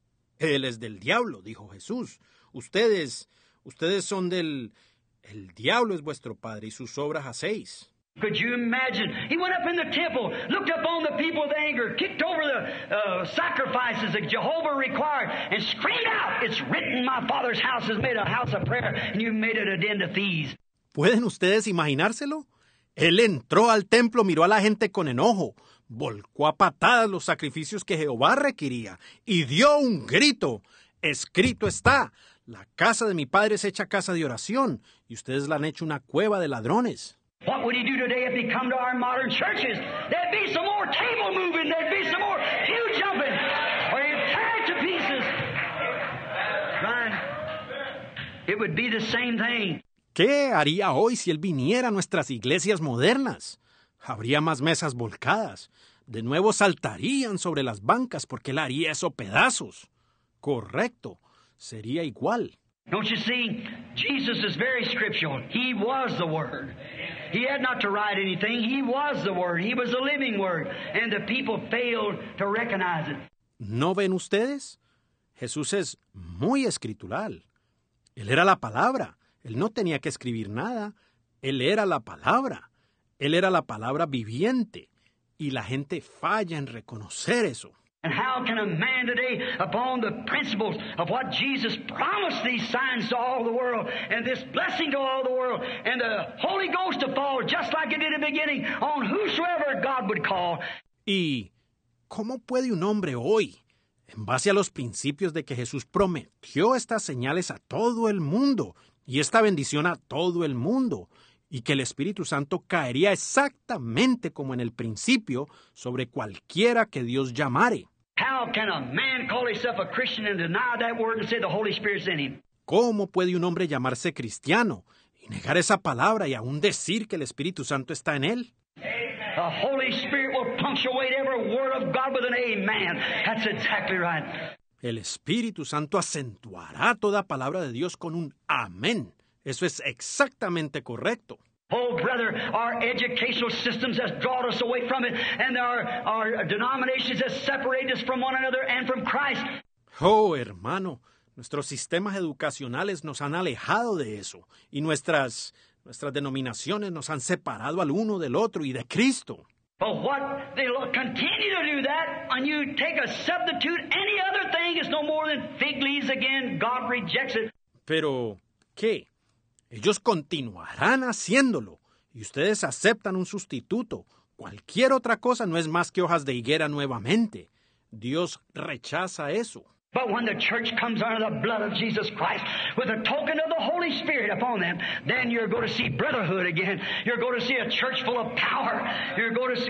Él es del diablo, dijo Jesús. Ustedes, ustedes son del... El diablo es vuestro padre y sus obras hacéis. Could you imagine? He went up in the temple, looked up on the people with anger, kicked over the uh, sacrifices that Jehovah required, and screamed out, "It's written, my Father's house is made a house of prayer, and you made it a den of thieves." ¿Pueden ustedes imaginárselo? Él entró al templo, miró a la gente con enojo, volcó a patadas los sacrificios que Jehová requería y dio un grito. Escrito está, la casa de mi padre es hecha casa de oración y ustedes la han hecho una cueva de ladrones. What would he do today if he come to our modern churches? There'd be some more table moving, there'd be some more pew jumping, or he'd tear it to pieces. Right? It would be the same thing. ¿Qué haría hoy si él viniera a nuestras iglesias modernas? Habría más mesas volcadas. De nuevo saltarían sobre las bancas porque él haría eso pedazos. Correcto. Sería igual. Don't you see? Jesus is very scriptural. He was the Word. He had not to write anything. He was the Word. He was the living Word. And the people failed to recognize it. ¿No ven ustedes? Jesús es muy escritural. Él era la palabra. Él no tenía que escribir nada. Él era la palabra. Él era la palabra viviente. Y la gente falla en reconocer eso. And how can a man today, upon the principles of what Jesus promised, these signs to all the world, and this blessing to all the world, and the Holy Ghost to fall, just like it did in the beginning, on whosoever God would call. ¿Y cómo puede un hombre hoy, en base a los principios de que Jesús prometió estas señales a todo el mundo, y esta bendición a todo el mundo, y que el Espíritu Santo caería exactamente como en el principio sobre cualquiera que Dios llamare? How can a man call himself a Christian and deny that word and say the Holy Spirit's in him? ¿Cómo puede un hombre llamarse cristiano y negar esa palabra y aún decir que el Espíritu Santo está en él? The Holy Spirit will punctuate every word of God with an amen. That's exactly right. El Espíritu Santo acentuará toda palabra de Dios con un amén. Eso es exactamente correcto. Oh, brother, our educational systems has brought us away from it, and our, our denominations has separated us from one another and from Christ. Oh, hermano, nuestros sistemas educacionales nos han alejado de eso, y nuestras, nuestras denominaciones nos han separado al uno del otro y de Cristo. But what they'll continue to do that, and you take a substitute, any other thing is no more than fig leaves again. God rejects it. Pero, ¿qué? Ellos continuarán haciéndolo, y ustedes aceptan un sustituto. Cualquier otra cosa no es más que hojas de higuera nuevamente. Dios rechaza eso. But when the church comes under the blood of Jesus Christ with a token of the Holy Spirit upon them, then you're going to see brotherhood again. You're going to see a church full of power. You're going to see... Pero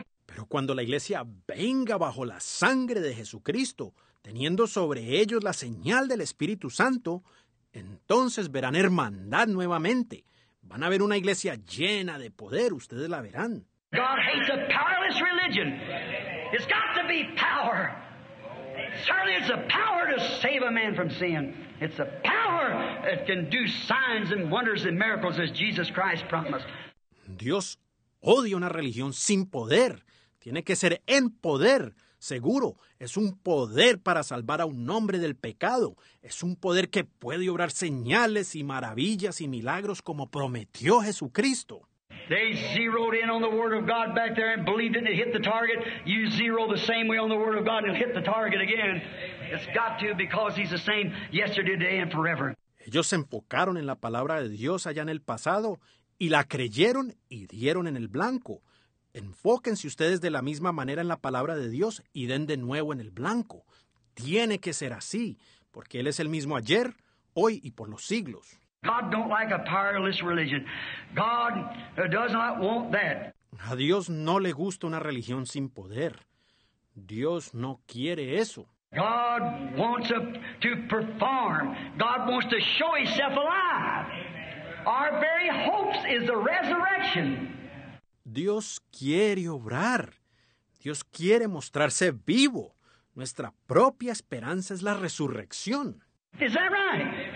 Pero cuando la iglesia venga bajo la sangre de Jesucristo, teniendo sobre ellos la señal del Espíritu Santo, entonces verán hermandad nuevamente. Van a ver una iglesia llena de poder, ustedes la verán. God hates a powerless religion. It's got to be power. Certainly it's a power to save a man from sin. It's a power that can do signs and wonders and miracles as Jesus Christ promised. Dios odia una religión sin poder. Tiene que ser en poder, seguro. Es un poder para salvar a un hombre del pecado. Es un poder que puede obrar señales y maravillas y milagros como prometió Jesucristo. They zeroed in on the Word of God back there and believed it and it hit the target. You zero the same way on the Word of God and it'll hit the target again. It's got to, because He's the same yesterday, today, and forever. Ellos se enfocaron en la palabra de Dios allá en el pasado y la creyeron y dieron en el blanco. Enfóquense ustedes de la misma manera en la palabra de Dios y den de nuevo en el blanco. Tiene que ser así, porque Él es el mismo ayer, hoy y por los siglos. God don't like a powerless religion. God does not want that. A Dios no le gusta una religión sin poder. Dios no quiere eso. God wants a, to perform. God wants to show Himself alive. Our very hopes is the resurrection. Dios quiere obrar. Dios quiere mostrarse vivo. Nuestra propia esperanza es la resurrección. Is that right?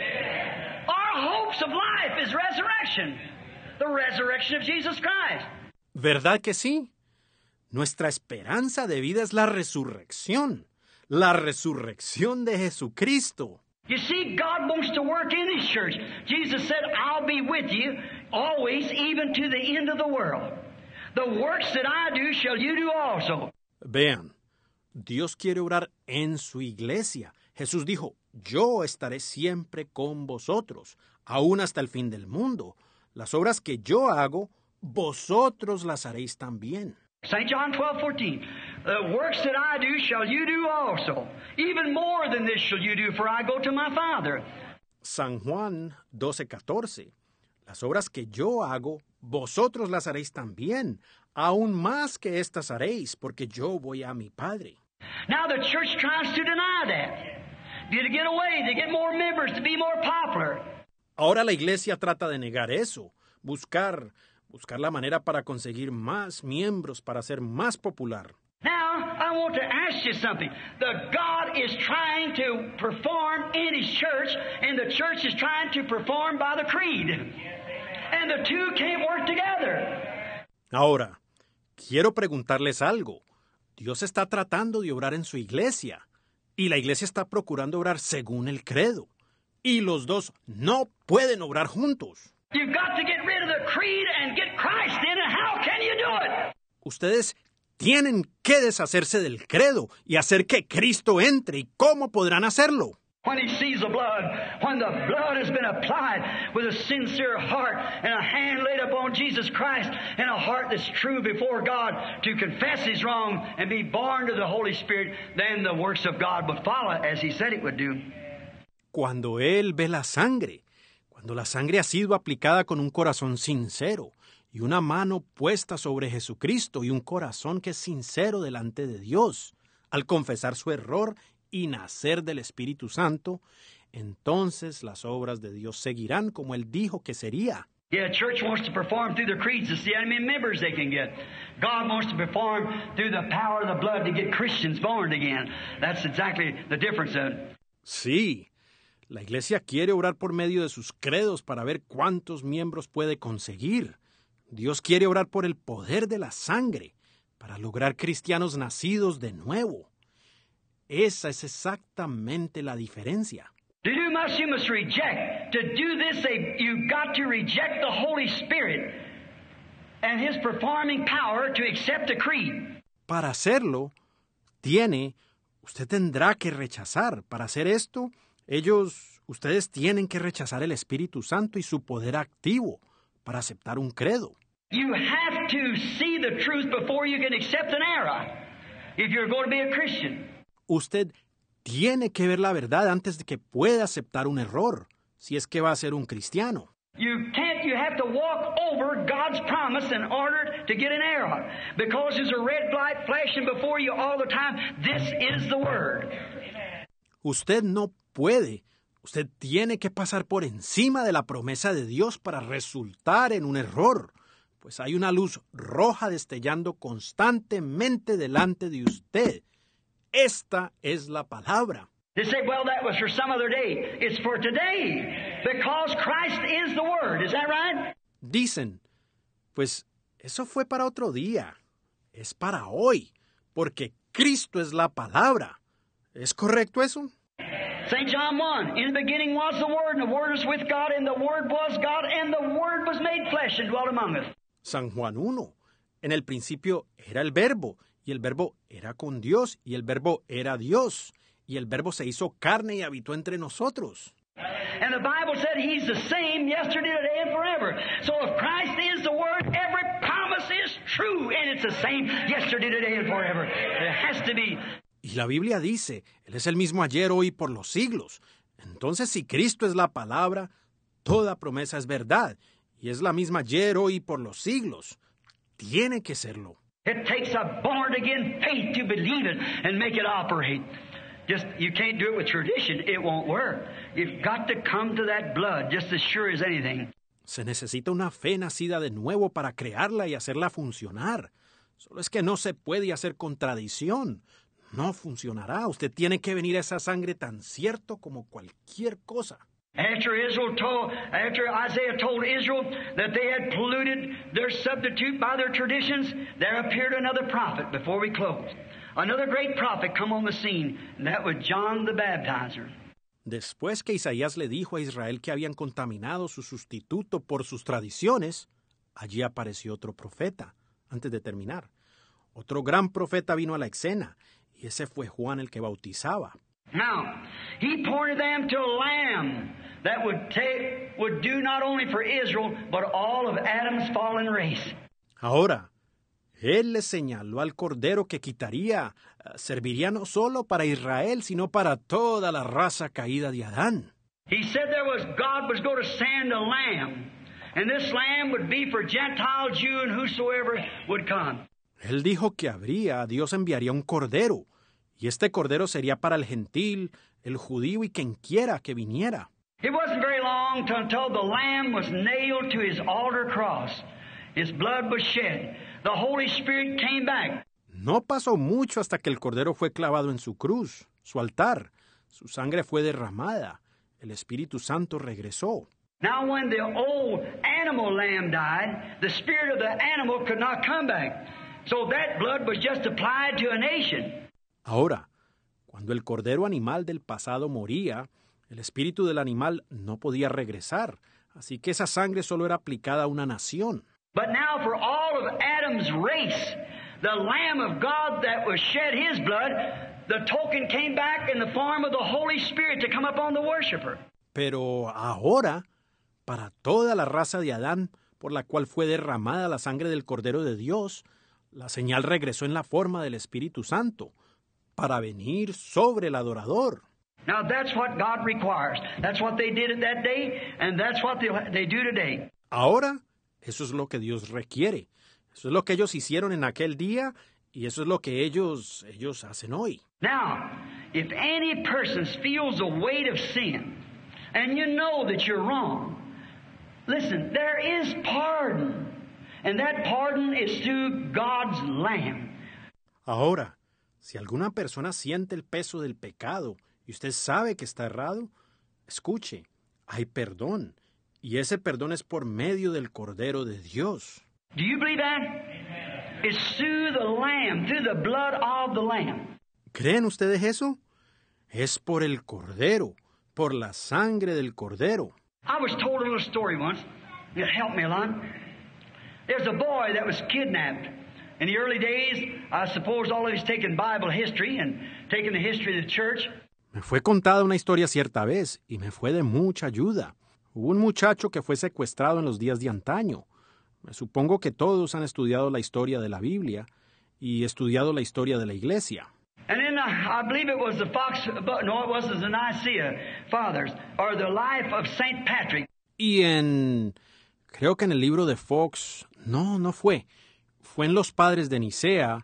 Our hopes of life is resurrection. The resurrection of Jesus Christ. ¿Verdad que sí? Nuestra esperanza de vida es la resurrección. La resurrección de Jesucristo. You see, God wants to work in His church. Jesus said, I'll be with you always, even to the end of the world. The works that I do shall you do also. Vean, Dios quiere orar en su iglesia. Jesús dijo, yo estaré siempre con vosotros, aún hasta el fin del mundo. Las obras que yo hago, vosotros las haréis también. Saint John twelve fourteen. The works that I do shall you do also. Even more than this shall you do, for I go to my Father. San Juan doce catorce. Las obras que yo hago, vosotros las haréis también. Aún más que estas haréis, porque yo voy a mi Padre. Now the church tries to deny that. To get away, to get more members, to be more popular. Ahora la iglesia trata de negar eso, buscar, buscar la manera para conseguir más miembros, para ser más popular. Now, I want to ask you something. The God is trying to perform in His church, and the church is trying to perform by the creed. And the two can't work together. Ahora, quiero preguntarles algo. Dios está tratando de obrar en su iglesia, y la iglesia está procurando obrar según el credo. Y los dos no pueden obrar juntos. You've got to get rid of the creed and get Christ in, and how can you do it? Ustedes tienen que deshacerse del credo y hacer que Cristo entre. ¿Y cómo podrán hacerlo? When He sees the blood, when the blood has been applied with a sincere heart and a hand laid upon Jesus Christ and a heart that's true before God to confess his wrong and be born to the Holy Spirit, then the works of God would follow as He said it would do. Cuando Él ve la sangre, cuando la sangre ha sido aplicada con un corazón sincero y una mano puesta sobre Jesucristo y un corazón que es sincero delante de Dios, al confesar su error y nacer del Espíritu Santo, entonces las obras de Dios seguirán como Él dijo que sería. Yeah, church wants to perform through the creeds to see how many members they can get. God wants to perform through the power of the blood to get Christians born again. That's exactly the difference of it. Sí, la iglesia quiere orar por medio de sus credos para ver cuántos miembros puede conseguir. Dios quiere orar por el poder de la sangre para lograr cristianos nacidos de nuevo. Esa es exactamente la diferencia. To do much you must reject. To do this, you've got to reject the Holy Spirit and His performing power to accept a creed. Para hacerlo, tiene, usted tendrá que rechazar. Para hacer esto, ellos, ustedes tienen que rechazar el Espíritu Santo y su poder activo para aceptar un credo. You have to see the truth before you can accept an error if you're going to be a Christian. Usted tiene que ver la verdad antes de que pueda aceptar un error, si es que va a ser un cristiano. You can't, you have to walk over God's promise in order to get an arrow. Because there's a red light flashing before you all the time. This is the Word. Usted no puede. Usted tiene que pasar por encima de la promesa de Dios para resultar en un error. Pues hay una luz roja destellando constantemente delante de usted. Esta es la palabra. They say, well, that was for some other day. It's for today, because Christ is the Word. Is that right? Dicen, pues eso fue para otro día. Es para hoy, porque Cristo es la palabra. ¿Es correcto eso? Saint John one, in the beginning was the Word, and the Word was with God, and the Word was God, and the Word was made flesh and dwelt among us. San Juan uno, en el principio era el Verbo, y el Verbo era con Dios, y el Verbo era Dios, y el Verbo se hizo carne y habitó entre nosotros. And the Bible said He's the same yesterday, today, and forever. So if Christ is the Word, every promise is true, and it's the same yesterday, today, and forever. It has to be. Y la Biblia dice, Él es el mismo ayer, hoy y por los siglos. Entonces, si Cristo es la palabra, toda promesa es verdad, y es la misma ayer, hoy y por los siglos. Tiene que serlo. It takes a born-again faith to believe it and make it operate. Just, you can't do it with tradition. It won't work. You've got to come to that blood just as sure as anything. Se necesita una fe nacida de nuevo para crearla y hacerla funcionar. Solo es que no se puede hacer con tradición. No funcionará. Usted tiene que venir a esa sangre tan cierto como cualquier cosa. After Israel told, after Isaiah told Israel that they had polluted their substitute by their traditions, there appeared another prophet before we close. Another great prophet come on the scene, and that was John the Baptizer. Después que Isaías le dijo a Israel que habían contaminado su sustituto por sus tradiciones, allí apareció otro profeta, antes de terminar. Otro gran profeta vino a la escena, y ese fue Juan el que bautizaba. Now, he pointed them to a lamb that would take, would do not only for Israel, but all of Adam's fallen race. Ahora, él le señaló al cordero que quitaría, uh, serviría no solo para Israel, sino para toda la raza caída de Adán. He said there was God was going to send a lamb, and this lamb would be for Gentile, Jew, and whosoever would come. Él dijo que habría, Dios enviaría un cordero, y este cordero sería para el gentil, el judío y quien quiera que viniera. It wasn't very long until the lamb was nailed to his altar cross. His blood was shed. The Holy Spirit came back. No pasó mucho hasta que el cordero fue clavado en su cruz, su altar. Su sangre fue derramada. El Espíritu Santo regresó. Now when the old animal lamb died, the spirit of the animal could not come back. So that blood was just applied to a nation. Ahora, cuando el cordero animal del pasado moría, el espíritu del animal no podía regresar, así que esa sangre solo era aplicada a una nación. But now for all of Adam's race, the Lamb of God that was shed his blood, the token came back in the form of the Holy Spirit to come upon the worshiper. Pero ahora, para toda la raza de Adán, por la cual fue derramada la sangre del Cordero de Dios, la señal regresó en la forma del Espíritu Santo, para venir sobre el adorador. Now that's what God requires. That's what they did at that day, and that's what they, they do today. Ahora, eso es lo que Dios requiere. Eso es lo que ellos hicieron en aquel día, y eso es lo que ellos, ellos hacen hoy. Now, if any person feels the weight of sin, and you know that you're wrong, listen, there is pardon, and that pardon is through God's Lamb. Ahora, si alguna persona siente el peso del pecado y usted sabe que está errado, escuche, hay perdón, y ese perdón es por medio del Cordero de Dios. Do you believe that? It's through the Lamb, through the blood of the Lamb. ¿Creen ustedes eso? Es por el Cordero, por la sangre del Cordero. I was told a little story once. It helped me a lot. There's a boy that was kidnapped. In the early days, I suppose all of us taking Bible history and taking the history of the church. Me fue contada una historia cierta vez y me fue de mucha ayuda. Hubo un muchacho que fue secuestrado en los días de antaño. Me supongo que todos han estudiado la historia de la Biblia y estudiado la historia de la iglesia. And then uh, I believe it was the Fox, no, it wasn't the Nicaea Fathers, or the life of Saint Patrick. Y en... creo que en el libro de Fox... No, no fue. Fue en Los Padres de Nicea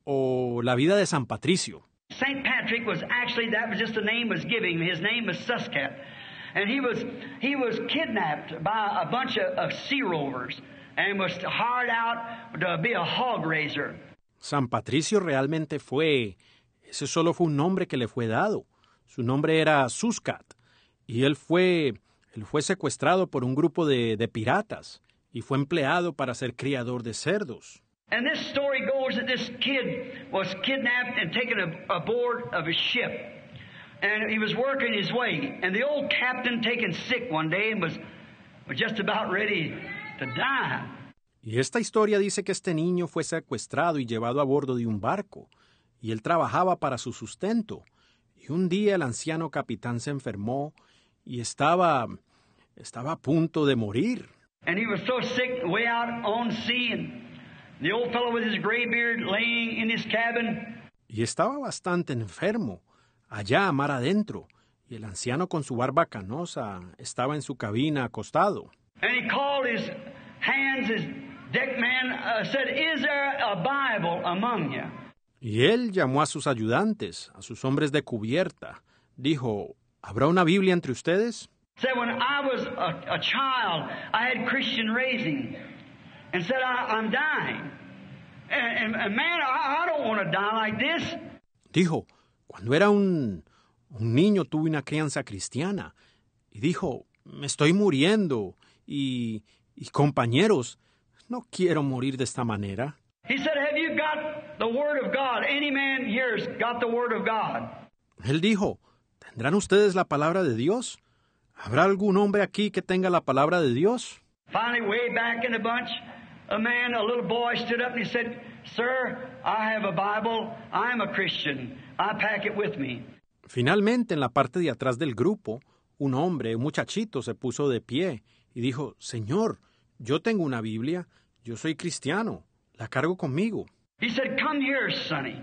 o La vida de San Patricio. Saint Patrick was actually, that was just the name was given. His name was Suscat. And he was he was kidnapped by a bunch of, of sea rovers and was hired out to be a hog raiser. San Patricio realmente fue... Ese solo fue un nombre que le fue dado. Su nombre era Suscat. Y él fue... Él fue secuestrado por un grupo de, de piratas y fue empleado para ser criador de cerdos. And this story goes that this kid was kidnapped and taken a- aboard of a ship. And he was working his way. And the old captain taken sick one day and was, was just about ready to die. Y esta historia dice que este niño fue secuestrado y llevado a bordo de un barco, y él trabajaba para su sustento. Y un día el anciano capitán se enfermó y estaba, estaba a punto de morir. And he was so sick, way out on sea, and the old fellow with his gray beard laying in his cabin. Y estaba bastante enfermo, allá mar adentro, y el anciano con su barba canosa estaba en su cabina acostado. And he called his hands, his deck man, uh, said, "Is there a Bible among you?" Y él llamó a sus ayudantes, a sus hombres de cubierta. Dijo, ¿habrá una Biblia entre ustedes? Said, when I was a, a child, I had Christian raising. And said, I, I'm dying. And, and, and man, I, I don't want to die like this. Dijo, cuando era un, un niño tuve una crianza cristiana. Y dijo, me estoy muriendo. Y, y compañeros, no quiero morir de esta manera. He said, have you got the Word of God? Any man here's got the Word of God. Él dijo, ¿tendrán ustedes la palabra de Dios? ¿Habrá algún hombre aquí que tenga la palabra de Dios? Finally, way back in the bunch, a man, a little boy stood up and he said, Sir, I have a Bible. I'm a Christian. I pack it with me. Finalmente, en la parte de atrás del grupo, un hombre, un muchachito, se puso de pie y dijo, Señor, yo tengo una Biblia, yo soy cristiano, la cargo conmigo. He said, come here, sonny.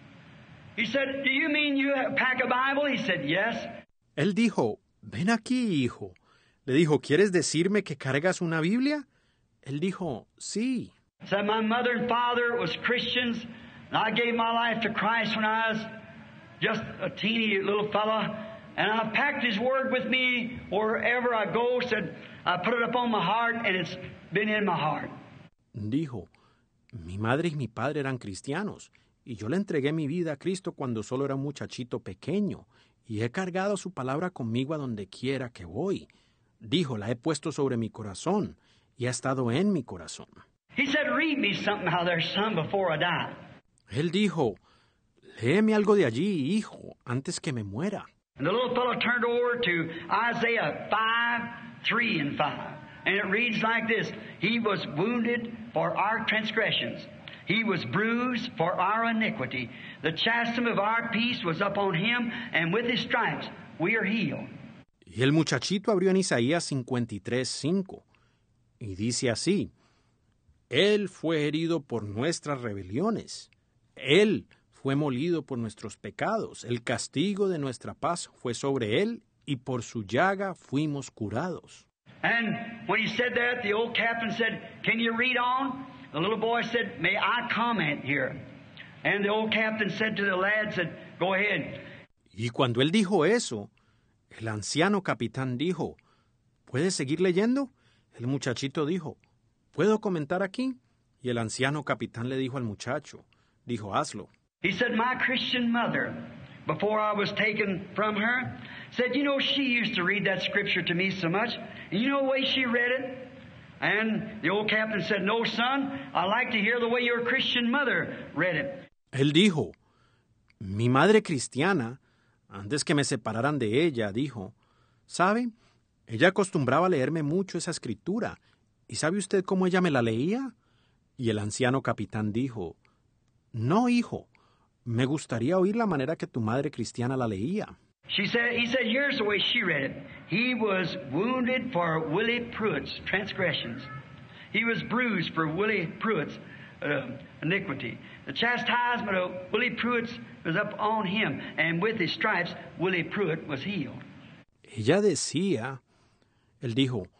He said, do you mean you pack a Bible? He said, yes. Él dijo, ven aquí, hijo. Le dijo, ¿quieres decirme que cargas una Biblia? Él dijo, sí. Said, my mother and father was Christians, and I gave my life to Christ when I was just a teeny little fella, and I've packed His Word with me wherever I go. Said, I put it up on my heart, and it's been in my heart. Dijo, mi madre y mi padre eran cristianos, y yo le entregué mi vida a Cristo cuando solo era un muchachito pequeño, y he cargado su palabra conmigo a donde quiera que voy. Dijo, la he puesto sobre mi corazón, y ha estado en mi corazón. He said, read me something how there's some before I die. Él dijo, léeme algo de allí, hijo, antes que me muera. And the little fellow turned over to Isaiah five, three and five. And it reads like this, He was wounded for our transgressions. He was bruised for our iniquity. The chastisement of our peace was upon Him, and with His stripes we are healed. Y el muchachito abrió en Isaías cincuenta y tres, cinco, y dice así, Él fue herido por nuestras rebeliones, Él fue molido por nuestros pecados, el castigo de nuestra paz fue sobre Él, y por su llaga fuimos curados. And when he said that, the old captain said, can you read on? The little boy said, may I comment here? And the old captain said to the lad, said, go ahead. Y cuando él dijo eso, el anciano capitán dijo, ¿puedes seguir leyendo? El muchachito dijo, ¿puedo comentar aquí? Y el anciano capitán le dijo al muchacho, dijo, hazlo. He said, my Christian mother, before I was taken from her, said, you know, she used to read that scripture to me so much. And you know the way she read it? And the old captain said, no, son, I like to hear the way your Christian mother read it. Él dijo, mi madre cristiana, antes que me separaran de ella, dijo, ¿sabe? Ella acostumbraba a leerme mucho esa escritura. ¿Y sabe usted cómo ella me la leía? Y el anciano capitán dijo, no, hijo, me gustaría oír la manera que tu madre cristiana la leía. She said, he said, here's the way she read it. He was wounded for Willie Pruitt's transgressions. He was bruised for Willie Pruitt's uh, iniquity. The chastisement of Willie Pruitt's was up on him, and with his stripes, Willie Pruitt was healed. Ella decía, él dijo,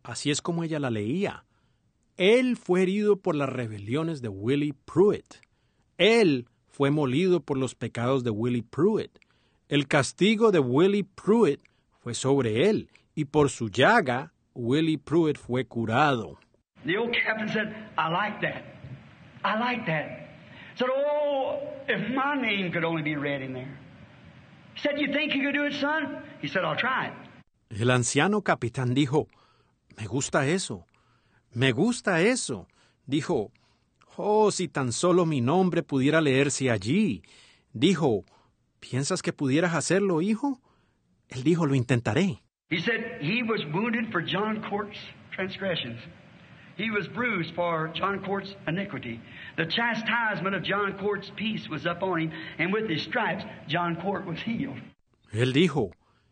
Así es como ella la leía. Él fue herido por las rebeliones de Willie Pruitt. Él fue molido por los pecados de Willie Pruitt. El castigo de Willie Pruitt fue sobre él, y por su llaga, Willie Pruitt fue curado. The old captain said, I like that. I like that. Said, oh, if my name could only be read in there. He said, you think you could do it, son? He said, I'll try it. El anciano capitán dijo, me gusta eso, me gusta eso. Dijo, oh, si tan solo mi nombre pudiera leerse allí. Dijo, ¿piensas que pudieras hacerlo, hijo? Él dijo, lo intentaré. He said, he was wounded for John Court's transgressions. He was bruised for John Court's iniquity. The chastisement of John Court's peace was upon him, and with his stripes, John Court was healed. Él dijo,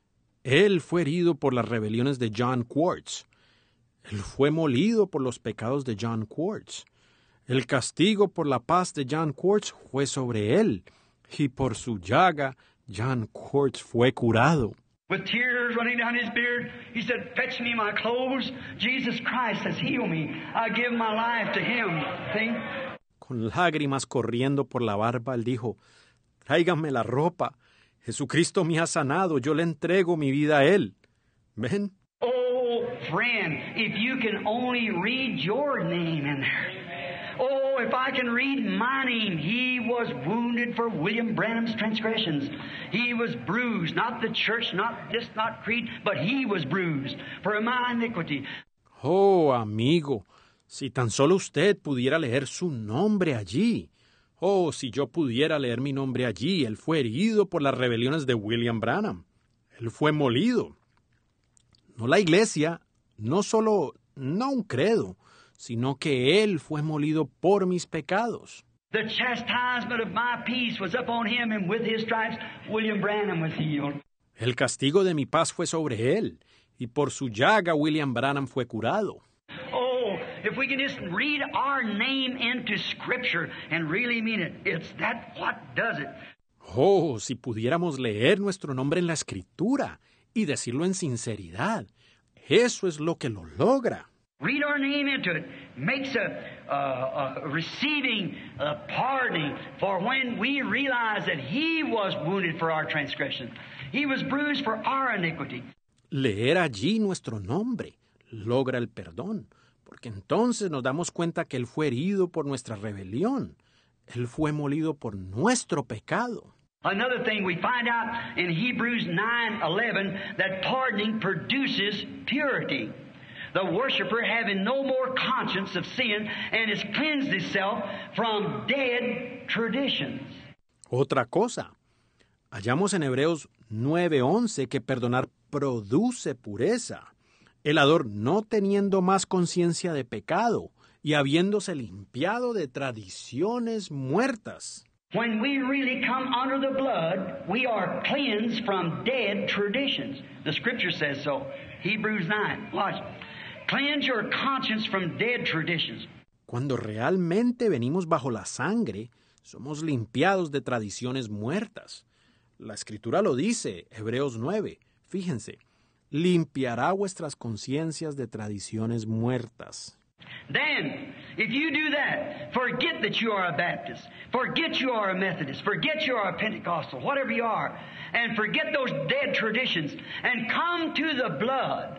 él fue herido por las rebeliones de John Quartz. Él fue molido por los pecados de John Quartz. El castigo por la paz de John Quartz fue sobre él, y por su llaga, John Quartz fue curado. With tears running down his beard, he said, fetch me my clothes. Jesus Christ has healed me. I give my life to him. See? Con lágrimas corriendo por la barba, él dijo, tráiganme la ropa. Jesucristo me ha sanado. Yo le entrego mi vida a él. ¿Ven? Oh, friend, if you can only read your name in there. Oh, if I can read my name, he was wounded for William Branham's transgressions. He was bruised, not the church, not this, not creed, but he was bruised for my iniquity. Oh, amigo, si tan solo usted pudiera leer su nombre allí. Oh, si yo pudiera leer mi nombre allí. Él fue herido por las rebeliones de William Branham. Él fue molido. No la iglesia, no solo, no un credo, sino que él fue molido por mis pecados. The chastisement of my peace was upon him, and with his stripes William Branham was healed. El castigo de mi paz fue sobre él, y por su llaga William Branham fue curado. Oh, if we can just read our name into Scripture and really mean it, it's that what does it. Oh, si pudiéramos leer nuestro nombre en la Escritura y decirlo en sinceridad, eso es lo que lo logra. Read our name into it. Makes a, uh, a receiving, a pardoning for when we realize that he was wounded for our transgression. He was bruised for our iniquity. Leer allí nuestro nombre logra el perdón, porque entonces nos damos cuenta que él fue herido por nuestra rebelión. Él fue molido por nuestro pecado. Another thing we find out in Hebrews nine eleven that pardoning produces purity. The worshiper having no more conscience of sin and has cleansed himself from dead traditions. Otra cosa, hallamos en Hebreos nueve once que perdonar produce pureza. El ador no teniendo más conciencia de pecado y habiéndose limpiado de tradiciones muertas. When we really come under the blood, we are cleansed from dead traditions. The Scripture says so. Hebrews nine. Watch. Cleanse your conscience from dead traditions. Cuando realmente venimos bajo la sangre, somos limpiados de tradiciones muertas. La Escritura lo dice, Hebreos nueve. Fíjense, limpiará vuestras conciencias de tradiciones muertas. Then, if you do that, forget that you are a Baptist, forget you are a Methodist, forget you are a Pentecostal, whatever you are, and forget those dead traditions, and come to the blood.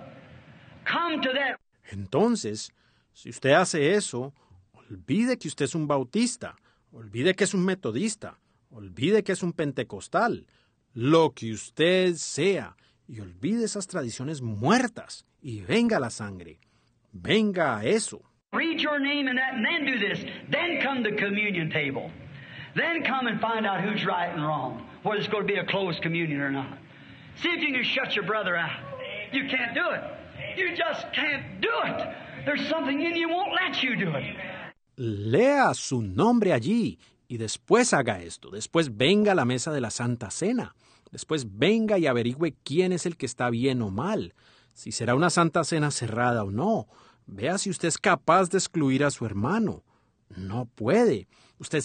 Come to that. Entonces, si usted hace eso, olvide que usted es un bautista, olvide que es un metodista, olvide que es un pentecostal, lo que usted sea, y olvide esas tradiciones muertas, y venga la sangre. Venga a eso. Read your name in that and then do this. Then come to the communion table. Then come and find out who's right and wrong, whether it's going to be a closed communion or not. See if you can shut your brother out. You can't do it. You just can't do it. There's something in you won't let you do it. Lea su nombre allí y después haga esto. Después venga a la mesa de la Santa Cena. Después venga y averigüe quién es el que está bien o mal. Si será una Santa Cena cerrada o no. Vea si usted es capaz de excluir a su hermano. No puede. Usted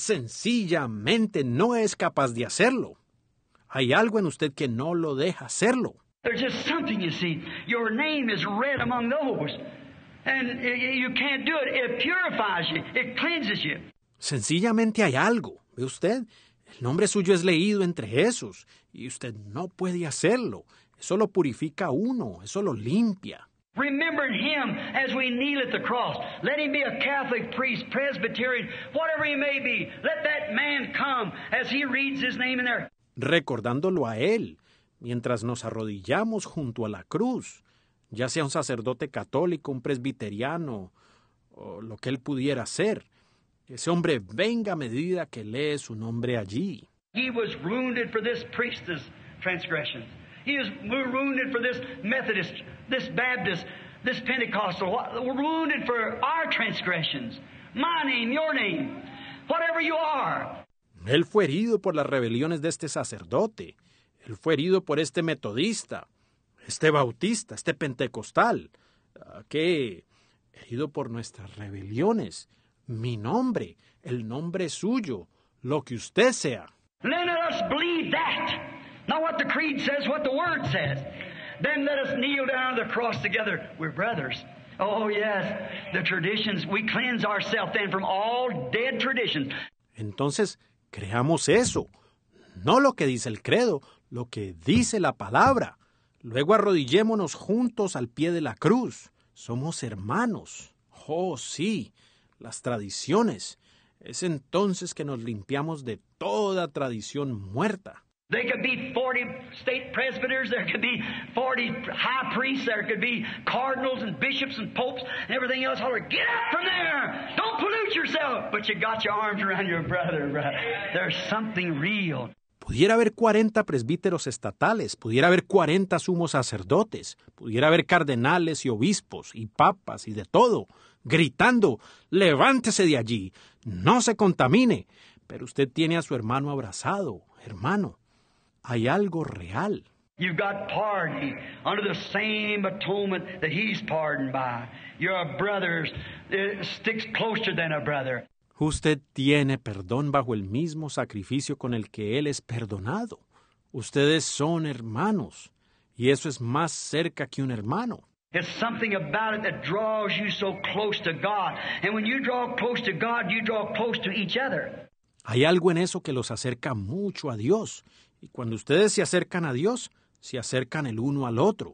sencillamente no es capaz de hacerlo. Hay algo en usted que no lo deja hacerlo. There's just something, you see. Your name is read among those. And you can't do it. It purifies you. It cleanses you. Sencillamente hay algo, ¿ve usted? El nombre suyo es leído entre esos, y usted no puede hacerlo. Eso lo purifica a uno, eso lo limpia. Remembering Him as we kneel at the cross. Let Him be a Catholic priest, Presbyterian, whatever He may be. Let that man come as He reads His name in there. Recordándolo a Él, mientras nos arrodillamos junto a la cruz, ya sea un sacerdote católico, un presbiteriano, o lo que Él pudiera ser. Ese hombre venga a medida que lee su nombre allí. He was wounded for this priest's transgressions. He was wounded for this Methodist, this Baptist, this Pentecostal. Wounded for our transgressions. My name, your name, whatever you are. Él fue herido por las rebeliones de este sacerdote. Él fue herido por este metodista, este bautista, este pentecostal. ¿Qué? Herido por nuestras rebeliones. Mi nombre, el nombre suyo, lo que usted sea. Let us believe that. Not what the creed says, what the Word says. Then let us kneel down on the cross together. We're brothers. Oh, yes. The traditions, we cleanse ourselves then from all dead traditions. Entonces, creamos eso. No lo que dice el credo, lo que dice la palabra. Luego arrodillémonos juntos al pie de la cruz. Somos hermanos. Oh, sí. Las tradiciones. Es entonces que nos limpiamos de toda tradición muerta. There could be forty state presbyters, there could be forty high priests, there could be cardinals and bishops and popes and everything else. Holler, get up from there! Don't pollute yourself! But you got your arms around your brother, brother. There's something real. Pudiera haber cuarenta presbíteros estatales, pudiera haber cuarenta sumos sacerdotes, pudiera haber cardenales y obispos y papas y de todo, gritando, levántese de allí, no se contamine. Pero usted tiene a su hermano abrazado, hermano. Hay algo real. You've got pardon under the same atonement that He's pardoned by. Your brother sticks closer than a brother. Usted tiene perdón bajo el mismo sacrificio con el que Él es perdonado. Ustedes son hermanos, y eso es más cerca que un hermano. It's something about it that draws you so close to God. And when you draw close to God, you draw close to each other. Hay algo en eso que los acerca mucho a Dios. Y cuando ustedes se acercan a Dios, se acercan el uno al otro.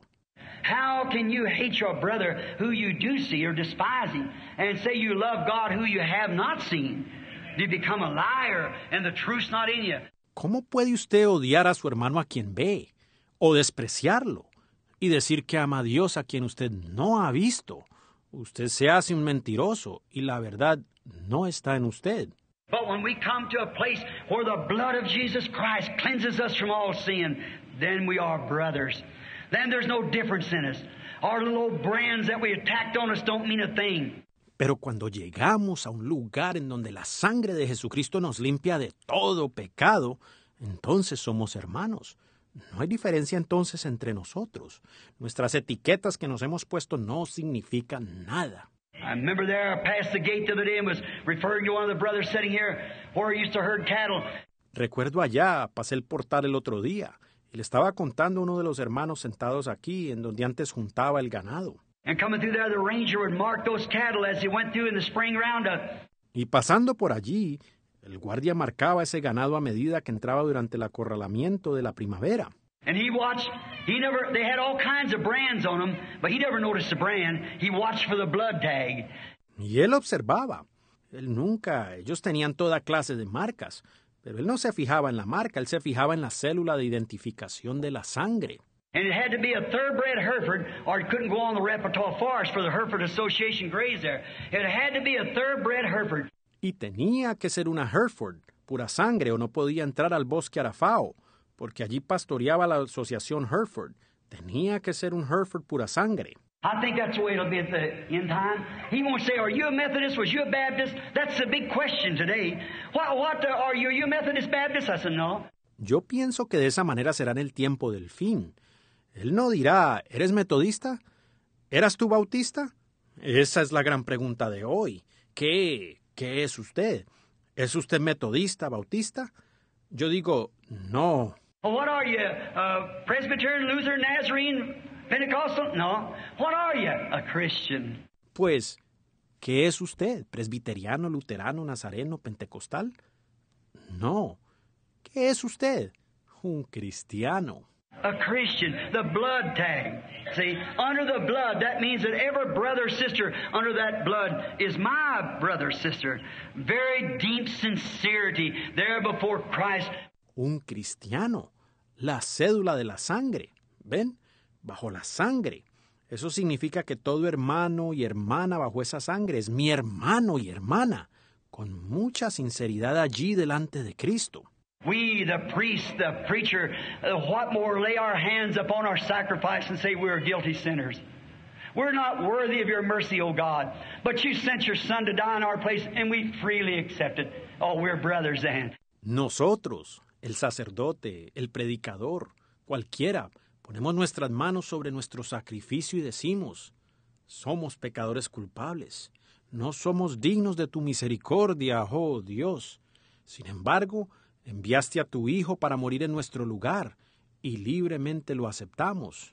How can you hate your brother who you do see or despise him and say you love God who you have not seen? You become a liar and the truth's not in you. ¿Cómo puede usted odiar a su hermano a quien ve o despreciarlo y decir que ama a Dios a quien usted no ha visto? Usted se hace un mentiroso y la verdad no está en usted. But when we come to a place where the blood of Jesus Christ cleanses us from all sin, then we are brothers. Then there's no difference in us. Our little old brands that we attacked on us don't mean a thing. Pero cuando llegamos a un lugar en donde la sangre de Jesucristo nos limpia de todo pecado, entonces somos hermanos. No hay diferencia entonces entre nosotros. Nuestras etiquetas que nos hemos puesto no significan nada. I remember there, I passed the gate the other day and was referring to one of the brothers sitting here where he used to herd cattle. Recuerdo allá, pasé el portal el otro día, y le estaba contando a uno de los hermanos sentados aquí, en donde antes juntaba el ganado. And coming through there, the ranger would mark those cattle as he went through in the spring roundup. Y pasando por allí, el guardia marcaba ese ganado a medida que entraba durante el acorralamiento de la primavera. And he watched, he never, they had all kinds of brands on them, but he never noticed the brand. He watched for the blood tag. Y él observaba. Él nunca, ellos tenían toda clase de marcas, pero él no se fijaba en la marca, él se fijaba en la célula de identificación de la sangre. And it had to be a thoroughbred Hereford, or it couldn't go on the Repertoire Forest for the Hereford Association graze there. It had to be a thoroughbred Hereford. Y tenía que ser una Hereford, pura sangre, o no podía entrar al bosque Arafao, porque allí pastoreaba la asociación Hereford. Tenía que ser un Hereford pura sangre. I think that's the way it'll be at the end time. He won't say, are you a Methodist? Was you a Baptist? That's the big question today. What, what are you? Are you a Methodist Baptist? I said, no. Yo pienso que de esa manera será en el tiempo del fin. Él no dirá, ¿eres metodista? ¿Eras tú bautista? Esa es la gran pregunta de hoy. ¿Qué? ¿Qué es usted? ¿Es usted metodista, bautista? Yo digo, no. Well, what are you? Uh, Presbyterian, Lutheran, Nazarene, Pentecostal? No. What are you? A Christian. Pues, ¿qué es usted? ¿Presbiteriano, luterano, nazareno, pentecostal? No. ¿Qué es usted? Un cristiano. A Christian, the blood tag. See, under the blood, that means that every brother or sister under that blood is my brother or sister. Very deep sincerity there before Christ. Un cristiano. La cédula de la sangre. ¿Ven? Bajo la sangre. Eso significa que todo hermano y hermana bajo esa sangre es mi hermano y hermana, con mucha sinceridad allí delante de Cristo. We, the priest, the preacher, uh, what more, lay our hands upon our sacrifice and say we're guilty sinners. We're not worthy of your mercy, O God, but you sent your Son to die in our place, and we freely accept it. Oh, we're brothers then. Nosotros, el sacerdote, el predicador, cualquiera, ponemos nuestras manos sobre nuestro sacrificio y decimos, somos pecadores culpables, no somos dignos de tu misericordia, oh Dios. Sin embargo, enviaste a tu Hijo para morir en nuestro lugar, y libremente lo aceptamos.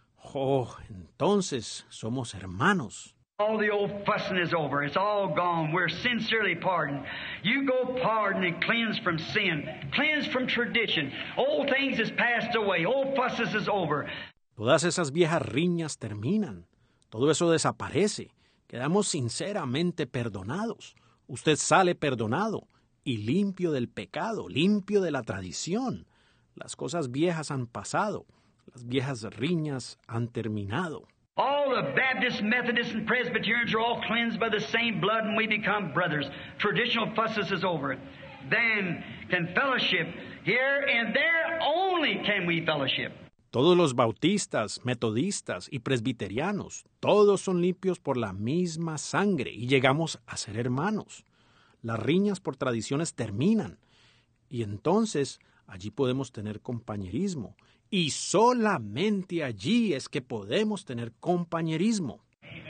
Oh, entonces somos hermanos. All the old fussing is over. It's all gone. We're sincerely pardoned. You go pardon and cleanse from sin. Cleanse from tradition. Old things is passed away. Old fusses is over. Todas esas viejas riñas terminan. Todo eso desaparece. Quedamos sinceramente perdonados. Usted sale perdonado y limpio del pecado, limpio de la tradición. Las cosas viejas han pasado. Las viejas riñas han terminado. All the Baptists, Methodists, and Presbyterians are all cleansed by the same blood, and we become brothers. Traditional fusses is over. Then can fellowship. Here and there only can we fellowship. Todos los bautistas, metodistas y presbiterianos, todos son limpios por la misma sangre y llegamos a ser hermanos. Las riñas por tradiciones terminan y entonces allí podemos tener compañerismo. Y solamente allí es que podemos tener compañerismo.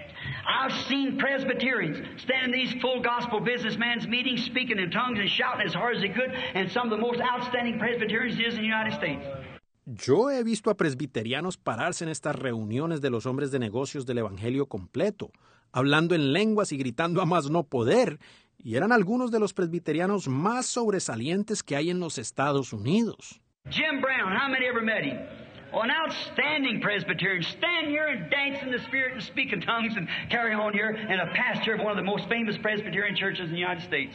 I've seen Presbyterians stand in these full gospel businessmen's meetings, speaking in tongues and shouting as hard as they could, and some of the most outstanding Presbyterians is in the United States. Yo he visto a presbiterianos pararse en estas reuniones de los hombres de negocios del Evangelio completo, hablando en lenguas y gritando a más no poder, y eran algunos de los presbiterianos más sobresalientes que hay en los Estados Unidos. Jim Brown, how many ever met him? Oh, an outstanding Presbyterian. Stand here and dance in the Spirit and speak in tongues and carry on here, and a pastor of one of the most famous Presbyterian churches in the United States.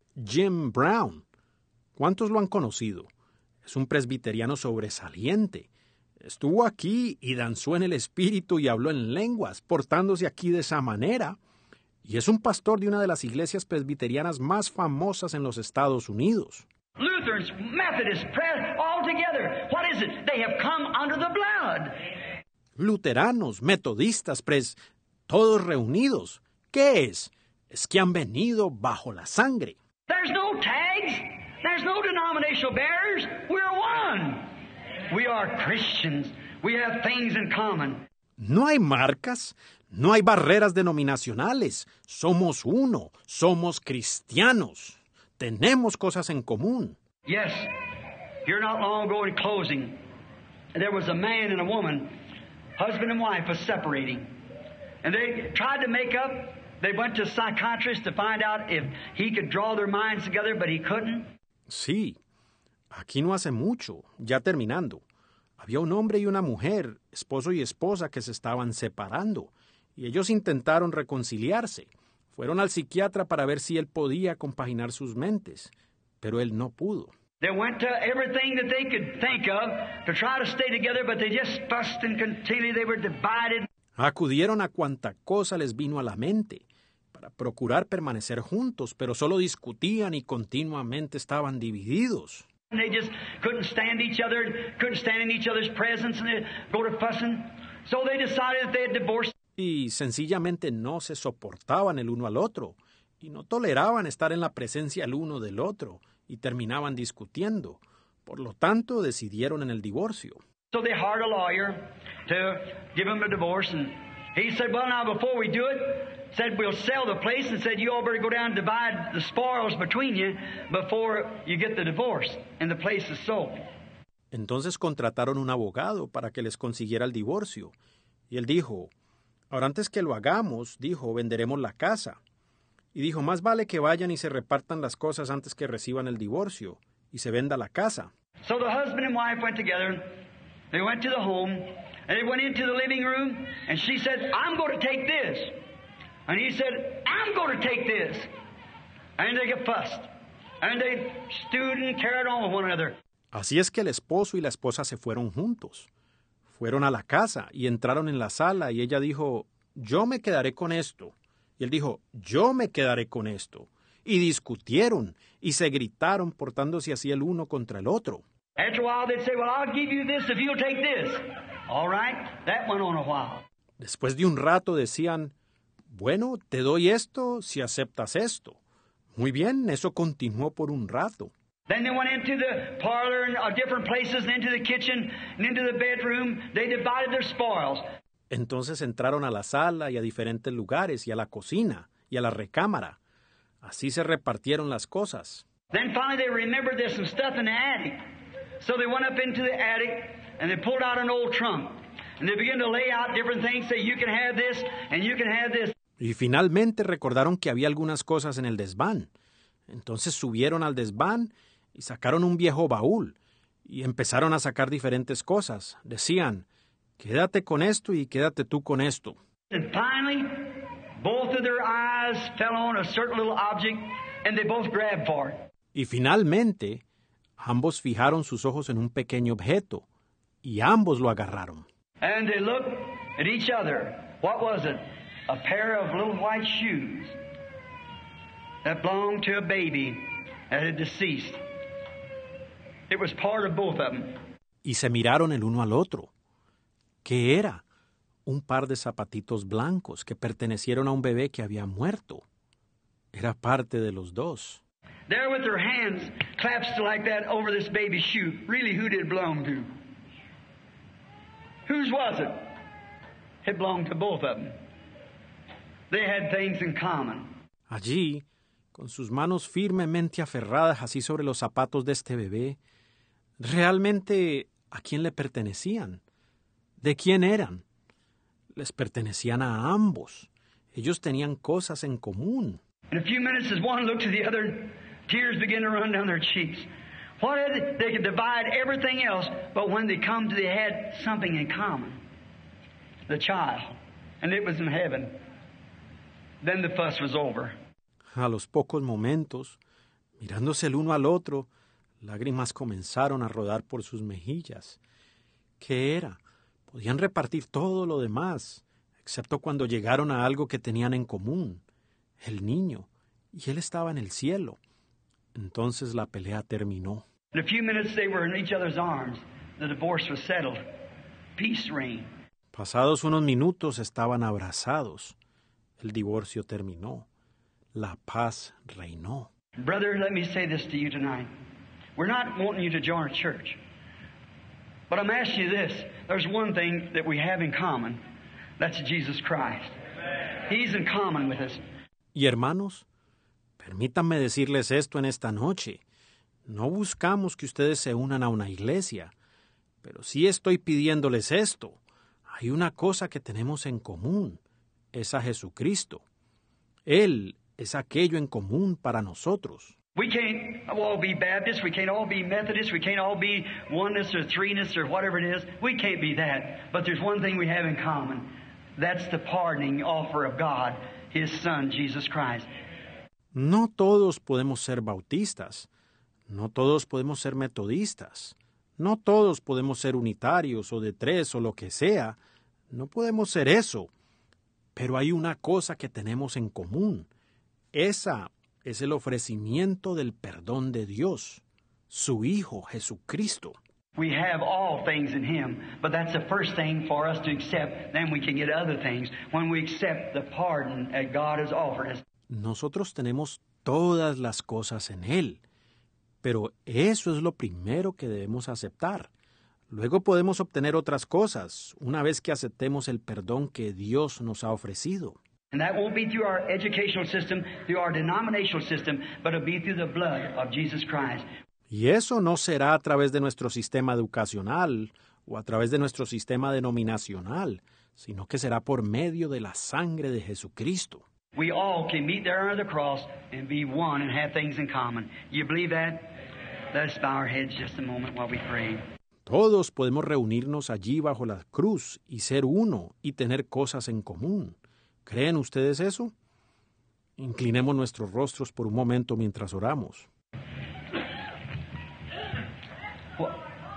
Jim Brown. ¿Cuántos lo han conocido? Es un presbiteriano sobresaliente. Estuvo aquí y danzó en el Espíritu y habló en lenguas, portándose aquí de esa manera. Y es un pastor de una de las iglesias presbiterianas más famosas en los Estados Unidos. Lutherans, Methodists, Pres- all together. What is it? They have come under the blood. Luteranos, metodistas, pres... todos reunidos. ¿Qué es? Es que han venido bajo la sangre. There's no tags. There's no denominational barriers. We're one. We are Christians. We have things in common. No hay marcas, no hay barreras denominacionales. Somos uno, somos cristianos. Tenemos cosas en común. Yes. Here not long ago in closing, there was a man and a woman, husband and wife was separating. And they tried to make up. They went to a psychiatrist to find out if he could draw their minds together, but he couldn't. Sí, aquí no hace mucho, ya terminando. Había un hombre y una mujer, esposo y esposa, que se estaban separando, y ellos intentaron reconciliarse. Fueron al psiquiatra para ver si él podía compaginar sus mentes, pero él no pudo. They went to everything that they could think of to try to stay together, but they just fussed and continually they were divided. Acudieron a cuanta cosa les vino a la mente para procurar permanecer juntos, pero solo discutían y continuamente estaban divididos. And they just couldn't stand each other, couldn't stand in each other's presence, and they go to fussing. So they decided that they had divorced. Y sencillamente no se soportaban el uno al otro, y no toleraban estar en la presencia el uno del otro, y terminaban discutiendo. Por lo tanto, decidieron en el divorcio. So they hired a lawyer to give them a divorce, and he said, well, now, before we do it, said, we'll sell the place, and said, you all better go down and divide the spoils between you before you get the divorce, and the place is sold. Entonces contrataron un abogado para que les consiguiera el divorcio. Y él dijo, ahora antes que lo hagamos, dijo, venderemos la casa. Y dijo, más vale que vayan y se repartan las cosas antes que reciban el divorcio y se venda la casa. So the husband and wife went together. They went to the home, and they went into the living room, and she said, I'm going to take this. And he said, I'm going to take this. And they get fussed. And they stewed and carried on with one another. Así es que el esposo y la esposa se fueron juntos. Fueron a la casa y entraron en la sala y ella dijo, yo me quedaré con esto. Y él dijo, yo me quedaré con esto. Y discutieron y se gritaron portándose así el uno contra el otro. After a while they'd say, well, I'll give you this if you'll take this. All right, that went on a while. Después de un rato decían, bueno, te doy esto si aceptas esto. Muy bien, eso continuó por un rato. Then they went into the parlor and uh, different places and into the kitchen and into the bedroom. They divided their spoils. Entonces entraron a la sala y a diferentes lugares y a la cocina y a la recámara. Así se repartieron las cosas. Then finally they remembered there's some stuff in the attic. So they went up into the attic and they pulled out an old trunk. And they began to lay out different things, say you can have this and you can have this. Y finalmente recordaron que había algunas cosas en el desván. Entonces subieron al desván y sacaron un viejo baúl y empezaron a sacar diferentes cosas. Decían, quédate con esto y quédate tú con esto. And finally, both of their eyes fell on a certain little object and they both grabbed for it. Y finalmente, ambos fijaron sus ojos en un pequeño objeto y ambos lo agarraron. And they looked at each other. What was it? A pair of little white shoes that belonged to a baby that had deceased. It was part of both of them. Y se miraron el uno al otro. ¿Qué era? Un par de zapatitos blancos que pertenecieron a un bebé que había muerto. Era parte de los dos. There with their hands clasped like that over this baby's shoe. Really, who did it belong to? Whose was it? It belonged to both of them. They had things in common. Allí, con sus manos firmemente aferradas así sobre los zapatos de este bebé, realmente, ¿a quién le pertenecían? ¿De quién eran? Les pertenecían a ambos. Ellos tenían cosas en común. In a few minutes, as one looked to the other, tears began to run down their cheeks. What is it? They could divide everything else, but when they come to, they had something in common. The child. And it was in heaven. Then the fuss was over. A los pocos momentos, mirándose el uno al otro, lágrimas comenzaron a rodar por sus mejillas. ¿Qué era? Podían repartir todo lo demás, excepto cuando llegaron a algo que tenían en común, el niño, y él estaba en el cielo. Entonces la pelea terminó. In a few minutes they were in each other's arms. The divorce was settled. Peace reigned. Pasados unos minutos estaban abrazados. El divorcio terminó. La paz reinó. Brother, let me say this to you tonight. We're not wanting you to join a church. But I'm asking you this. There's one thing that we have in common. That's Jesus Christ. He's in common with us. Y hermanos, permítanme decirles esto en esta noche. No buscamos que ustedes se unan a una iglesia, pero sí estoy pidiéndoles esto. Hay una cosa que tenemos en común. Es a Jesucristo. Él es aquello en común para nosotros. We can't all be Baptists, we can't all be Methodists, we can't all be oneness or threeness or whatever it is. We can't be that. But there's one thing we have in common. That's the pardoning offer of God, His Son, Jesus Christ. No todos podemos ser bautistas. No todos podemos ser metodistas. No todos podemos ser unitarios o de tres o lo que sea. No podemos ser eso. Pero hay una cosa que tenemos en común. Esa es el ofrecimiento del perdón de Dios, su Hijo Jesucristo. We have all things in Him, but that's the first thing for us to accept. Then we can get other things when we accept the pardon that God has offered us. Nosotros tenemos todas las cosas en Él, pero eso es lo primero que debemos aceptar. Luego podemos obtener otras cosas una vez que aceptemos el perdón que Dios nos ha ofrecido. And that won't be through our educational system, through our denominational system, but it'll be through the blood of Jesus Christ. Y eso no será a través de nuestro sistema educacional o a través de nuestro sistema denominacional, sino que será por medio de la sangre de Jesucristo. We all can meet there under the cross and be one and have things in common. You believe that? Let's bow our heads just a moment while we pray. Todos podemos reunirnos allí bajo la cruz y ser uno y tener cosas en común. ¿Creen ustedes eso? Inclinemos nuestros rostros por un momento mientras oramos. Well,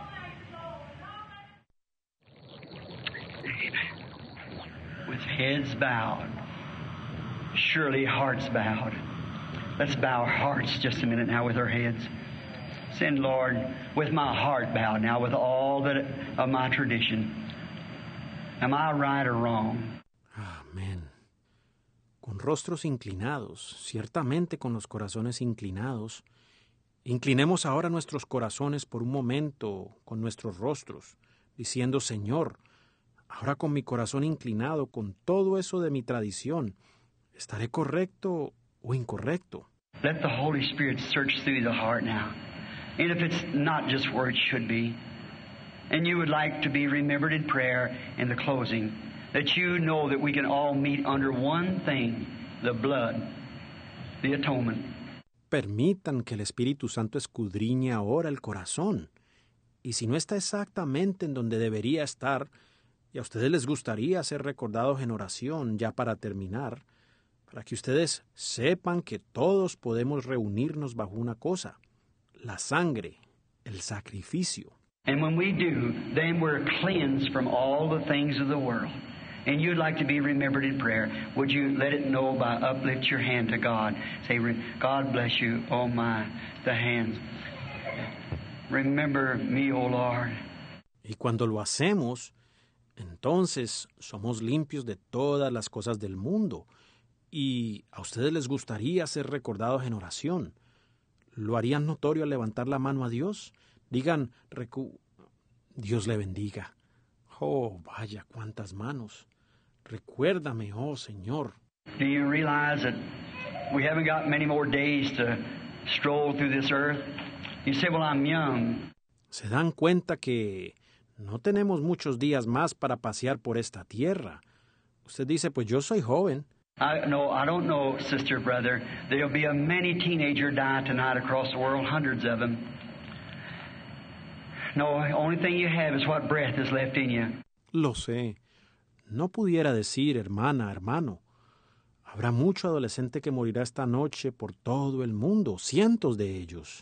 with heads bowed, surely hearts bowed. Let's bow our hearts just a minute now with our heads. Send, Lord, with my heart bowed now, with all that of my tradition. Am I right or wrong? Amén. Con rostros inclinados, ciertamente con los corazones inclinados, inclinemos ahora nuestros corazones por un momento con nuestros rostros, diciendo, Señor, ahora con mi corazón inclinado, con todo eso de mi tradición, ¿estaré correcto o incorrecto? Let the Holy Spirit search through the heart now. And if it's not just where it should be, and you would like to be remembered in prayer in the closing, that you know that we can all meet under one thing, the blood, the atonement. Permitan que el Espíritu Santo escudriñe ahora el corazón. Y si no está exactamente en donde debería estar, y a ustedes les gustaría ser recordados en oración ya para terminar, para que ustedes sepan que todos podemos reunirnos bajo una cosa, la sangre, el sacrificio. And when we do, then we're cleansed from all the things of the world. And you'd like to be remembered in prayer, would you let it know by uplift your hand to God? Say, God bless you, oh my, the hands. Remember me, oh Lord. Y cuando lo hacemos, entonces somos limpios de todas las cosas del mundo. Y a ustedes les gustaría ser recordados en oración. ¿Lo harían notorio al levantar la mano a Dios? Digan, recu- Dios le bendiga. Oh, vaya, cuántas manos. Recuérdame, oh Señor. Do you realize that we haven't got many more days to stroll through this earth? You say, well, I'm young. ¿Se dan cuenta que no tenemos muchos días más para pasear por esta tierra? Usted dice, pues yo soy joven. I no, I don't know, sister, brother. There'll be a many teenager die tonight across the world, hundreds of them. No, the only thing you have is what breath is left in you. Lo sé. No pudiera decir, hermana, hermano. Habrá mucho adolescente que morirá esta noche por todo el mundo, cientos de ellos.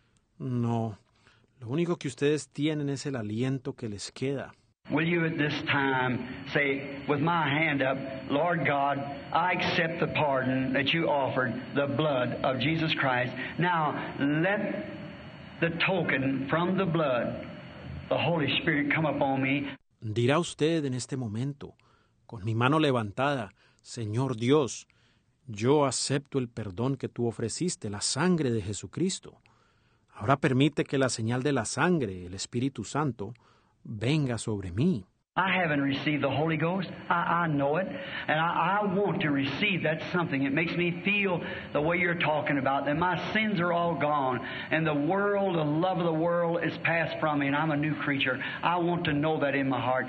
No, lo único que ustedes tienen es el aliento que les queda. Will you at this time say, with my hand up, Lord God, I accept the pardon that you offered, the blood of Jesus Christ. Now, let the token from the blood, the Holy Spirit, come upon me. Dirá usted en este momento, con mi mano levantada, Señor Dios, yo acepto el perdón que tú ofreciste, la sangre de Jesucristo. Ahora permite que la señal de la sangre, el Espíritu Santo, venga sobre mí. I haven't received the Holy Ghost. I, I know it. And I, I want to receive that something. It makes me feel the way you're talking about, that my sins are all gone. And the world, the love of the world is passed from me, and I'm a new creature. I want to know that in my heart.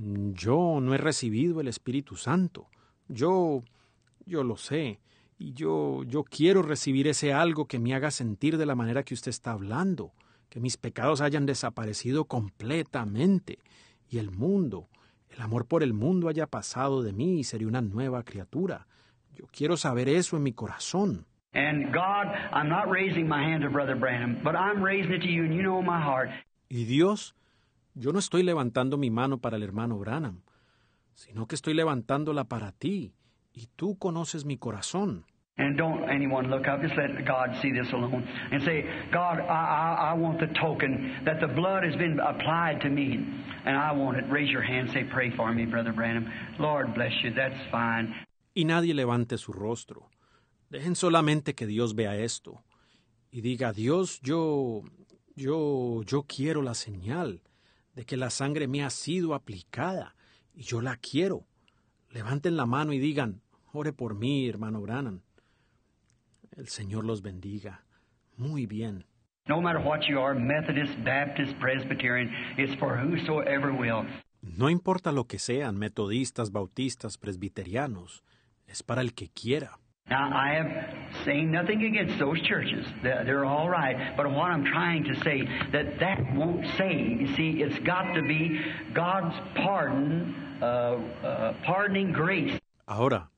Yo no he recibido el Espíritu Santo. Yo, yo lo sé. Y yo, yo quiero recibir ese algo que me haga sentir de la manera que usted está hablando. Que mis pecados hayan desaparecido completamente. Y el mundo, el amor por el mundo haya pasado de mí y seré una nueva criatura. Yo quiero saber eso en mi corazón. And God, I'm not raising my hand to Brother Branham, but I'm raising it to you, and you know my heart. Y Dios, yo no estoy levantando mi mano para el hermano Branham, sino que estoy levantándola para ti, y tú conoces mi corazón. And don't anyone look up. Just let God see this alone. And say, God, I, I, I want the token that the blood has been applied to me. And I want it. Raise your hand. Say, pray for me, Brother Branham. Lord bless you. That's fine. Y nadie levante su rostro. Dejen solamente que Dios vea esto. Y diga, Dios, yo, yo, yo quiero la señal de que la sangre me ha sido aplicada. Y yo la quiero. Levanten la mano y digan, ore por mí, hermano Branham. El Señor los bendiga. Muy bien. No matter what you are, Methodist, Baptist, Presbyterian, it's for whosoever will. No importa lo que sean, metodistas, bautistas, presbiterianos, es para el que quiera. Now, I am saying nothing against those churches. They're, they're all right. But what I'm trying to say, that that won't save. You see, it's got to be God's pardon, uh, uh, pardoning grace. Ahora,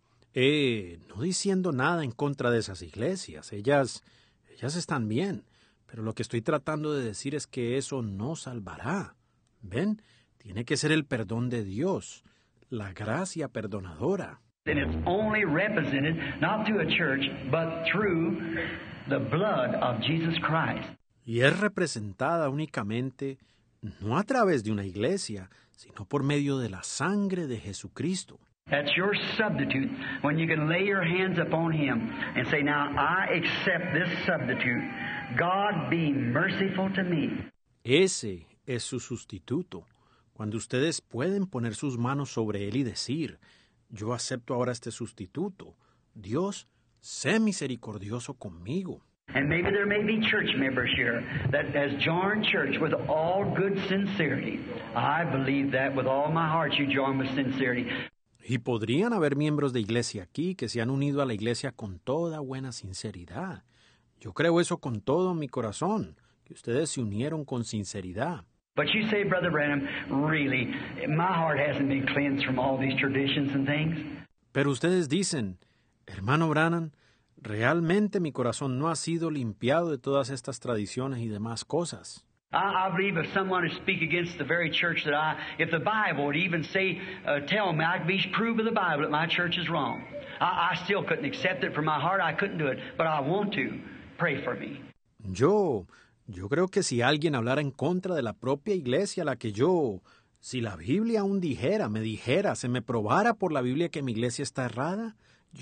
eh, no diciendo nada en contra de esas iglesias. Ellas, ellas están bien. Pero lo que estoy tratando de decir es que eso no salvará. ¿Ven? Tiene que ser el perdón de Dios, la gracia perdonadora. And it's only represented not through a church, but through the blood of Jesus Christ. Y es representada únicamente no a través de una iglesia, sino por medio de la sangre de Jesucristo. That's your substitute when you can lay your hands upon Him and say, now I accept this substitute. God be merciful to me. Ese es su sustituto. Cuando ustedes pueden poner sus manos sobre él y decir, yo acepto ahora este sustituto. Dios, sé misericordioso conmigo. And maybe there may be church members here that has joined church with all good sincerity. I believe that with all my heart you join with sincerity. Y podrían haber miembros de iglesia aquí que se han unido a la iglesia con toda buena sinceridad. Yo creo eso con todo mi corazón, que ustedes se unieron con sinceridad. But you say, Brother Branham, really, my heart hasn't been cleansed from all these traditions and things. Pero ustedes dicen, hermano Branham, realmente mi corazón no ha sido limpiado de todas estas tradiciones y demás cosas. I, I believe if someone would speak against the very church that I, if the Bible would even say, uh, tell me, I'd be prove of the Bible that my church is wrong. I, I still couldn't accept it from my heart. I couldn't do it, but I want to. Pray for me. Yo, yo creo que si alguien hablara en contra de la propia iglesia a la que yo, si la Biblia aún dijera, me dijera, se me probara por la Biblia que mi iglesia está errada,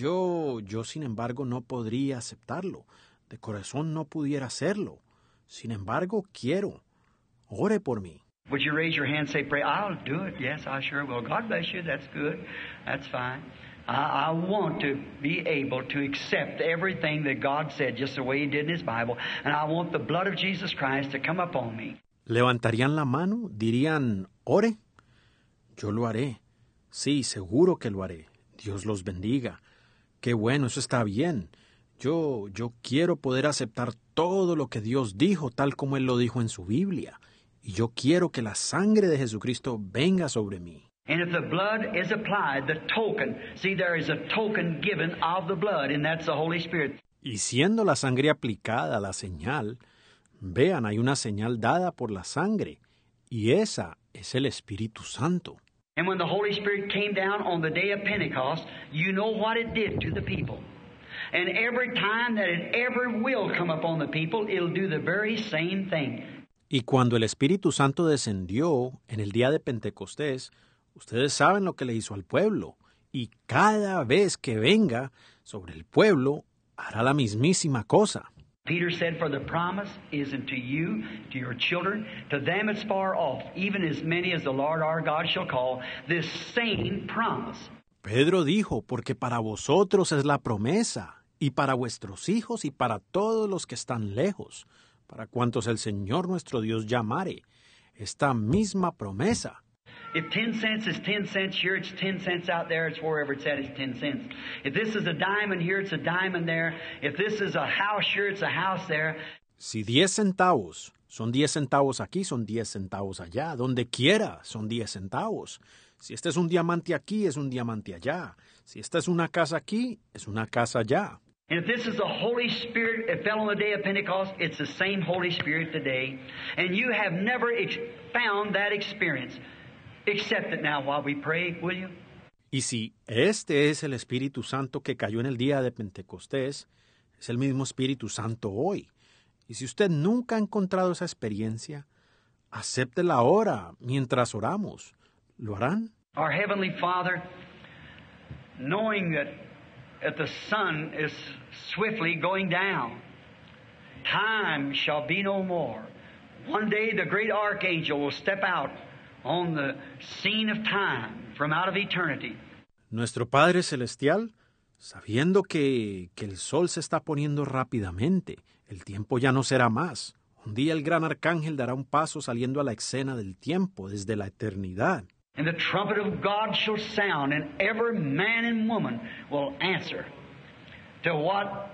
yo, yo sin embargo no podría aceptarlo. De corazón no pudiera hacerlo. Sin embargo, quiero. Ore por mí. Would you raise your hand and say, pray? I'll do it. Yes, I sure will. God bless you. That's good. That's fine. I, I want to be able to accept everything that God said just the way He did in His Bible. And I want the blood of Jesus Christ to come upon me. ¿Levantarían la mano? ¿Dirían, ore? Yo lo haré. Sí, seguro que lo haré. Dios los bendiga. Qué bueno, eso está bien. Yo, yo quiero poder aceptar todo lo que Dios dijo, tal como Él lo dijo en su Biblia. Y yo quiero que la sangre de Jesucristo venga sobre mí. And if the blood is applied, the token, see, there is a token given of the blood, and that's the Holy Spirit. Y siendo la sangre aplicada, la señal, vean, hay una señal dada por la sangre, y esa es el Espíritu Santo. And when the Holy Spirit came down on the day of Pentecost, you know what it did to the people. And every time that it ever will come upon the people, it'll do the very same thing. Y cuando el Espíritu Santo descendió en el día de Pentecostés, ustedes saben lo que le hizo al pueblo, y cada vez que venga sobre el pueblo, hará la mismísima cosa. Peter said, for the promise is unto you, to your children, to them it's far off, even as many as the Lord our God shall call, this same promise. Pedro dijo, porque para vosotros es la promesa, y para vuestros hijos y para todos los que están lejos, para cuantos el Señor nuestro Dios llamare, esta misma promesa. If ten cents is ten cents here, it's ten cents out there, it's wherever it's at, it's ten cents. If this is a diamond here, it's a diamond there. If this is a house here, it's a house there. Si diez centavos son diez centavos aquí, son diez centavos allá. Donde quiera son diez centavos. Si este es un diamante aquí, es un diamante allá. Si esta es una casa aquí, es una casa allá. And if this is the Holy Spirit that fell on the day of Pentecost, it's the same Holy Spirit today. And you have never ex- found that experience. Accept it now while we pray, will you? Y si este es el Espíritu Santo que cayó en el día de Pentecostés, es el mismo Espíritu Santo hoy. Y si usted nunca ha encontrado esa experiencia, acéptela ahora mientras oramos. ¿Lo harán? Our Heavenly Father, knowing that, that the sun is swiftly going down, time shall be no more. One day the great archangel will step out on the scene of time from out of eternity. Nuestro Padre Celestial, sabiendo que, que el sol se está poniendo rápidamente, el tiempo ya no será más. Un día el gran arcángel dará un paso saliendo a la escena del tiempo, desde la eternidad. And the trumpet of God shall sound, and every man and woman will answer to what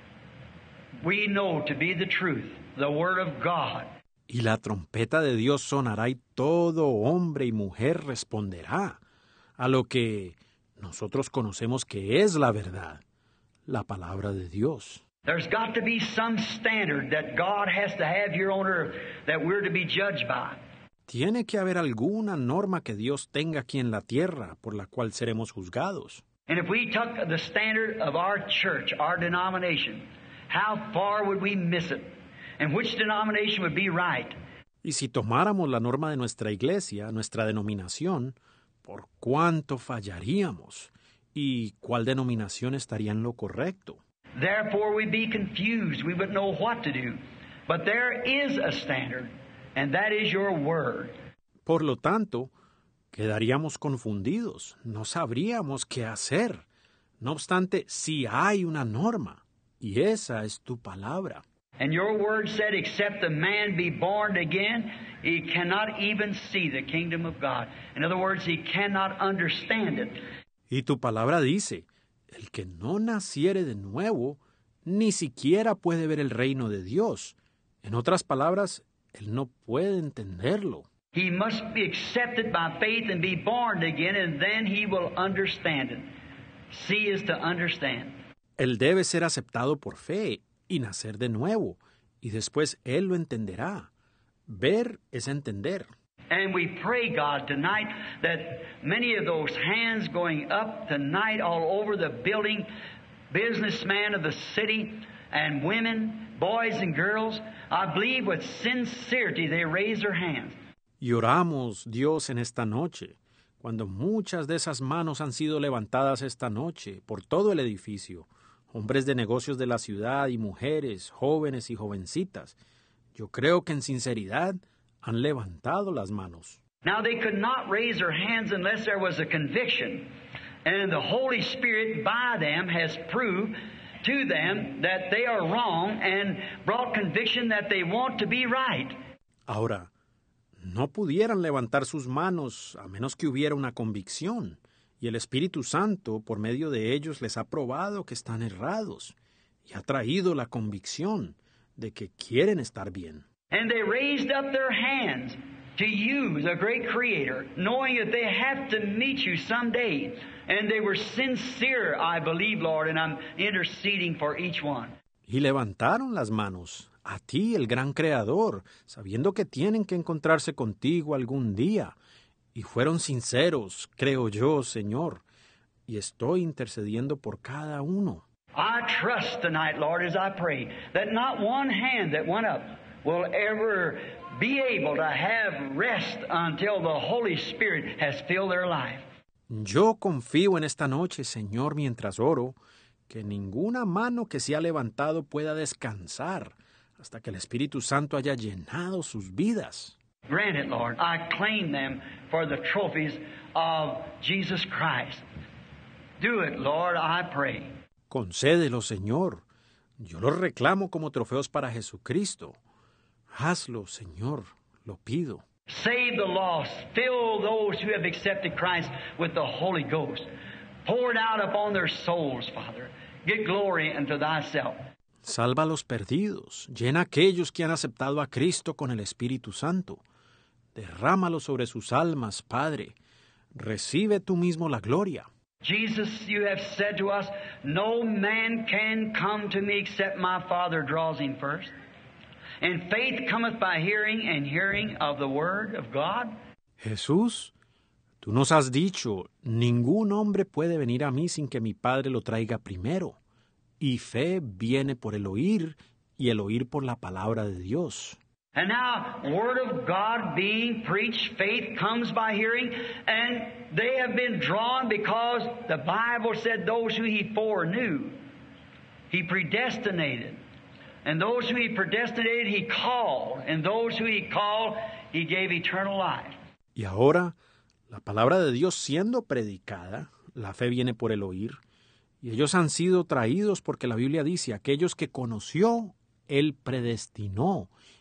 we know to be the truth, the Word of God. Y la trompeta de Dios sonará y todo hombre y mujer responderá a lo que nosotros conocemos que es la verdad, la palabra de Dios. There's got to be some standard that God has to have here on earth that we're to be judged by. Tiene que haber alguna norma que Dios tenga aquí en la tierra por la cual seremos juzgados. And if we took the standard of our church, our denomination, how far would we miss it? And which denomination would be right? Y si tomáramos la norma de nuestra iglesia, nuestra denominación, ¿por cuánto fallaríamos? ¿Y cuál denominación estaría en lo correcto? Therefore we'd be confused. We wouldn't know what to do. But there is a standard, and that is your word. Por lo tanto, quedaríamos confundidos, no sabríamos qué hacer. No obstante, sí hay una norma, y esa es tu palabra. And your word said, except a man be born again, he cannot even see the kingdom of God. In other words, he cannot understand it. Y tu palabra dice, el que no naciere de nuevo, ni siquiera puede ver el reino de Dios. En otras palabras, él no puede entenderlo. He must be accepted by faith and be born again, and then he will understand it. See is to understand. Él debe ser aceptado por fe y nacer de nuevo, y después él lo entenderá. Ver es entender. And we pray, God, tonight that many of those hands going up tonight all over the building, businessmen of the city and women, boys and girls, I believe with sincerity they raise their hands. Y oramos, Dios, en esta noche, cuando muchas de esas manos han sido levantadas esta noche por todo el edificio, hombres de negocios de la ciudad y mujeres, jóvenes y jovencitas. Yo creo que en sinceridad han levantado las manos. Now they could not raise their hands unless there was a conviction. And the Holy Spirit by them has proved to them that they are wrong and brought conviction that they want to be right. Ahora, no pudieran levantar sus manos a menos que hubiera una convicción. Y el Espíritu Santo, por medio de ellos, les ha probado que están errados y ha traído la convicción de que quieren estar bien. And they raised up their hands to you, the great Creator, knowing that they have to meet you someday. And they were sincere, I believe, Lord, and I'm interceding for each one. Y levantaron las manos a ti, el gran Creador, sabiendo que tienen que encontrarse contigo algún día. Y fueron sinceros, creo yo, Señor, y estoy intercediendo por cada uno. I trust tonight, Lord, as I pray, that not one hand that went up will ever be able to have rest until the Holy Spirit has filled their life. Yo confío en esta noche, Señor, mientras oro, que ninguna mano que se ha levantado pueda descansar hasta que el Espíritu Santo haya llenado sus vidas. Grant it, Lord. I claim them for the trophies of Jesus Christ. Do it, Lord, I pray. Concédelo, Señor. Yo los reclamo como trofeos para Jesucristo. Hazlo, Señor, lo pido. Save the lost. Fill those who have accepted Christ with the Holy Ghost. Pour it out upon their souls, Father. Get glory unto thyself. Salva a los perdidos. Llena a aquellos que han aceptado a Cristo con el Espíritu Santo. Derrámalo sobre sus almas, Padre. Recibe tú mismo la gloria. Jesus, you have said to us, no man can come to me except my Father draws him first. And faith cometh by hearing, and hearing of the word of God. Jesús, tú nos has dicho, ningún hombre puede venir a mí sin que mi Padre lo traiga primero. Y fe viene por el oír, y el oír por la palabra de Dios. And now, word of God being preached, faith comes by hearing, and they have been drawn because the Bible said those who he foreknew, he predestinated. And those who he predestinated, he called. And those who he called, he gave eternal life. Y ahora, la palabra de Dios siendo predicada, la fe viene por el oír, y ellos han sido traídos porque la Biblia dice, aquellos que conoció, él predestinó,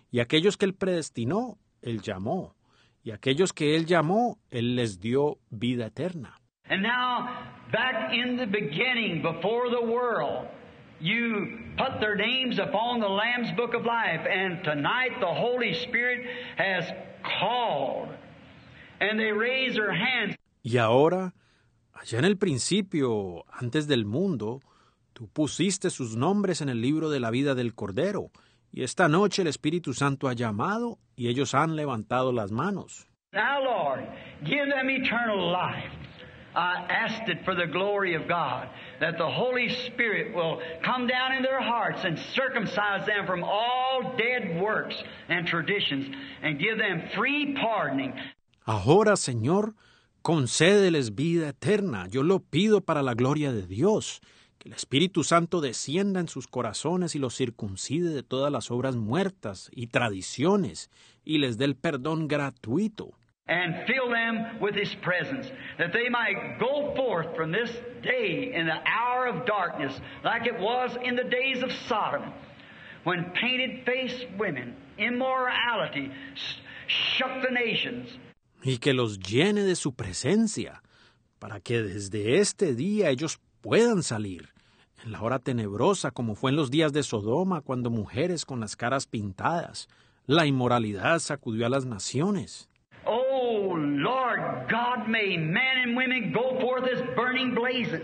Y aquellos que Él predestinó, Él llamó. Y aquellos que Él llamó, Él les dio vida eterna. And now, back in the beginning, before the world, you put their names upon the Lamb's Book of Life. And tonight the Holy Spirit has called. And they raise their hands. Y ahora, allá en el principio, antes del mundo, tú pusiste sus nombres en el libro de la vida del Cordero. Y esta noche el Espíritu Santo ha llamado y ellos han levantado las manos. Now, Lord, give them eternal life. I asked it for the glory of God, that the Holy Spirit will come down in their hearts and circumcise them from all dead works and traditions and give them free pardoning. Ahora, Señor, concédeles vida eterna. Yo lo pido para la gloria de Dios. Que el Espíritu Santo descienda en sus corazones y los circuncide de todas las obras muertas y tradiciones y les dé el perdón gratuito. And fill them with His presence, that they might go forth from this day in the hour of darkness, like it was in the days of Sodom, when painted-faced women, immorality, shook the nations. Y que los llene de su presencia, para que desde este día ellos puedan salir, en la hora tenebrosa como fue en los días de Sodoma, cuando mujeres con las caras pintadas, la inmoralidad sacudió a las naciones. Oh, Lord God, may men and women go forth as burning blazes.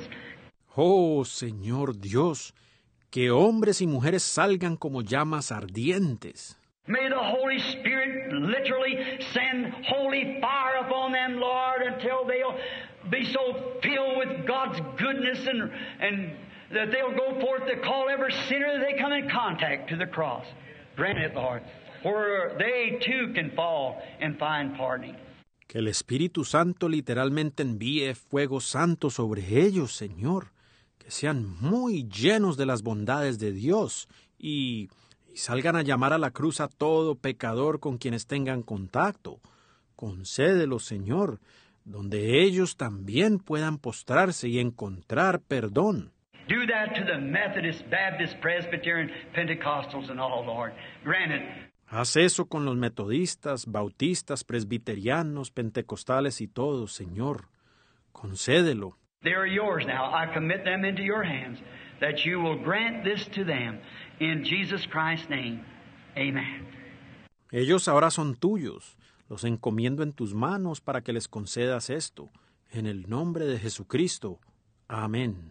Oh, Señor Dios, que hombres y mujeres salgan como llamas ardientes. May the Holy Spirit literally send holy fire upon them, Lord, until they'll be so filled with God's goodness and, and that they'll go forth to call every sinner that they come in contact to the cross. Grant it, Lord, where they too can fall and find pardoning. Que el Espíritu Santo literalmente envíe fuego santo sobre ellos, Señor. Que sean muy llenos de las bondades de Dios y, y salgan a llamar a la cruz a todo pecador con quienes tengan contacto. Concédelo, Señor, donde ellos también puedan postrarse y encontrar perdón. Do that to the Methodist, Baptist, Presbyterian, Pentecostals and all, Lord. Grant it. Haz eso con los metodistas, bautistas, presbiterianos, pentecostales y todos, Señor. Concédelo. They are yours now. I commit them into your hands, that you will grant this to them. In Jesus Christ's name, amen. Ellos ahora son tuyos. Los encomiendo en tus manos para que les concedas esto. En el nombre de Jesucristo. Amén.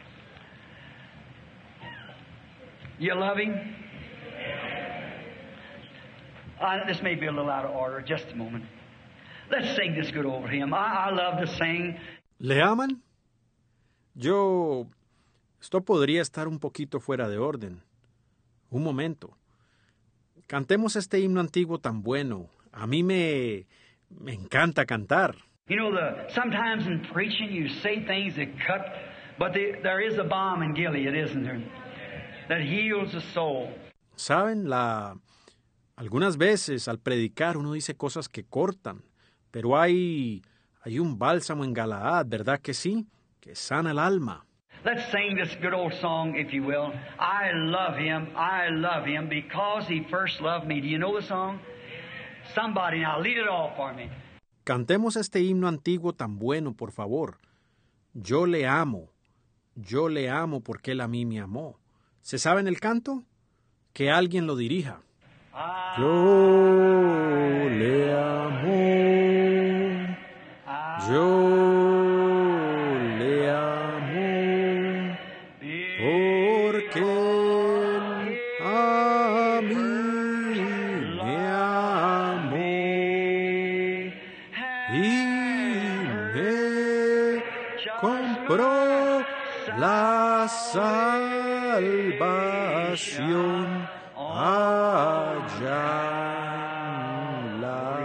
You love Him? Uh, this may be a little out of order. Just a moment. Let's sing this good old hymn. I, I love to sing. ¿Le aman? Yo... Esto podría estar un poquito fuera de orden. Un momento. Cantemos este himno antiguo tan bueno. A mí me... me encanta cantar. You know, the, sometimes in preaching you say things that cut, but the, there is a balm in Gilead, isn't there? That heals the soul. ¿Saben? La... Algunas veces al predicar uno dice cosas que cortan, pero hay, hay un bálsamo en Galaad, ¿verdad que sí? Que sana el alma. Let's sing this good old song, if you will. I love Him, I love Him, because He first loved me. Do you know the song? Somebody now, lead it off for me. Cantemos este himno antiguo tan bueno, por favor. Yo le amo, yo le amo porque Él a mí me amó. ¿Se saben el canto? Que alguien lo dirija. Yo le amo, yo le amo, porque Él a mí me amó y me compró la salvación. Allá en la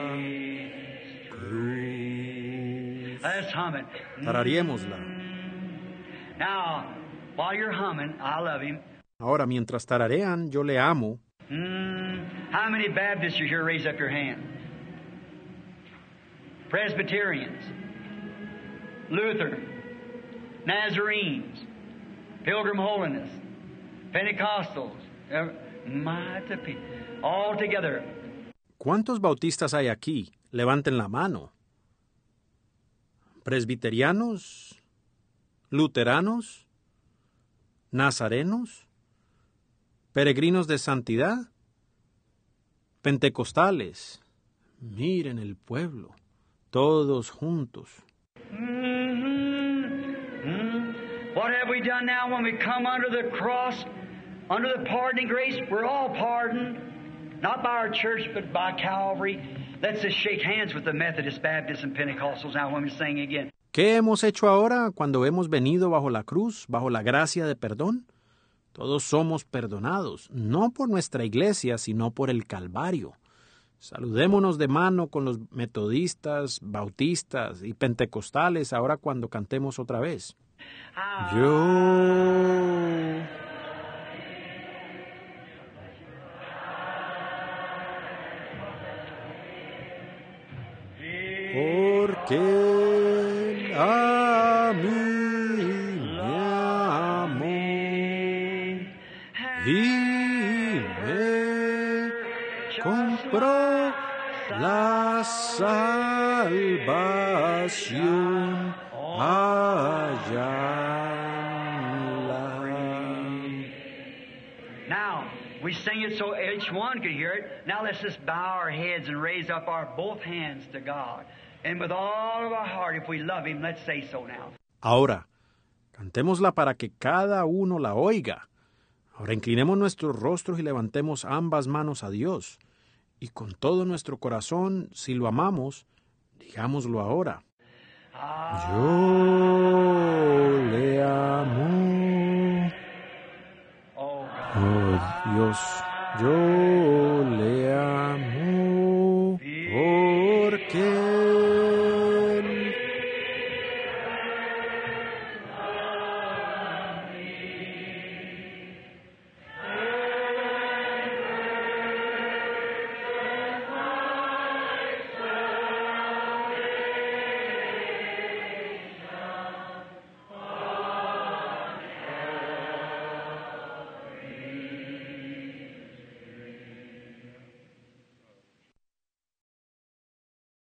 cruz. Let's hum it. Tararíémosla. Now, while you're humming, I love Him. Ahora, mientras tararean, yo le amo. Mm, how many Baptists are here? Raise up your hand. Presbyterians, Luther, Nazarenes, Pilgrim Holiness, Pentecostals. Uh, My, to be. All together. ¿Cuántos bautistas hay aquí? Levanten la mano. ¿Presbiterianos? ¿Luteranos? ¿Nazarenos? ¿Peregrinos de santidad? ¿Pentecostales? Miren el pueblo, todos juntos. Mm-hmm. Mm-hmm. What have we done now when we come under the cross, under the pardoning grace? We're all pardoned, not by our church, but by Calvary. Let's just shake hands with the Methodists, Baptists, and Pentecostals now when we sing again. ¿Qué hemos hecho ahora cuando hemos venido bajo la cruz, bajo la gracia de perdón? Todos somos perdonados, no por nuestra iglesia, sino por el Calvario. Saludémonos de mano con los metodistas, bautistas y pentecostales ahora cuando cantemos otra vez. Yo... Porque a mí me amó y me compró la salvación allá en la... Now, we sing it so each one could hear it. Now let's just bow our heads and raise up our both hands to God. And with all of our heart, if we love Him, let's say so now. Ahora, cantémosla para que cada uno la oiga. Ahora inclinemos nuestros rostros y levantemos ambas manos a Dios. Y con todo nuestro corazón, si lo amamos, digámoslo ahora. Yo le amo. Oh Dios, yo le amo. Porque